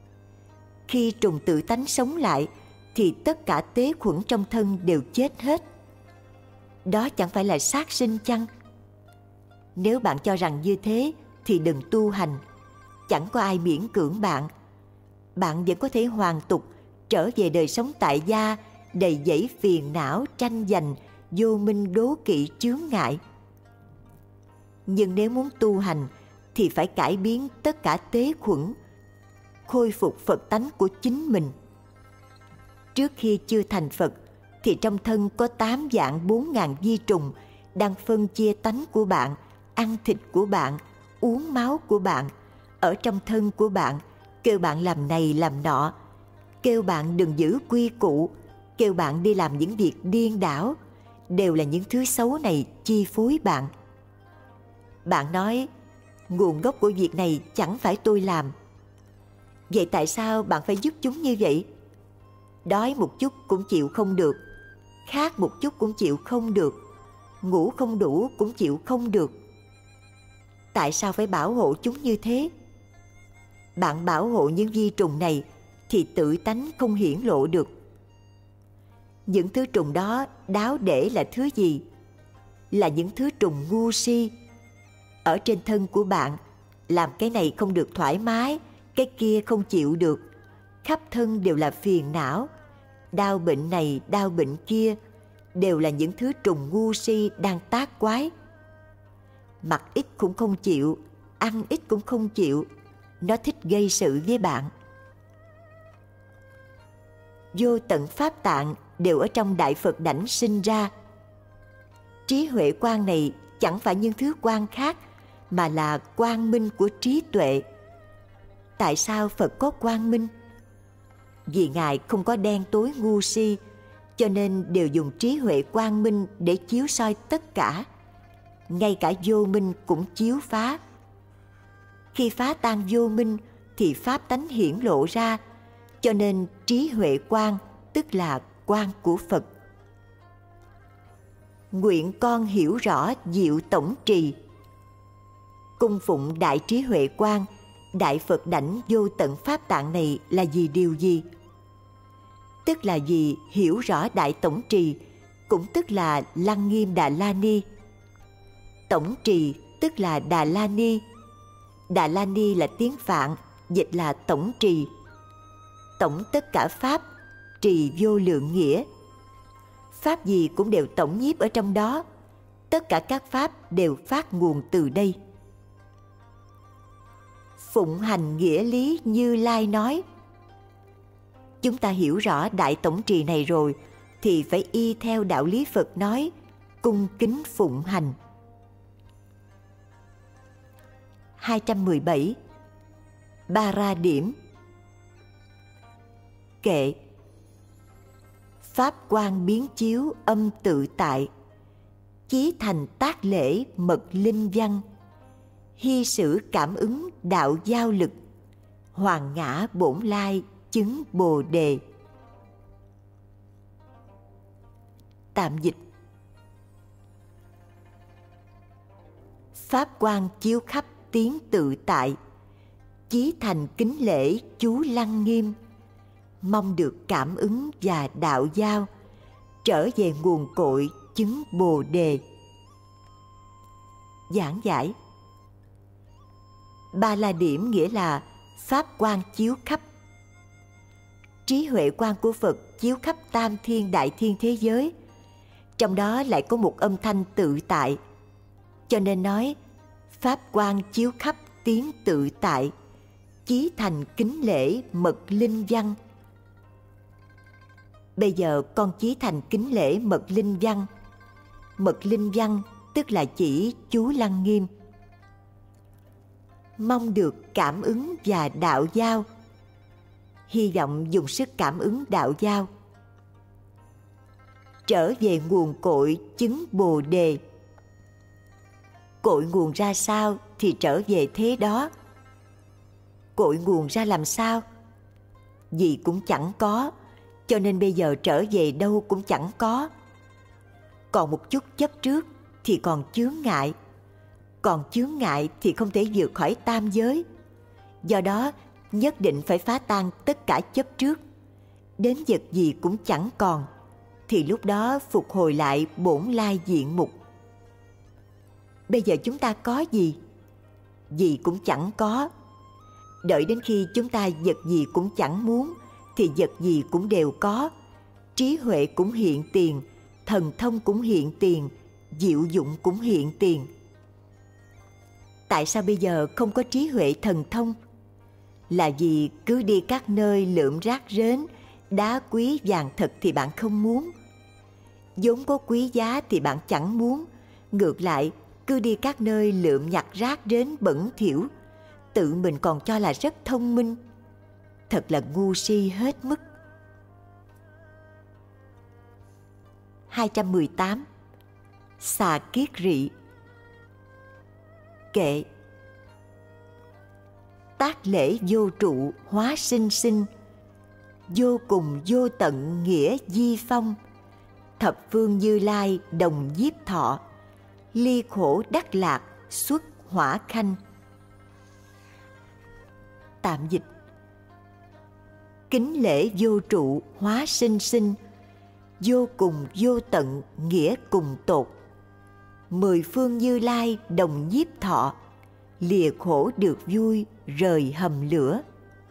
Khi trùng tự tánh sống lại thì tất cả tế khuẩn trong thân đều chết hết. Đó chẳng phải là sát sinh chăng? Nếu bạn cho rằng như thế thì đừng tu hành, chẳng có ai miễn cưỡng bạn. Bạn vẫn có thể hoàn tục trở về đời sống tại gia, đầy dẫy phiền não, tranh giành, vô minh đố kỵ chướng ngại. Nhưng nếu muốn tu hành thì phải cải biến tất cả tế khuẩn, khôi phục Phật tánh của chính mình. Trước khi chưa thành Phật thì trong thân có tám vạn bốn ngàn vi trùng đang phân chia tánh của bạn, ăn thịt của bạn, uống máu của bạn, ở trong thân của bạn, kêu bạn làm này làm nọ, kêu bạn đừng giữ quy củ, kêu bạn đi làm những việc điên đảo. Đều là những thứ xấu này chi phối bạn. Bạn nói, nguồn gốc của việc này chẳng phải tôi làm. Vậy tại sao bạn phải giúp chúng như vậy? Đói một chút cũng chịu không được, khát một chút cũng chịu không được, ngủ không đủ cũng chịu không được. Tại sao phải bảo hộ chúng như thế? Bạn bảo hộ những vi trùng này thì tự tánh không hiển lộ được. Những thứ trùng đó đáo để là thứ gì? Là những thứ trùng ngu si. Ở trên thân của bạn, làm cái này không được thoải mái, cái kia không chịu được. Khắp thân đều là phiền não, đau bệnh này, đau bệnh kia, đều là những thứ trùng ngu si đang tác quái. Mặc ít cũng không chịu, ăn ít cũng không chịu, nó thích gây sự với bạn. Vô tận pháp tạng đều ở trong đại Phật đảnh sinh ra. Trí huệ quang này chẳng phải những thứ quang khác, mà là quang minh của trí tuệ. Tại sao Phật có quang minh? Vì Ngài không có đen tối ngu si, cho nên đều dùng trí huệ quang minh để chiếu soi tất cả. Ngay cả vô minh cũng chiếu phá. Khi phá tan vô minh thì pháp tánh hiển lộ ra, cho nên trí huệ quang tức là quang của Phật. nguyện con hiểu rõ diệu tổng trì. Cung phụng đại trí huệ quang, đại Phật đảnh vô tận pháp tạng này là vì điều gì? Tức là vì hiểu rõ đại tổng trì, cũng tức là Lăng Nghiêm Đà La Ni. Tổng trì tức là Đà La Ni. Đà La Ni là tiếng Phạn, dịch là tổng trì. Tổng tất cả pháp, trì vô lượng nghĩa. Pháp gì cũng đều tổng nhiếp ở trong đó. Tất cả các pháp đều phát nguồn từ đây. Phụng hành nghĩa lý Như Lai nói. Chúng ta hiểu rõ đại tổng trì này rồi, thì phải y theo đạo lý Phật nói, cung kính phụng hành. hai trăm mười bảy. Ba ra điểm. Kệ. Pháp quang biến chiếu âm tự tại, chí thành tác lễ mật linh văn, hy sử cảm ứng đạo giao lực, hoàng ngã bổn lai chứng bồ đề. Tạm dịch. Pháp quang chiếu khắp tiếng tự tại, chí thành kính lễ chú Lăng Nghiêm, mong được cảm ứng và đạo giao, trở về nguồn cội chứng bồ đề. Giảng giải. Ba la điểm nghĩa là pháp quang chiếu khắp. Trí huệ quang của Phật chiếu khắp tam thiên đại thiên thế giới, trong đó lại có một âm thanh tự tại, cho nên nói pháp quang chiếu khắp tiếng tự tại, chí thành kính lễ mật linh văn. Bây giờ con chí thành kính lễ mật linh văn. Mật linh văn tức là chỉ chú Lăng Nghiêm. Mong được cảm ứng và đạo giao, hy vọng dùng sức cảm ứng đạo giao, trở về nguồn cội chứng bồ đề. Cội nguồn ra sao thì trở về thế đó. Cội nguồn ra làm sao? Gì cũng chẳng có, cho nên bây giờ trở về đâu cũng chẳng có. Còn một chút chấp trước thì còn chướng ngại, còn chướng ngại thì không thể vượt khỏi tam giới. Do đó nhất định phải phá tan tất cả chấp trước, đến vật gì cũng chẳng còn, thì lúc đó phục hồi lại bổn lai diện mục. Bây giờ chúng ta có gì? Gì cũng chẳng có. Đợi đến khi chúng ta vật gì cũng chẳng muốn, thì vật gì cũng đều có. Trí huệ cũng hiện tiền, thần thông cũng hiện tiền, diệu dụng cũng hiện tiền. Tại sao bây giờ không có trí huệ thần thông? Là vì cứ đi các nơi lượm rác rến, đá quý vàng thật thì bạn không muốn. vốn có quý giá thì bạn chẳng muốn. Ngược lại, cứ đi các nơi lượm nhặt rác rến bẩn thỉu, tự mình còn cho là rất thông minh. Thật là ngu si hết mức. hai trăm mười tám. Xà kiết rị. Kệ. Tác lễ vô trụ hóa sinh sinh, vô cùng vô tận nghĩa di phong. Thập phương Như Lai đồng nhiếp thọ, ly khổ đắc lạc xuất hỏa khanh. Tạm dịch. Kính lễ vô trụ hóa sinh sinh, vô cùng vô tận nghĩa cùng tột. Mười phương Như Lai đồng nhiếp thọ, lìa khổ được vui rời hầm lửa.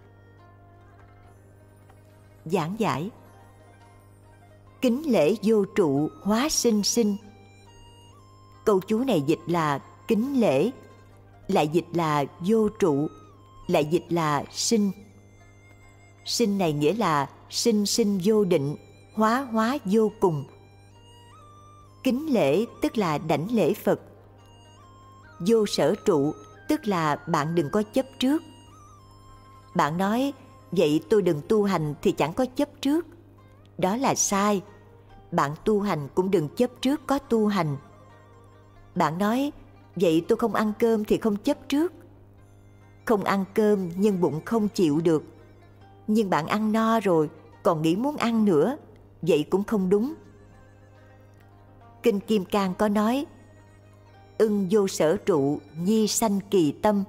Giảng giải. Kính lễ vô trụ hóa sinh sinh. Câu chú này dịch là kính lễ, lại dịch là vô trụ, lại dịch là sinh. Sinh này nghĩa là sinh sinh vô định, hóa hóa vô cùng. Kính lễ tức là đảnh lễ Phật. Vô sở trụ tức là bạn đừng có chấp trước. Bạn nói, vậy tôi đừng tu hành thì chẳng có chấp trước. Đó là sai. Bạn tu hành cũng đừng chấp trước có tu hành. Bạn nói, vậy tôi không ăn cơm thì không chấp trước. Không ăn cơm nhưng bụng không chịu được. Nhưng bạn ăn no rồi, còn nghĩ muốn ăn nữa, vậy cũng không đúng. Kinh Kim Cang có nói: ưng vô sở trụ, nhi sanh kỳ tâm.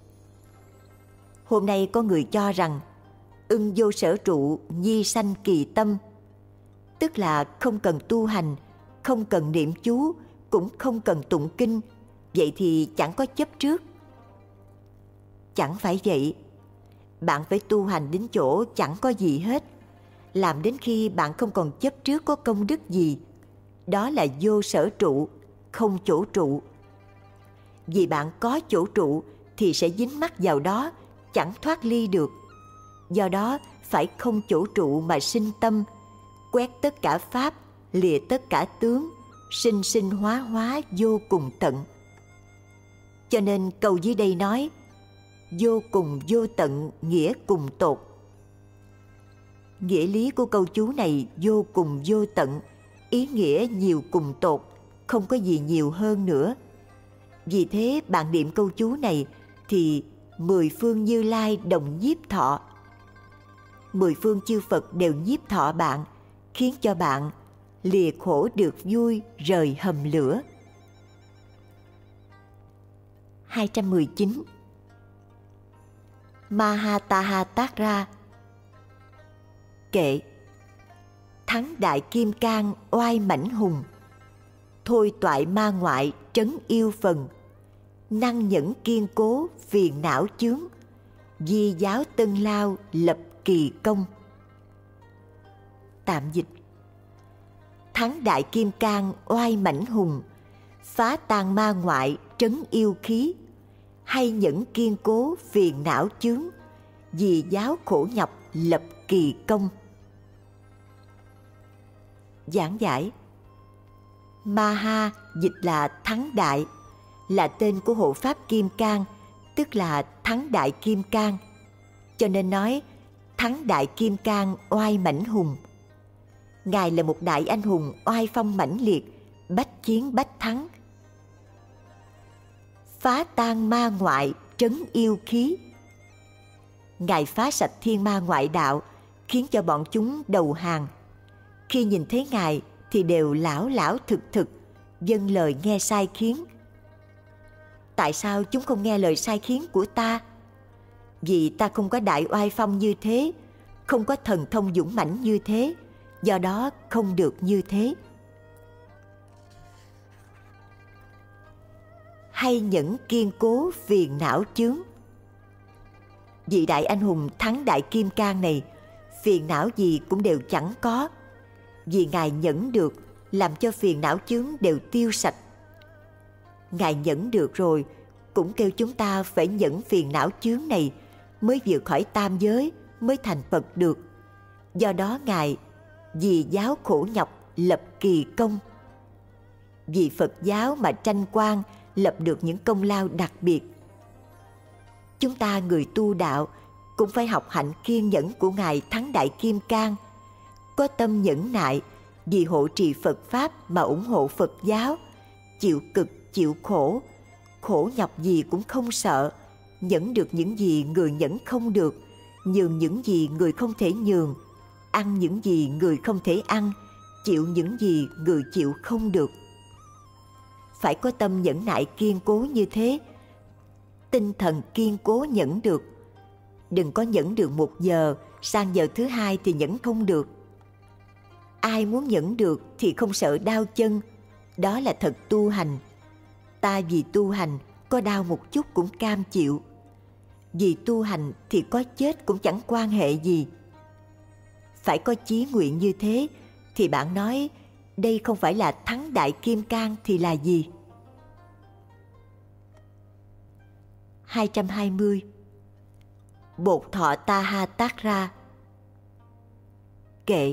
Hôm nay có người cho rằng ưng vô sở trụ, nhi sanh kỳ tâm, tức là không cần tu hành, không cần niệm chú, cũng không cần tụng kinh, vậy thì chẳng có chấp trước. Chẳng phải vậy. Bạn phải tu hành đến chỗ chẳng có gì hết, làm đến khi bạn không còn chấp trước có công đức gì. Đó là vô sở trụ, không chỗ trụ. Vì bạn có chỗ trụ thì sẽ dính mắc vào đó, chẳng thoát ly được. Do đó phải không chỗ trụ mà sinh tâm, quét tất cả pháp, lìa tất cả tướng, sinh sinh hóa hóa vô cùng tận. Cho nên câu dưới đây nói: vô cùng vô tận, nghĩa cùng tột. Nghĩa lý của câu chú này vô cùng vô tận, ý nghĩa nhiều cùng tột, không có gì nhiều hơn nữa. Vì thế bạn niệm câu chú này thì mười phương Như Lai đồng nhiếp thọ. Mười phương chư Phật đều nhiếp thọ bạn, khiến cho bạn lìa khổ được vui, rời hầm lửa. hai trăm mười chín. Mahataha tác ra. Kệ: thắng đại kim cang oai mãnh hùng, thôi toại ma ngoại trấn yêu phần, năng nhẫn kiên cố phiền não chướng, di giáo tân lao lập kỳ công. Tạm dịch: thắng đại kim cang oai mãnh hùng, phá tan ma ngoại trấn yêu khí, hay nhẫn kiên cố phiền não chướng, vì giáo khổ nhọc lập kỳ công. Giảng giải: Maha dịch là thắng đại, là tên của hộ pháp Kim Cang, tức là thắng đại Kim Cang. Cho nên nói thắng đại Kim Cang oai mãnh hùng. Ngài là một đại anh hùng oai phong mãnh liệt, bách chiến bách thắng. Phá tan ma ngoại trấn yêu khí. Ngài phá sạch thiên ma ngoại đạo, khiến cho bọn chúng đầu hàng. Khi nhìn thấy Ngài thì đều lảo lảo thực thực, vâng lời nghe sai khiến. Tại sao chúng không nghe lời sai khiến của ta? Vì ta không có đại oai phong như thế, không có thần thông dũng mãnh như thế, do đó không được như thế. Hay nhẫn kiên cố phiền não chướng. Vị đại anh hùng thắng đại Kim Cang này, phiền não gì cũng đều chẳng có, vì Ngài nhẫn được, làm cho phiền não chướng đều tiêu sạch. Ngài nhẫn được rồi, cũng kêu chúng ta phải nhẫn phiền não chướng này, mới vượt khỏi tam giới, mới thành Phật được. Do đó Ngài vì giáo khổ nhọc lập kỳ công. Vì Phật giáo mà tranh quan, lập được những công lao đặc biệt. Chúng ta người tu đạo cũng phải học hạnh kiên nhẫn của Ngài thắng đại Kim Cang, có tâm nhẫn nại vì hộ trì Phật Pháp mà ủng hộ Phật giáo, chịu cực chịu khổ, khổ nhọc gì cũng không sợ, nhẫn được những gì người nhẫn không được, nhường những gì người không thể nhường, ăn những gì người không thể ăn, chịu những gì người chịu không được. Phải có tâm nhẫn nại kiên cố như thế, tinh thần kiên cố nhẫn được. Đừng có nhẫn được một giờ, sang giờ thứ hai thì nhẫn không được. Ai muốn nhẫn được thì không sợ đau chân, đó là thật tu hành. Ta vì tu hành có đau một chút cũng cam chịu, vì tu hành thì có chết cũng chẳng quan hệ gì. Phải có chí nguyện như thế thì bạn nói đây không phải là thắng đại Kim Cang thì là gì? hai trăm hai mươi. Bột thọ ta ha tác ra. Kệ: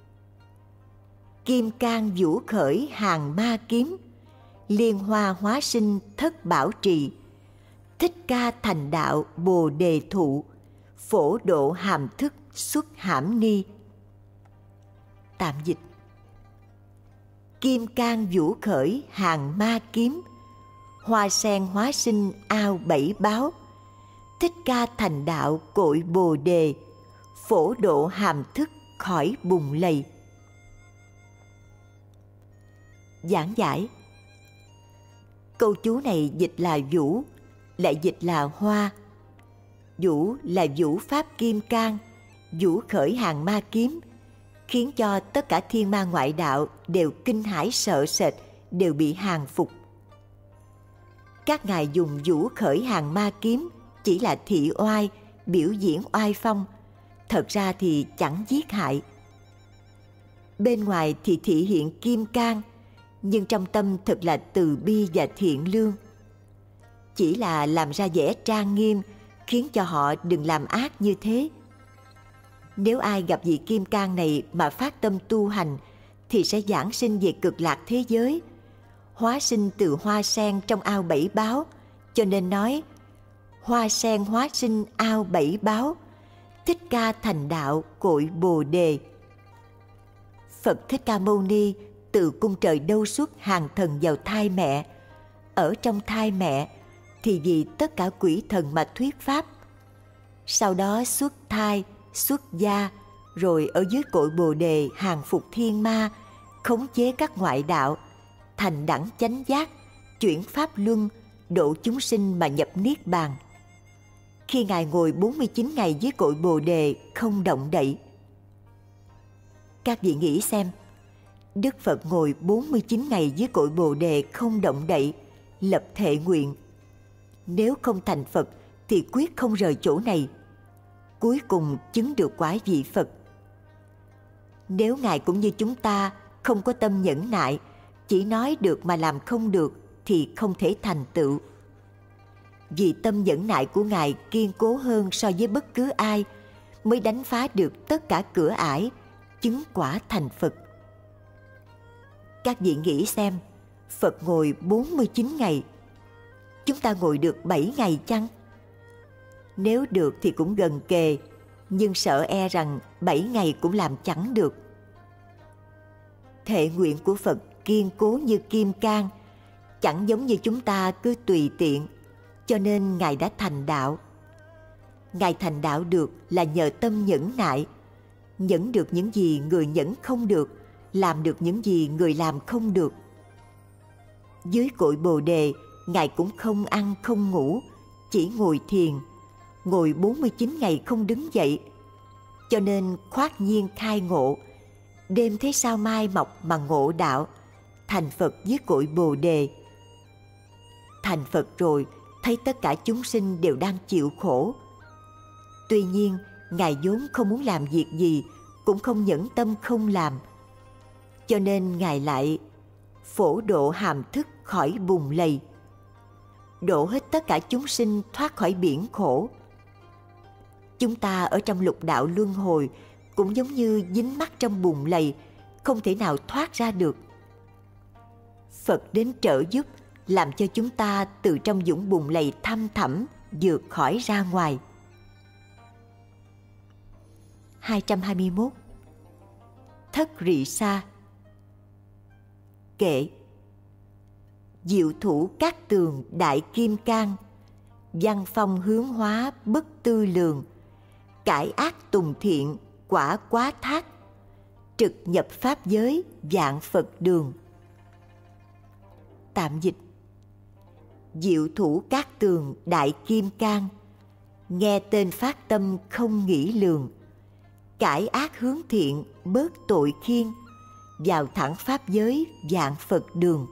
Kim cang vũ khởi hàng ma kiếm, liên hoa hóa sinh thất bảo trì, thích ca thành đạo bồ đề thụ, phổ độ hàm thức xuất hãm ni. Tạm dịch: Kim cang vũ khởi hàng ma kiếm, hoa sen hóa sinh ao bảy báo, thích ca thành đạo cội bồ đề, phổ độ hàm thức khỏi bùn lầy. Giảng giải. Câu chú này dịch là vũ, lại dịch là hoa. Vũ là vũ pháp kim cang, vũ khởi hàng ma kiếm, khiến cho tất cả thiên ma ngoại đạo đều kinh hãi sợ sệt, đều bị hàng phục. Các ngài dùng vũ khởi hàng ma kiếm chỉ là thị oai, biểu diễn oai phong, thật ra thì chẳng giết hại. Bên ngoài thì thị hiện kim cang, nhưng trong tâm thật là từ bi và thiện lương. Chỉ là làm ra vẻ trang nghiêm, khiến cho họ đừng làm ác như thế. Nếu ai gặp vị kim cang này mà phát tâm tu hành, thì sẽ giảng sinh về cực lạc thế giới, hóa sinh từ hoa sen trong ao bảy báo, cho nên nói hoa sen hóa sinh ao bảy báo, Thích Ca thành đạo cội Bồ Đề. Phật Thích Ca Mâu Ni từ cung trời đâu xuất hàng thần vào thai mẹ. Ở trong thai mẹ thì vì tất cả quỷ thần mà thuyết pháp. Sau đó xuất thai, xuất gia, rồi ở dưới cội Bồ Đề hàng phục thiên ma, khống chế các ngoại đạo, thành đẳng chánh giác, chuyển pháp luân, độ chúng sinh mà nhập niết bàn. Khi Ngài ngồi bốn mươi chín ngày dưới cội Bồ Đề không động đậy. Các vị nghĩ xem, Đức Phật ngồi bốn mươi chín ngày dưới cội Bồ Đề không động đậy, lập thệ nguyện: nếu không thành Phật thì quyết không rời chỗ này. Cuối cùng chứng được quả vị Phật. Nếu Ngài cũng như chúng ta không có tâm nhẫn nại, chỉ nói được mà làm không được, thì không thể thành tựu. Vì tâm nhẫn nại của Ngài kiên cố hơn so với bất cứ ai, mới đánh phá được tất cả cửa ải, chứng quả thành Phật. Các vị nghĩ xem, Phật ngồi bốn mươi chín ngày, chúng ta ngồi được bảy ngày chăng? Nếu được thì cũng gần kề, nhưng sợ e rằng bảy ngày cũng làm chẳng được. Thệ nguyện của Phật kiên cố như kim cang, chẳng giống như chúng ta cứ tùy tiện, cho nên Ngài đã thành đạo. Ngài thành đạo được là nhờ tâm nhẫn nại, nhẫn được những gì người nhẫn không được, làm được những gì người làm không được. Dưới cội Bồ Đề, Ngài cũng không ăn không ngủ, chỉ ngồi thiền, ngồi bốn mươi chín ngày không đứng dậy, cho nên khoát nhiên khai ngộ, đêm thấy sao mai mọc mà ngộ đạo, thành Phật dưới cội Bồ Đề. Thành Phật rồi, thấy tất cả chúng sinh đều đang chịu khổ. Tuy nhiên, Ngài vốn không muốn làm việc gì, cũng không nhẫn tâm không làm, cho nên Ngài lại phổ độ hàm thức khỏi bùn lầy, độ hết tất cả chúng sinh thoát khỏi biển khổ. Chúng ta ở trong lục đạo luân hồi cũng giống như dính mắc trong bùn lầy, không thể nào thoát ra được. Phật đến trợ giúp, làm cho chúng ta từ trong vũng bùn lầy thăm thẳm vượt khỏi ra ngoài. hai trăm hai mươi mốt. Thất Rị Sa. Kệ: diệu thủ các tường đại kim cang, văn phong hướng hóa bất tư lường, cải ác tùng thiện quả quá thác, trực nhập pháp giới vạn Phật đường. Tạm dịch: diệu thủ các tường đại kim cang, nghe tên phát tâm không nghĩ lường, cải ác hướng thiện bớt tội khiên, vào thẳng pháp giới vạn Phật đường.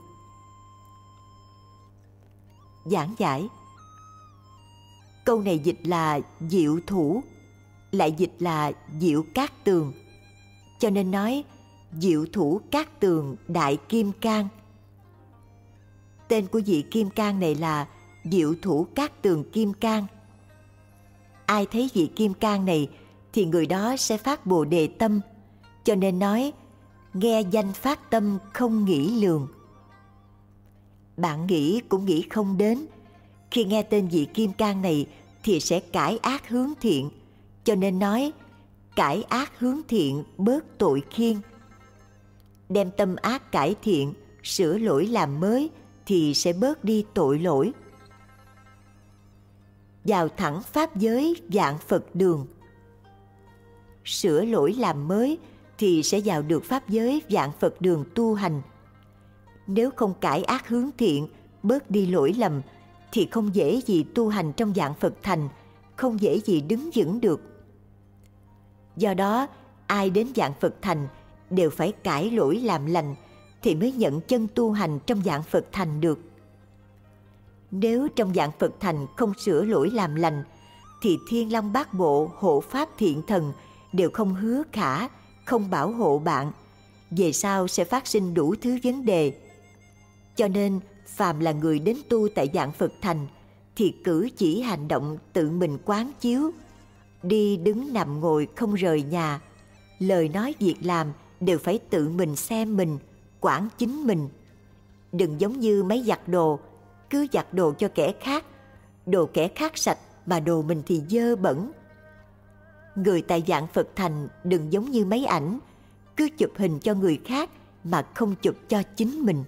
Giảng giải. Câu này dịch là diệu thủ, lại dịch là diệu cát tường, cho nên nói diệu thủ cát tường đại kim cang. Tên của vị kim cang này là diệu thủ cát tường kim cang. Ai thấy vị kim cang này thì người đó sẽ phát Bồ Đề tâm, cho nên nói nghe danh phát tâm không nghĩ lường. Bạn nghĩ cũng nghĩ không đến, khi nghe tên vị kim cang này thì sẽ cải ác hướng thiện, cho nên nói cải ác hướng thiện bớt tội khiên. Đem tâm ác cải thiện, sửa lỗi làm mới thì sẽ bớt đi tội lỗi. Vào thẳng pháp giới vạn Phật đường. Sửa lỗi làm mới thì sẽ vào được pháp giới vạn Phật đường tu hành. Nếu không cải ác hướng thiện, bớt đi lỗi lầm, thì không dễ gì tu hành trong dạng Phật thành, không dễ gì đứng vững được. Do đó, ai đến dạng Phật thành đều phải cải lỗi làm lành, thì mới nhận chân tu hành trong dạng Phật thành được. Nếu trong dạng Phật thành không sửa lỗi làm lành, thì Thiên Long Bát Bộ, hộ pháp thiện thần đều không hứa khả, không bảo hộ bạn. Về sau sẽ phát sinh đủ thứ vấn đề. Cho nên, phàm là người đến tu tại dạng Phật thành, thì cử chỉ hành động tự mình quán chiếu. Đi đứng nằm ngồi không rời nhà, lời nói việc làm đều phải tự mình xem mình, quản chính mình. Đừng giống như máy giặt đồ, cứ giặt đồ cho kẻ khác, đồ kẻ khác sạch mà đồ mình thì dơ bẩn. Người tại dạng Phật thành đừng giống như máy ảnh, cứ chụp hình cho người khác mà không chụp cho chính mình.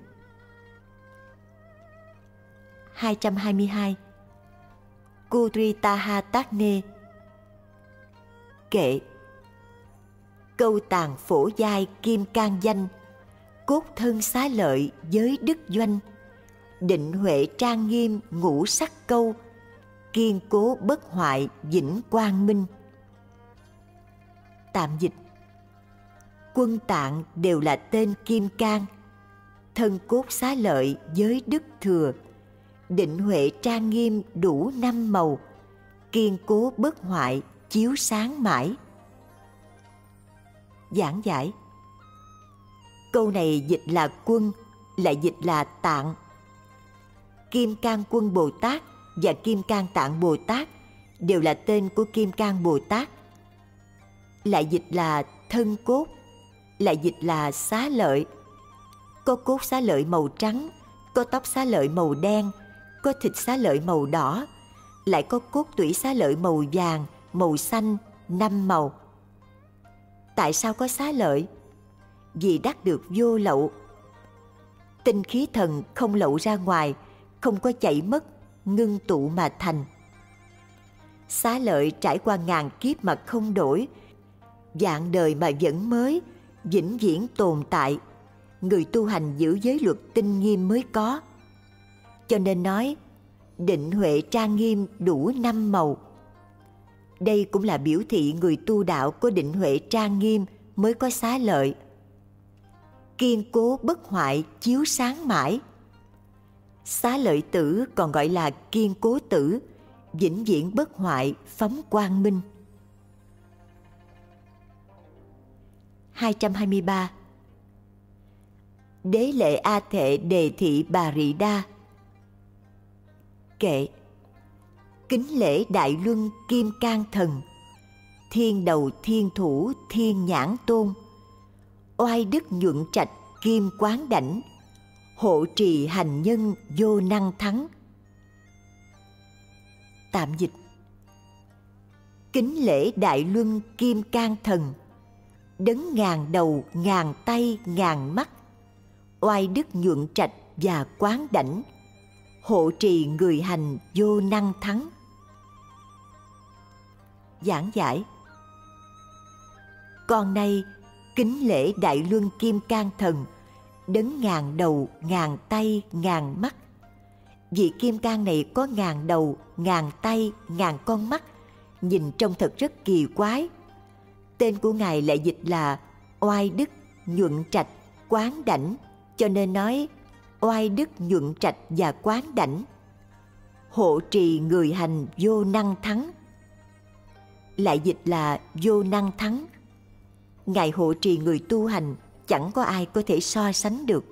hai trăm hai mươi hai. Kuritaha Tác-nê. Kệ. Câu tàn phổ giai kim can danh, cốt thân xá lợi giới đức doanh. Định huệ trang nghiêm ngũ sắc câu, kiên cố bất hoại vĩnh quang minh. Tạm dịch. Quân tạng đều là tên kim cang, thân cốt xá lợi giới đức thừa. Định huệ trang nghiêm đủ năm màu, kiên cố bất hoại chiếu sáng mãi. Giảng giải. Câu này dịch là quân, lại dịch là tạng. Kim Cang Quân Bồ Tát và Kim Cang Tạng Bồ Tát đều là tên của Kim Cang Bồ Tát. Lại dịch là thân cốt, lại dịch là xá lợi. Có cốt xá lợi màu trắng, có tóc xá lợi màu đen, có thịt xá lợi màu đỏ, lại có cốt tủy xá lợi màu vàng, màu xanh, năm màu. Tại sao có xá lợi? Vì đắc được vô lậu. Tinh khí thần không lậu ra ngoài, không có chảy mất, ngưng tụ mà thành. Xá lợi trải qua ngàn kiếp mà không đổi, vạn đời mà vẫn mới, vĩnh viễn tồn tại. Người tu hành giữ giới luật tinh nghiêm mới có. Cho nên nói, định huệ trang nghiêm đủ năm màu. Đây cũng là biểu thị người tu đạo có định huệ trang nghiêm mới có xá lợi. Kiên cố bất hoại chiếu sáng mãi. Xá lợi tử còn gọi là kiên cố tử, vĩnh viễn bất hoại phóng quang minh. hai trăm hai mươi ba. Đế lệ A Thệ đề thị Bà Rị Đa. Kệ. Kính lễ Đại Luân Kim Cang Thần, thiên đầu thiên thủ thiên nhãn tôn. Oai đức nhuận trạch kim quán đảnh, hộ trì hành nhân vô năng thắng. Tạm dịch. Kính lễ Đại Luân Kim Cang Thần, đấng ngàn đầu ngàn tay ngàn mắt, oai đức nhuận trạch và quán đảnh, hộ trì người hành vô năng thắng. Giảng giải. Còn nay kính lễ Đại Luân Kim Cang Thần, đấng ngàn đầu ngàn tay ngàn mắt. Vị kim cang này có ngàn đầu ngàn tay ngàn con mắt, nhìn trông thật rất kỳ quái. Tên của ngài lại dịch là oai đức nhuận trạch quán đảnh, cho nên nói oai đức nhuận trạch và quán đảnh, hộ trì người hành vô năng thắng. Lại dịch là vô năng thắng. Ngài hộ trì người tu hành, chẳng có ai có thể so sánh được.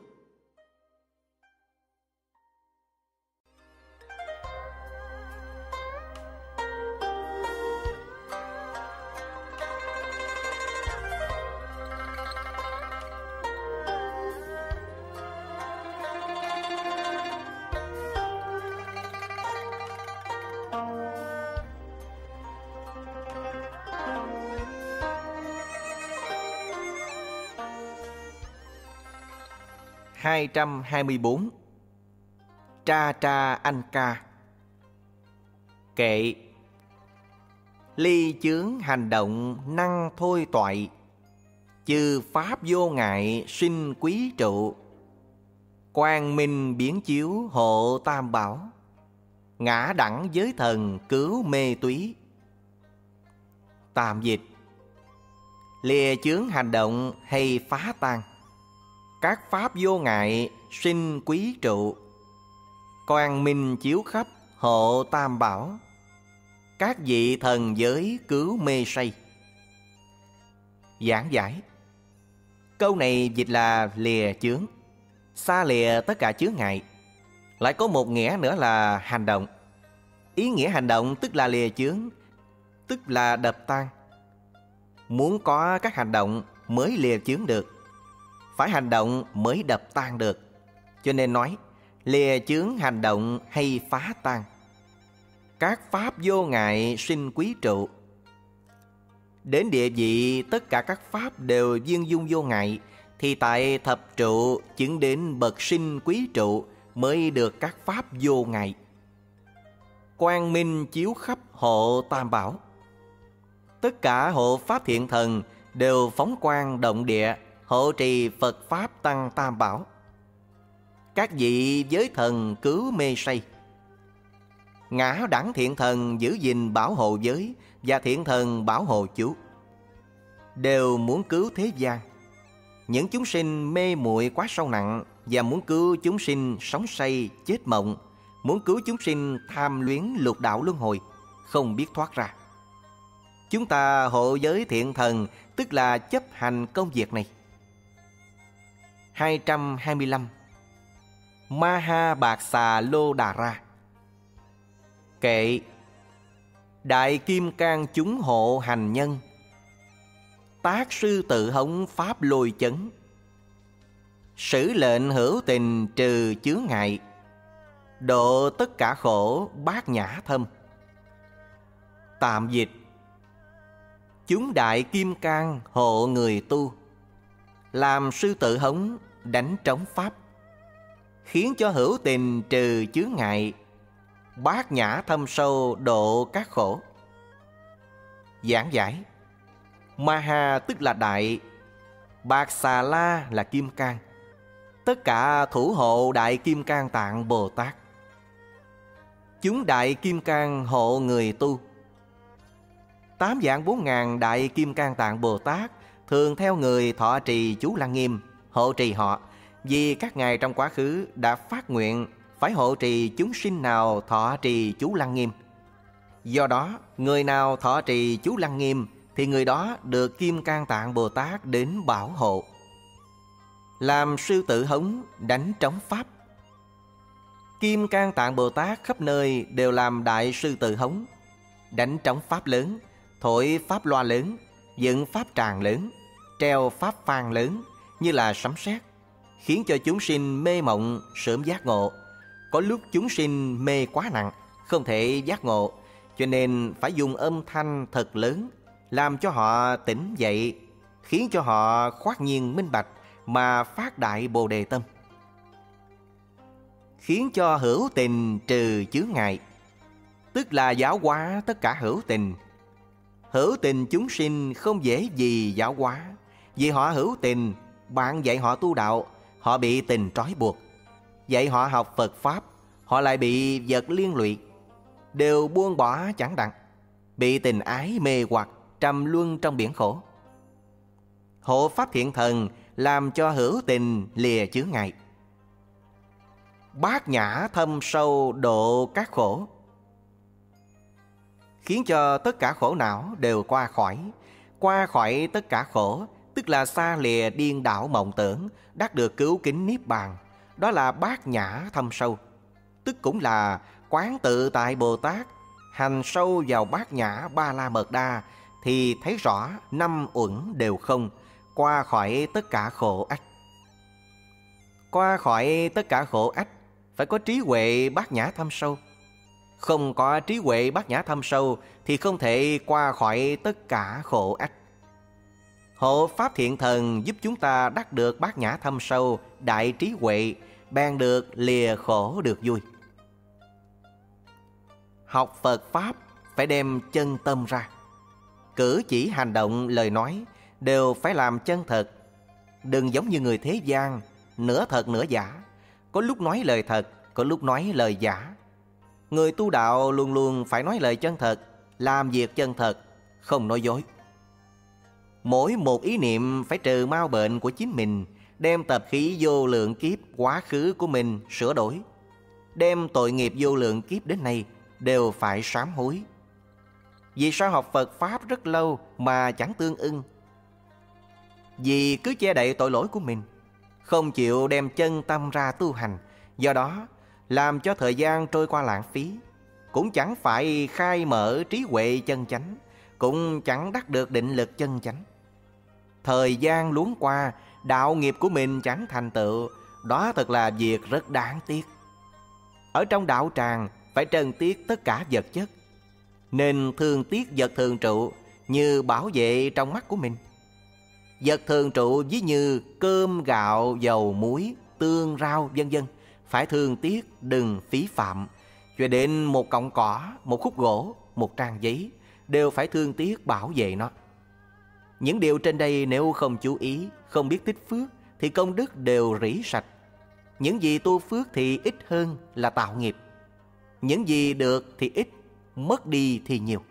hai trăm hai mươi bốn. Tra tra anh ca. Kệ. Ly chướng hành động năng thôi toại, chư pháp vô ngại sinh quý trụ. quang minh biến chiếu hộ tam bảo, ngã đẳng giới thần cứu mê túy. Tạm dịch: lìa chướng hành động hay phá tan, các pháp vô ngại sinh quý trụ, quang minh chiếu khắp hộ tam bảo, các vị thần giới cứu mê say. Giảng giải: câu này dịch là lìa chướng, xa lìa tất cả chướng ngại. Lại có một nghĩa nữa là hành động. Ý nghĩa hành động tức là lìa chướng, tức là đập tan. Muốn có các hành động mới lìa chướng được, phải hành động mới đập tan được. Cho nên nói lìa chướng hành động hay phá tan, các pháp vô ngại sinh quý trụ. Đến địa vị tất cả các pháp đều viên dung vô ngại, thì tại thập trụ chứng đến bậc sinh quý trụ mới được các pháp vô ngại. Quang minh chiếu khắp hộ tam bảo, tất cả hộ pháp thiện thần đều phóng quang động địa, hộ trì Phật pháp tăng tam bảo. Các vị giới thần cứu mê say, ngã đẳng thiện thần giữ gìn bảo hộ giới và thiện thần bảo hộ chú, đều muốn cứu thế gian, những chúng sinh mê muội quá sâu nặng, và muốn cứu chúng sinh sống say chết mộng, muốn cứu chúng sinh tham luyến lục đạo luân hồi, không biết thoát ra. Chúng ta hộ giới thiện thần tức là chấp hành công việc này. hai trăm hai mươi lăm. Maha Bạc Xà Lô Đà Ra. Kệ: đại kim cang chúng hộ hành nhân, tác sư tự hống pháp lôi chấn, sử lệnh hữu tình trừ chướng ngại, độ tất cả khổ bát nhã thâm. Tạm dịch: chúng đại kim cang hộ người tu, làm sư tự hống đánh trống pháp, khiến cho hữu tình trừ chướng ngại, bát nhã thâm sâu độ các khổ. Giảng giải: Maha tức là đại, Bạc Xà La là kim cang, tất cả thủ hộ đại kim cang tạng Bồ Tát. Chúng đại kim cang hộ người tu. Tám vạn bốn ngàn đại kim cang tạng Bồ Tát thường theo người thọ trì chú Lăng Nghiêm, hộ trì họ, vì các ngài trong quá khứ đã phát nguyện phải hộ trì chúng sinh nào thọ trì chú Lăng Nghiêm. Do đó, người nào thọ trì chú Lăng Nghiêm thì người đó được Kim Cang Tạng Bồ Tát đến bảo hộ. Làm sư tử hống đánh trống pháp. Kim Cang Tạng Bồ Tát khắp nơi đều làm đại sư tử hống, đánh trống pháp lớn, thổi pháp loa lớn, dựng pháp tràng lớn, treo pháp phan lớn như là sấm sét, khiến cho chúng sinh mê mộng sớm giác ngộ. Có lúc chúng sinh mê quá nặng, không thể giác ngộ, cho nên phải dùng âm thanh thật lớn làm cho họ tỉnh dậy, khiến cho họ khoát nhiên minh bạch mà phát đại Bồ Đề tâm. Khiến cho hữu tình trừ chướng ngại, tức là giáo hóa tất cả hữu tình. Hữu tình chúng sinh không dễ gì giáo hóa, vì họ hữu tình, bạn dạy họ tu đạo, họ bị tình trói buộc. Dạy họ học Phật Pháp, họ lại bị vật liên lụy, đều buông bỏ chẳng đặng, bị tình ái mê hoặc, trầm luân trong biển khổ. Hộ Pháp thiện thần làm cho hữu tình lìa chướng ngại. Bát nhã thâm sâu độ các khổ, khiến cho tất cả khổ não đều qua khỏi. Qua khỏi tất cả khổ, tức là xa lìa điên đảo mộng tưởng, đắc được cứu kính niết bàn. Đó là bát nhã thâm sâu, tức cũng là quán tự tại Bồ Tát. Hành sâu vào bát nhã ba la mật đa thì thấy rõ năm uẩn đều không, qua khỏi tất cả khổ ách. Qua khỏi tất cả khổ ách phải có trí huệ bát nhã thâm sâu. Không có trí huệ bát nhã thâm sâu thì không thể qua khỏi tất cả khổ ách. Hộ Pháp thiện thần giúp chúng ta đắc được bát nhã thâm sâu, đại trí huệ, bèn được lìa khổ được vui. Học Phật Pháp phải đem chân tâm ra. Cử chỉ hành động lời nói đều phải làm chân thật. Đừng giống như người thế gian, nửa thật nửa giả. có lúc nói lời thật, có lúc nói lời giả. Người tu đạo luôn luôn phải nói lời chân thật, làm việc chân thật, không nói dối. Mỗi một ý niệm phải trừ mau bệnh của chính mình, đem tập khí vô lượng kiếp quá khứ của mình sửa đổi. Đem tội nghiệp vô lượng kiếp đến nay đều phải sám hối. Vì sao học Phật Pháp rất lâu mà chẳng tương ưng? Vì cứ che đậy tội lỗi của mình, không chịu đem chân tâm ra tu hành. Do đó làm cho thời gian trôi qua lãng phí, cũng chẳng phải khai mở trí huệ chân chánh, cũng chẳng đắc được định lực chân chánh. Thời gian luống qua, đạo nghiệp của mình chẳng thành tựu, đó thật là việc rất đáng tiếc. Ở trong đạo tràng phải trân tiếc tất cả vật chất, nên thương tiếc vật thường trụ như bảo vệ trong mắt của mình. Vật thường trụ ví như cơm, gạo, dầu, muối, tương, rau, vân vân, phải thương tiếc, đừng phí phạm. Cho đến một cọng cỏ, một khúc gỗ, một trang giấy, đều phải thương tiếc bảo vệ nó. Những điều trên đây nếu không chú ý, không biết tích phước, thì công đức đều rỉ sạch. Những gì tu phước thì ít hơn là tạo nghiệp. Những gì được thì ít, mất đi thì nhiều.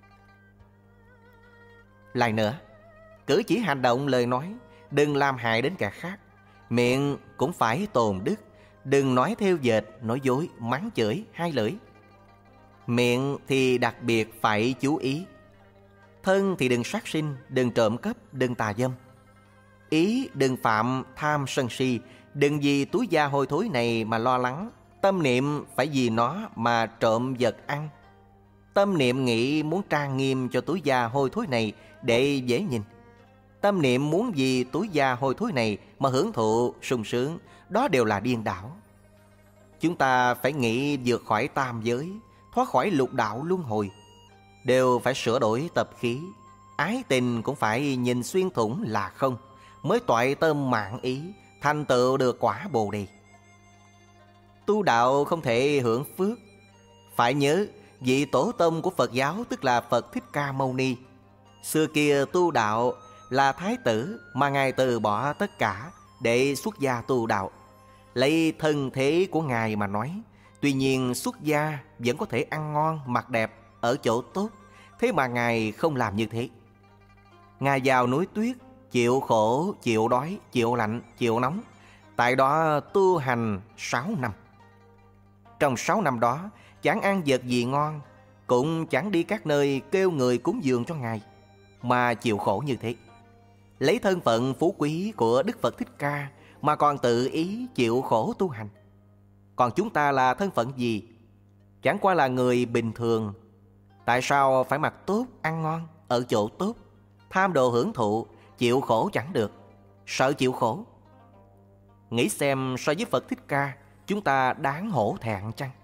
Lại nữa, cử chỉ hành động lời nói đừng làm hại đến kẻ khác. Miệng cũng phải tồn đức, đừng nói theo dệt, nói dối, mắng chửi hai lưỡi. Miệng thì đặc biệt phải chú ý. Thân thì đừng sát sinh, đừng trộm cắp, đừng tà dâm. Ý đừng phạm tham sân si, đừng vì túi da hôi thối này mà lo lắng. Tâm niệm phải vì nó mà trộm vật ăn. Tâm niệm nghĩ muốn trang nghiêm cho túi da hôi thối này để dễ nhìn. Tâm niệm muốn vì túi da hôi thối này mà hưởng thụ sung sướng, đó đều là điên đảo. Chúng ta phải nghĩ vượt khỏi tam giới, thoát khỏi lục đạo luân hồi, đều phải sửa đổi tập khí. Ái tình cũng phải nhìn xuyên thủng là không, mới toại tâm mạng ý, thành tựu được quả Bồ Đề. Tu đạo không thể hưởng phước. Phải nhớ, vị tổ tông của Phật giáo tức là Phật Thích Ca Mâu Ni. Xưa kia tu đạo là thái tử, mà Ngài từ bỏ tất cả để xuất gia tu đạo. Lấy thân thế của Ngài mà nói, tuy nhiên xuất gia vẫn có thể ăn ngon, mặc đẹp, ở chỗ tốt. Thế mà Ngài không làm như thế. Ngài vào núi tuyết, chịu khổ, chịu đói, chịu lạnh, chịu nóng. Tại đó tu hành sáu năm. Trong sáu năm đó, chẳng ăn vật gì ngon, cũng chẳng đi các nơi kêu người cúng dường cho Ngài, mà chịu khổ như thế. Lấy thân phận phú quý của Đức Phật Thích Ca mà còn tự ý chịu khổ tu hành. Còn chúng ta là thân phận gì? Chẳng qua là người bình thường. Tại sao phải mặc tốt, ăn ngon, ở chỗ tốt, tham đồ hưởng thụ, chịu khổ chẳng được, sợ chịu khổ? Nghĩ xem so với Phật Thích Ca, chúng ta đáng hổ thẹn chăng?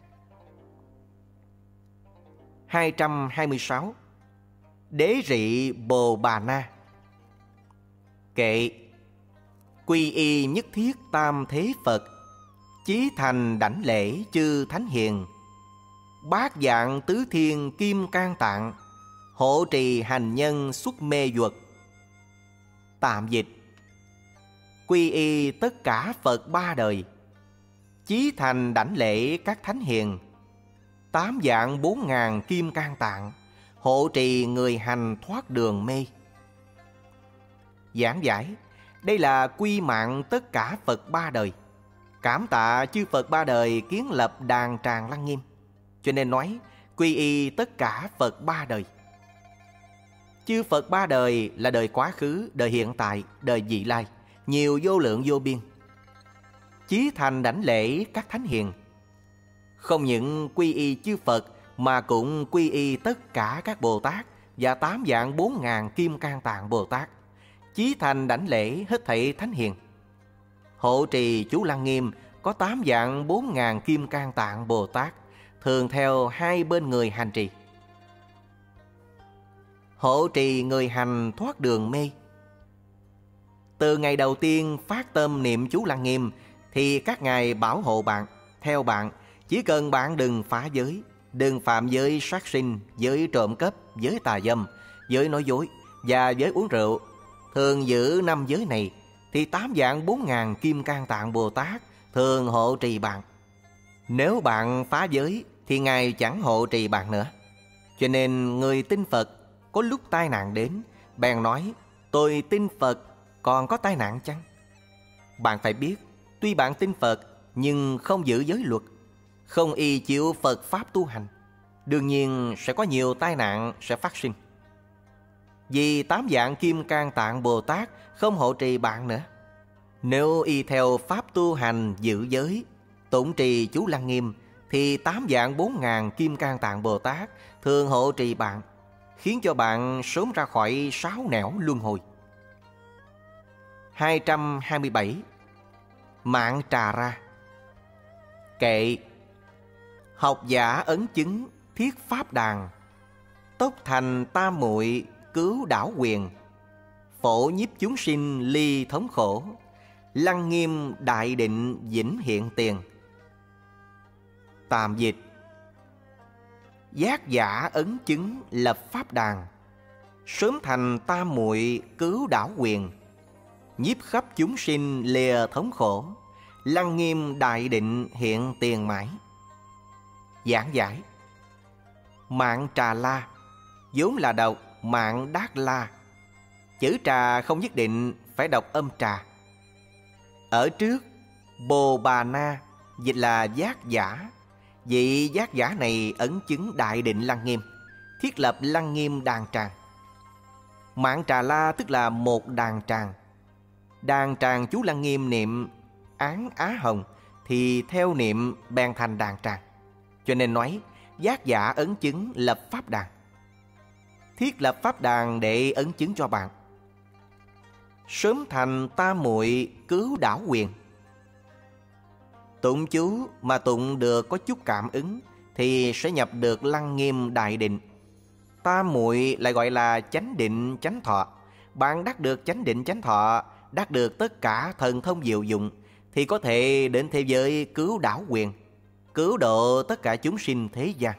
hai trăm hai mươi sáu. Đế rị Bồ Bà Na. Kệ: quy y nhất thiết tam thế Phật, chí thành đảnh lễ chư thánh hiền, bát dạng tứ thiên kim can tạng, hộ trì hành nhân xuất mê duật. Tạm dịch: quy y tất cả Phật ba đời, chí thành đảnh lễ các thánh hiền, tám dạng bốn ngàn kim can tạng, hộ trì người hành thoát đường mê. Giảng giải: đây là quy mạng tất cả Phật ba đời. Cảm tạ chư Phật ba đời kiến lập đàn tràng Lăng Nghiêm, cho nên nói quy y tất cả Phật ba đời. Chư Phật ba đời là đời quá khứ, đời hiện tại, đời vị lai, nhiều vô lượng vô biên. Chí thành đảnh lễ các thánh hiền, không những quy y chư Phật mà cũng quy y tất cả các Bồ Tát và tám dạng bốn ngàn kim can tạng Bồ Tát. Chí thành đảnh lễ hết thảy thánh hiền. Hộ trì chú Lăng Nghiêm có tám dạng bốn ngàn kim can tạng Bồ Tát, thường theo hai bên người hành trì. Hộ trì người hành thoát đường mê. Từ ngày đầu tiên phát tâm niệm chú Lăng Nghiêm thì các ngài bảo hộ bạn, theo bạn. Chỉ cần bạn đừng phá giới, đừng phạm giới sát sinh, giới trộm cắp, giới tà dâm, giới nói dối và giới uống rượu, thường giữ năm giới này, thì tám dạng bốn ngàn kim can tạng Bồ Tát thường hộ trì bạn. Nếu bạn phá giới thì Ngài chẳng hộ trì bạn nữa. Cho nên người tin Phật có lúc tai nạn đến, bèn nói: tôi tin Phật, còn có tai nạn chăng? Bạn phải biết, tuy bạn tin Phật nhưng không giữ giới luật, không y chịu Phật Pháp tu hành, đương nhiên sẽ có nhiều tai nạn sẽ phát sinh. Vì tám dạng Kim Cang Tạng Bồ Tát không hộ trì bạn nữa. Nếu y theo Pháp tu hành giữ giới, tụng trì chú Lăng Nghiêm, thì tám dạng bốn ngàn Kim Cang Tạng Bồ Tát thường hộ trì bạn, khiến cho bạn sớm ra khỏi sáu nẻo luân hồi. hai trăm hai mươi bảy. Mạng Trà Ra. Kệ: học giả ấn chứng thiết pháp đàn, tốc thành tam muội cứu đảo quyền, phổ nhiếp chúng sinh ly thống khổ, lăng nghiêm đại định vĩnh hiện tiền. Tạm dịch: giác giả ấn chứng lập pháp đàn, sớm thành tam muội cứu đảo quyền, nhiếp khắp chúng sinh lìa thống khổ, lăng nghiêm đại định hiện tiền mãi. Giảng giải: Mạng Trà La vốn là đọc Mạng Đát La. Chữ trà không nhất định phải đọc âm trà. Ở trước Bồ Bà Na dịch là giác giả. Vị giác giả này ấn chứng đại định lăng nghiêm, thiết lập lăng nghiêm đàn tràng. Mạng Trà La tức là một đàn tràng. Đàn tràng chú Lăng Nghiêm niệm Án Á Hồng thì theo niệm bèn thành đàn tràng. Cho nên nói giác giả ấn chứng lập pháp đàn. Thiết lập pháp đàn để ấn chứng cho bạn. Sớm thành tam muội cứu đảo quyền. Tụng chú mà tụng được có chút cảm ứng thì sẽ nhập được lăng nghiêm đại định. Tam muội lại gọi là chánh định chánh thọ. Bạn đắc được chánh định chánh thọ, đắc được tất cả thần thông diệu dụng, thì có thể đến thế giới cứu đảo quyền, cứu độ tất cả chúng sinh thế gian.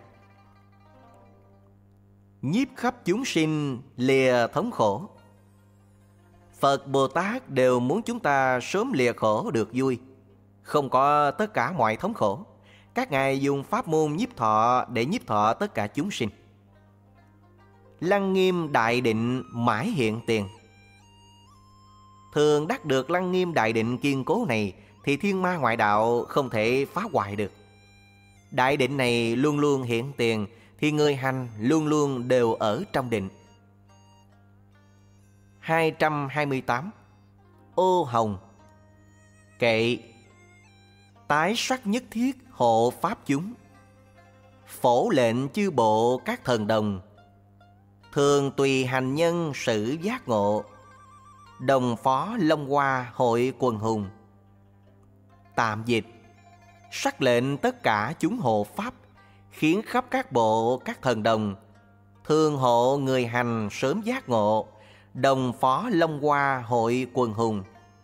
Nhiếp khắp chúng sinh lìa thống khổ. Phật Bồ Tát đều muốn chúng ta sớm lìa khổ được vui, không có tất cả mọi thống khổ. Các ngài dùng pháp môn nhiếp thọ để nhiếp thọ tất cả chúng sinh. Lăng nghiêm đại định mãi hiện tiền. Thường đắc được lăng nghiêm đại định kiên cố này thì thiên ma ngoại đạo không thể phá hoại được. Đại định này luôn luôn hiện tiền thì người hành luôn luôn đều ở trong định. hai trăm hai mươi tám. Ô Hồng. Kệ: tái sắc nhất thiết hộ pháp chúng, phổ lệnh chư bộ các thần đồng, thường tùy hành nhân sự giác ngộ, đồng phó long hoa hội quần hùng. Tạm dịch: sắc lệnh tất cả chúng hộ pháp, khiến khắp các bộ các thần đồng, thường hộ người hành sớm giác ngộ, đồng phó long hoa hội quần hùng.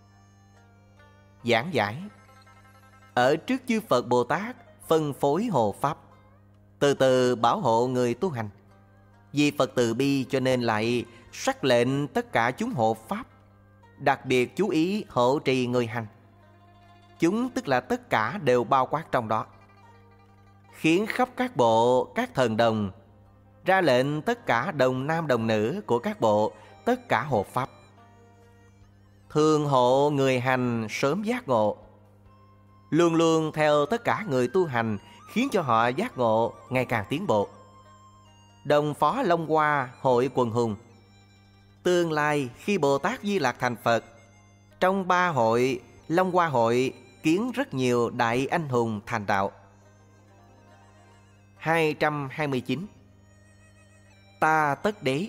Giảng giải: ở trước chư Phật Bồ Tát phân phối hộ pháp, từ từ bảo hộ người tu hành. Vì Phật từ bi cho nên lại sắc lệnh tất cả chúng hộ pháp, đặc biệt chú ý hộ trì người hành. Chúng tức là tất cả đều bao quát trong đó. Khiến khắp các bộ các thần đồng, ra lệnh tất cả đồng nam đồng nữ của các bộ, tất cả hộ pháp, thường hộ người hành sớm giác ngộ, luôn luôn theo tất cả người tu hành, khiến cho họ giác ngộ ngày càng tiến bộ. Đồng phó long hoa hội quần hùng. Tương lai khi Bồ Tát Di Lặc thành Phật, trong ba hội Long Hoa hội kiến rất nhiều đại anh hùng thành đạo. hai trăm hai mươi chín. Ta tất đế.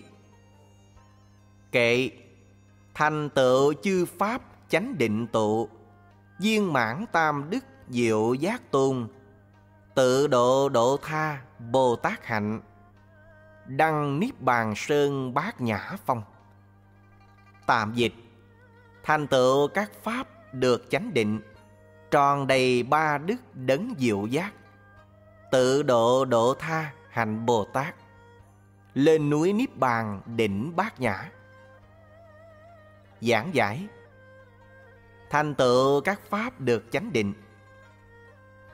Kệ: thành tựu chư pháp chánh định tụ, viên mãn tam đức diệu giác tôn, tự độ độ tha Bồ Tát hạnh, đăng niết bàn sơn bát nhã phong. Tạm dịch: thành tựu các pháp được chánh định, tròn đầy ba đức đấng diệu giác, tự độ độ tha hành Bồ Tát, lên núi niết bàn đỉnh bát nhã. Giảng giải: thành tựu các pháp được chánh định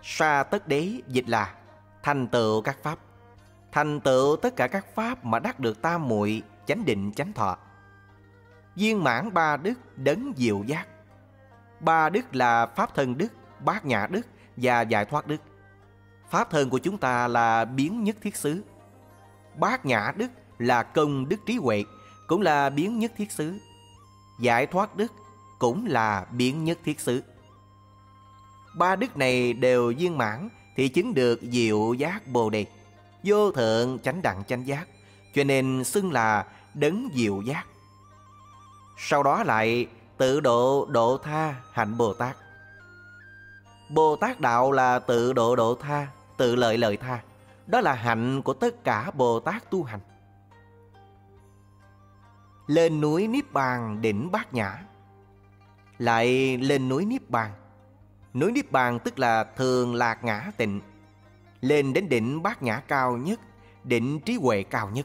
Sa tất đế dịch là thành tựu các pháp. Thành tựu tất cả các pháp mà đắc được tam muội, chánh định, chánh thọ. Viên mãn ba đức đấng diệu giác. Ba đức là pháp thân đức, bát nhã đức và giải thoát đức. Pháp thân của chúng ta là biến nhất thiết xứ. Bát nhã đức là công đức trí huệ, cũng là biến nhất thiết xứ. Giải thoát đức cũng là biến nhất thiết xứ. Ba đức này đều viên mãn thì chứng được diệu giác Bồ Đề, vô thượng chánh đẳng chánh giác, cho nên xưng là đấng diệu giác. Sau đó lại tự độ độ tha hạnh Bồ Tát. Bồ Tát đạo là tự độ độ tha, tự lợi lợi tha. Đó là hạnh của tất cả Bồ Tát tu hành. Lên núi Niết Bàn đỉnh Bát Nhã. Lại lên núi Niết Bàn. Núi Niết Bàn tức là thường lạc ngã tịnh. Lên đến đỉnh Bát Nhã cao nhất, đỉnh trí huệ cao nhất.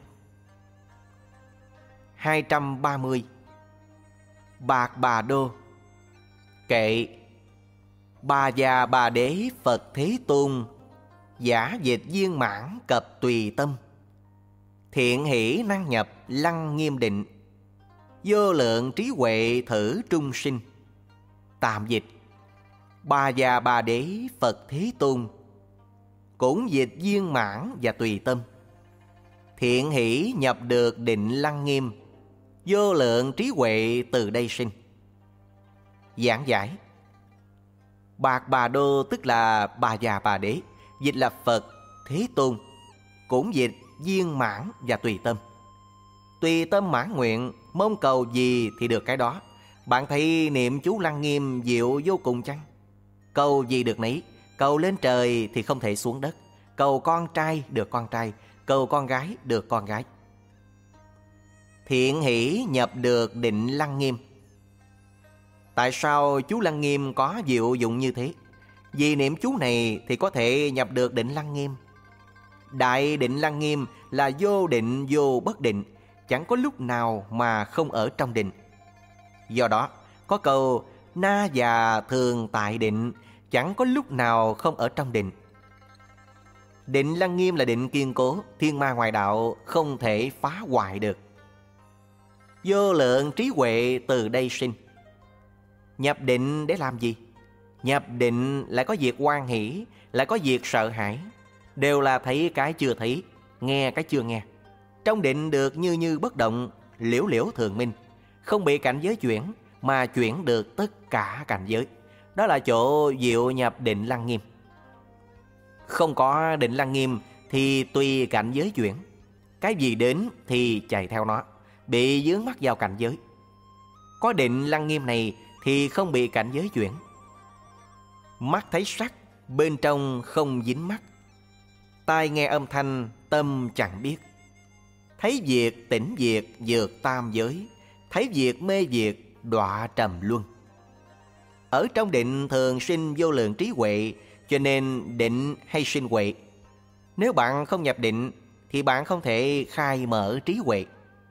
hai trăm ba mươi. Bạc Bà Đô. Kệ. Bà già bà đế Phật Thế Tôn, giả dịch viên mãn cập tùy tâm. Thiện hỷ năng nhập lăng nghiêm định, vô lượng trí huệ thử trung sinh. Tạm dịch. Bà già bà đế Phật Thế Tôn cũng dịch viên mãn và tùy tâm. Thiện hỷ nhập được định lăng nghiêm, vô lượng trí huệ từ đây sinh. Giảng giải. Bạc Bà Đô tức là bà già bà đế, dịch là Phật Thế Tôn, cũng dịch viên mãn và tùy tâm. Tùy tâm mãn nguyện, mong cầu gì thì được cái đó. Bạn thấy niệm chú lăng nghiêm diệu vô cùng chăng? Cầu gì được nấy. Cầu lên trời thì không thể xuống đất. Cầu con trai được con trai, cầu con gái được con gái. Thiện hỷ nhập được định lăng nghiêm. Tại sao chú lăng nghiêm có diệu dụng như thế? Vì niệm chú này thì có thể nhập được định lăng nghiêm. Đại định lăng nghiêm là vô định vô bất định, chẳng có lúc nào mà không ở trong định. Do đó có câu na già thường tại định, chẳng có lúc nào không ở trong định. Định lăng nghiêm là định kiên cố, thiên ma ngoại đạo không thể phá hoại được. Vô lượng trí huệ từ đây sinh. Nhập định để làm gì? Nhập định lại có việc hoan hỷ, lại có việc sợ hãi, đều là thấy cái chưa thấy, nghe cái chưa nghe. Trong định được như như bất động, liễu liễu thường minh, không bị cảnh giới chuyển, mà chuyển được tất cả cảnh giới. Đó là chỗ diệu nhập định lăng nghiêm. Không có định lăng nghiêm thì tùy cảnh giới chuyển. Cái gì đến thì chạy theo nó, bị vướng mắc vào cảnh giới. Có định lăng nghiêm này thì không bị cảnh giới chuyển. Mắt thấy sắc, bên trong không dính mắt. Tai nghe âm thanh, tâm chẳng biết. Thấy việc tỉnh việc vượt tam giới, thấy việc mê việc đọa trầm luân. Ở trong định thường sinh vô lượng trí huệ, cho nên định hay sinh huệ. Nếu bạn không nhập định thì bạn không thể khai mở trí huệ.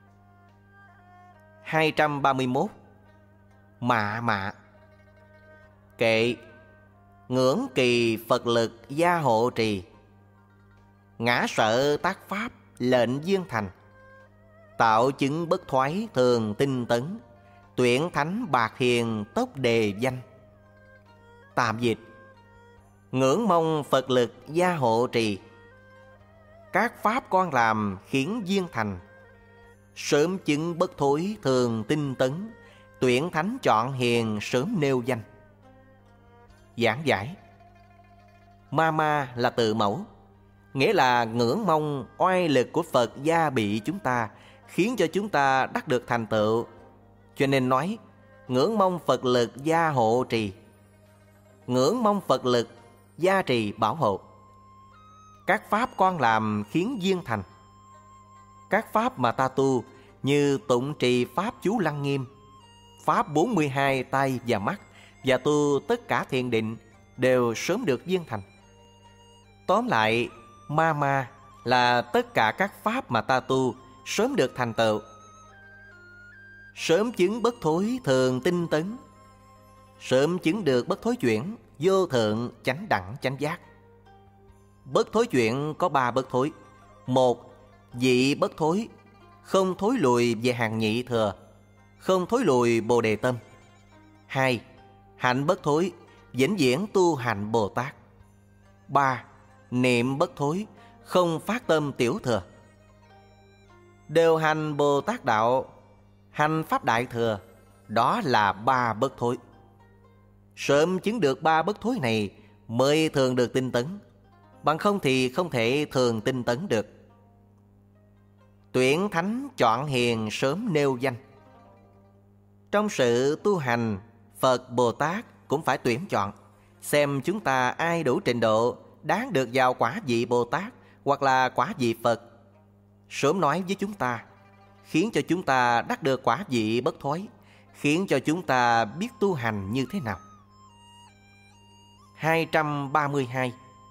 hai trăm ba mươi mốt. Mạ mạ. Kệ. Ngưỡng kỳ Phật lực gia hộ trì, ngã sợ tác pháp lệnh viên thành. Tạo chứng bất thoái thường tinh tấn, tuyển thánh bạc hiền tốc đề danh. Tạm dịch. Ngưỡng mong Phật lực gia hộ trì, các pháp con làm khiến viên thành. Sớm chứng bất thối thường tinh tấn, tuyển thánh chọn hiền sớm nêu danh. Giảng giải. Ma ma là từ mẫu, nghĩa là ngưỡng mong oai lực của Phật gia bị chúng ta, khiến cho chúng ta đắc được thành tựu. Cho nên nói ngưỡng mong Phật lực gia hộ trì. Ngưỡng mong Phật lực gia trì bảo hộ. Các pháp con làm khiến viên thành. Các pháp mà ta tu như tụng trì pháp chú lăng nghiêm, pháp bốn mươi hai tay và mắt, và tu tất cả thiền định đều sớm được viên thành. Tóm lại, ma ma là tất cả các pháp mà ta tu sớm được thành tựu. Sớm chứng bất thối thường tinh tấn. Sớm chứng được bất thối chuyển vô thượng chánh đẳng chánh giác. Bất thối chuyện có ba bất thối. Một, vị bất thối, không thối lùi về hàng nhị thừa, không thối lùi Bồ Đề tâm. Hai, hạnh bất thối, vĩnh viễn tu hành Bồ Tát. Ba, niệm bất thối, không phát tâm tiểu thừa. Đều hành Bồ Tát đạo, hành Pháp Đại Thừa, đó là ba bất thối. Sớm chứng được ba bất thối này mới thường được tinh tấn, bằng không thì không thể thường tinh tấn được. Tuyển thánh chọn hiền sớm nêu danh. Trong sự tu hành, Phật Bồ Tát cũng phải tuyển chọn, xem chúng ta ai đủ trình độ, đáng được vào quả vị Bồ Tát hoặc là quả vị Phật. Sớm nói với chúng ta, khiến cho chúng ta đắc được quả vị bất thối, khiến cho chúng ta biết tu hành như thế nào. hai trăm ba mươi hai.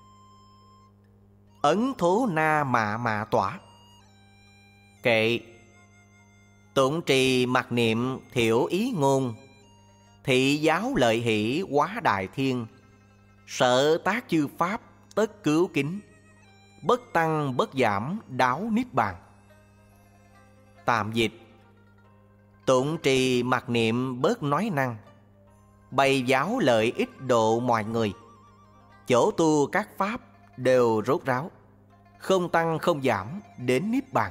Ấn thố na mạ mạ tỏa. Kệ: tụng trì mặc niệm thiểu ý ngôn, thị giáo lợi hỷ quá đại thiên, sợ tác chư pháp tất cứu kính, bất tăng bất giảm đáo niết bàn. Tạm dịch: tụng trì mặc niệm bớt nói năng, bày giáo lợi ích độ mọi người, chỗ tu các pháp đều rốt ráo, không tăng không giảm đến niết bàn.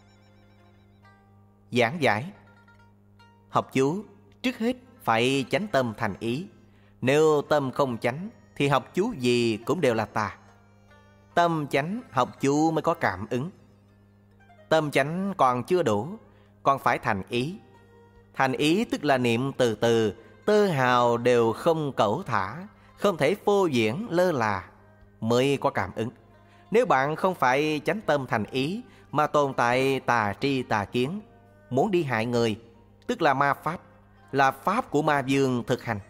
Giảng giải: học chú trước hết phải chánh tâm thành ý. Nếu tâm không chánh thì học chú gì cũng đều là tà. Tâm chánh học chú mới có cảm ứng. Tâm chánh còn chưa đủ, còn phải thành ý. Thành ý tức là niệm từ từ, tơ hào đều không cẩu thả, không thể phô diễn lơ là, mới có cảm ứng. Nếu bạn không phải chánh tâm thành ý mà tồn tại tà tri tà kiến, muốn đi hại người, tức là ma pháp, là pháp của ma vương thực hành.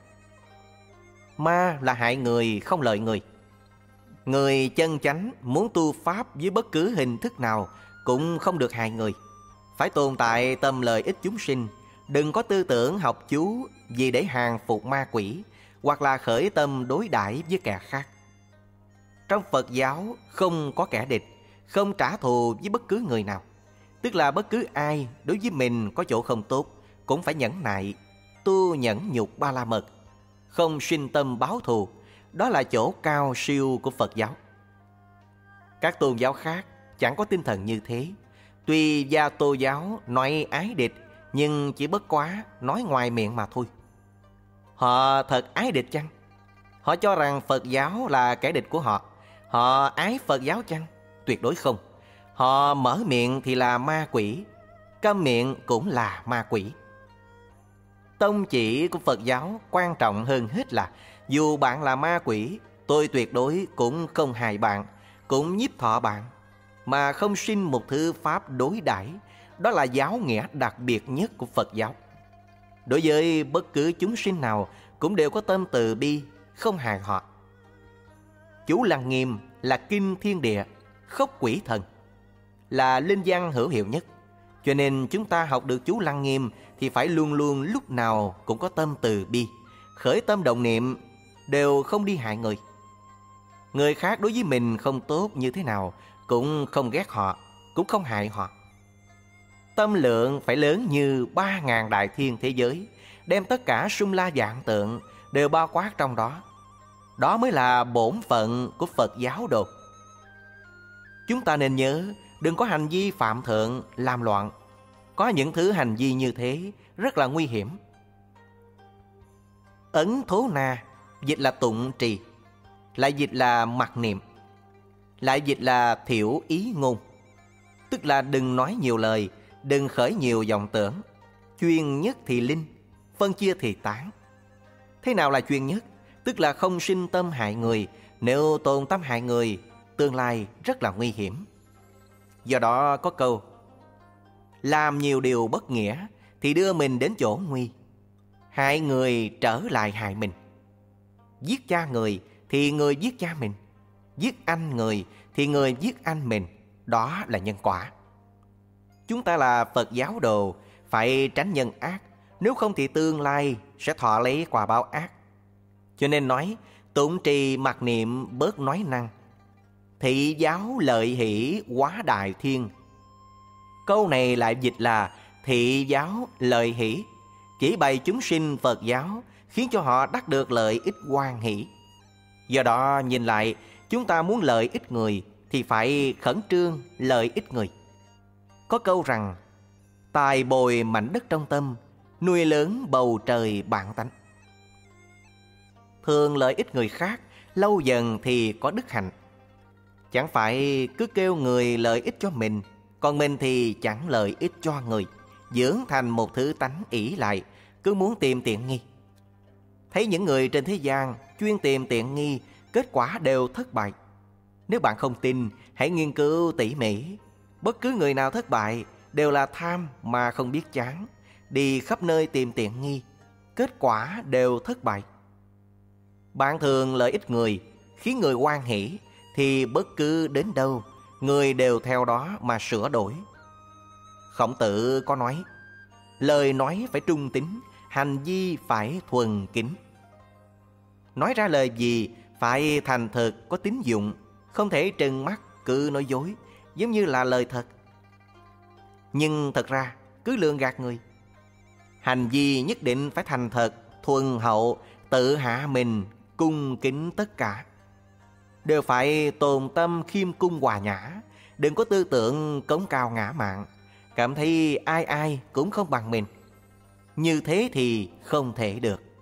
Ma là hại người, không lợi người. Người chân chánh muốn tu pháp với bất cứ hình thức nào cũng không được hại người. Phải tồn tại tâm lợi ích chúng sinh, đừng có tư tưởng học chú vì để hàng phục ma quỷ, hoặc là khởi tâm đối đãi với kẻ khác. Trong Phật giáo không có kẻ địch, không trả thù với bất cứ người nào. Tức là bất cứ ai đối với mình có chỗ không tốt cũng phải nhẫn nại, tu nhẫn nhục ba la mật, không sinh tâm báo thù. Đó là chỗ cao siêu của Phật giáo. Các tôn giáo khác chẳng có tinh thần như thế. Tuy Gia Tô giáo nói ái địch, nhưng chỉ bất quá nói ngoài miệng mà thôi. Họ thật ái địch chăng? Họ cho rằng Phật giáo là kẻ địch của họ. Họ ái Phật giáo chăng? Tuyệt đối không. Họ mở miệng thì là ma quỷ, câm miệng cũng là ma quỷ. Tông chỉ của Phật giáo quan trọng hơn hết là dù bạn là ma quỷ, tôi tuyệt đối cũng không hại bạn, cũng nhiếp thọ bạn, mà không sinh một thứ pháp đối đãi. Đó là giáo nghĩa đặc biệt nhất của Phật giáo. Đối với bất cứ chúng sinh nào cũng đều có tâm từ bi, không hại họ. Chú Lăng Nghiêm là kinh thiên địa, khốc quỷ thần, là linh văn hữu hiệu nhất. Cho nên chúng ta học được chú Lăng Nghiêm thì phải luôn luôn lúc nào cũng có tâm từ bi, khởi tâm động niệm, đều không đi hại người. Người khác đối với mình không tốt như thế nào cũng không ghét họ, cũng không hại họ. Tâm lượng phải lớn như ba ngàn đại thiên thế giới, đem tất cả sung la vạn tượng đều bao quát trong đó. Đó mới là bổn phận của Phật giáo đồ. Chúng ta nên nhớ, đừng có hành vi phạm thượng, làm loạn. Có những thứ hành vi như thế rất là nguy hiểm. Ấn thố na, dịch là tụng trì, lại dịch là mặc niệm, lại dịch là thiểu ý ngôn. Tức là đừng nói nhiều lời, đừng khởi nhiều vọng tưởng. Chuyên nhất thì linh, phân chia thì tán. Thế nào là chuyên nhất? Tức là không sinh tâm hại người. Nếu tồn tâm hại người, tương lai rất là nguy hiểm. Do đó có câu: làm nhiều điều bất nghĩa thì đưa mình đến chỗ nguy, hại người trở lại hại mình. Giết cha người thì người giết cha mình, giết anh người thì người giết anh mình. Đó là nhân quả. Chúng ta là Phật giáo đồ, phải tránh nhân ác, nếu không thì tương lai sẽ thọ lấy quả báo ác. Cho nên nói Tụng trì mặc niệm bớt nói năng, thị giáo lợi hỷ quá đại thiên. Câu này lại dịch là thị giáo lợi hỷ, chỉ bày chúng sinh Phật giáo, khiến cho họ đắc được lợi ích hoan hỷ. Do đó nhìn lại, chúng ta muốn lợi ích người thì phải khẩn trương lợi ích người. Có câu rằng, tài bồi mảnh đất trong tâm, nuôi lớn bầu trời bản tánh. Thường lợi ích người khác, lâu dần thì có đức hạnh. Chẳng phải cứ kêu người lợi ích cho mình, còn mình thì chẳng lợi ích cho người, dưỡng thành một thứ tánh ỷ lại, cứ muốn tìm tiện nghi. Thấy những người trên thế gian chuyên tìm tiện nghi, kết quả đều thất bại. Nếu bạn không tin, hãy nghiên cứu tỉ mỉ. Bất cứ người nào thất bại đều là tham mà không biết chán, đi khắp nơi tìm tiện nghi, kết quả đều thất bại. Bạn thường lợi ích người, khiến người hoan hỷ, thì bất cứ đến đâu, người đều theo đó mà sửa đổi. Khổng Tử có nói, lời nói phải trung tín, hành vi phải thuần kính. Nói ra lời gì phải thành thực, có tín dụng, không thể trừng mắt cứ nói dối, giống như là lời thật, nhưng thật ra cứ lường gạt người. Hành vi nhất định phải thành thật, thuần hậu, tự hạ mình, cung kính tất cả. Đều phải tồn tâm khiêm cung hòa nhã, đừng có tư tưởng cống cao ngã mạn, cảm thấy ai ai cũng không bằng mình. Như thế thì không thể được.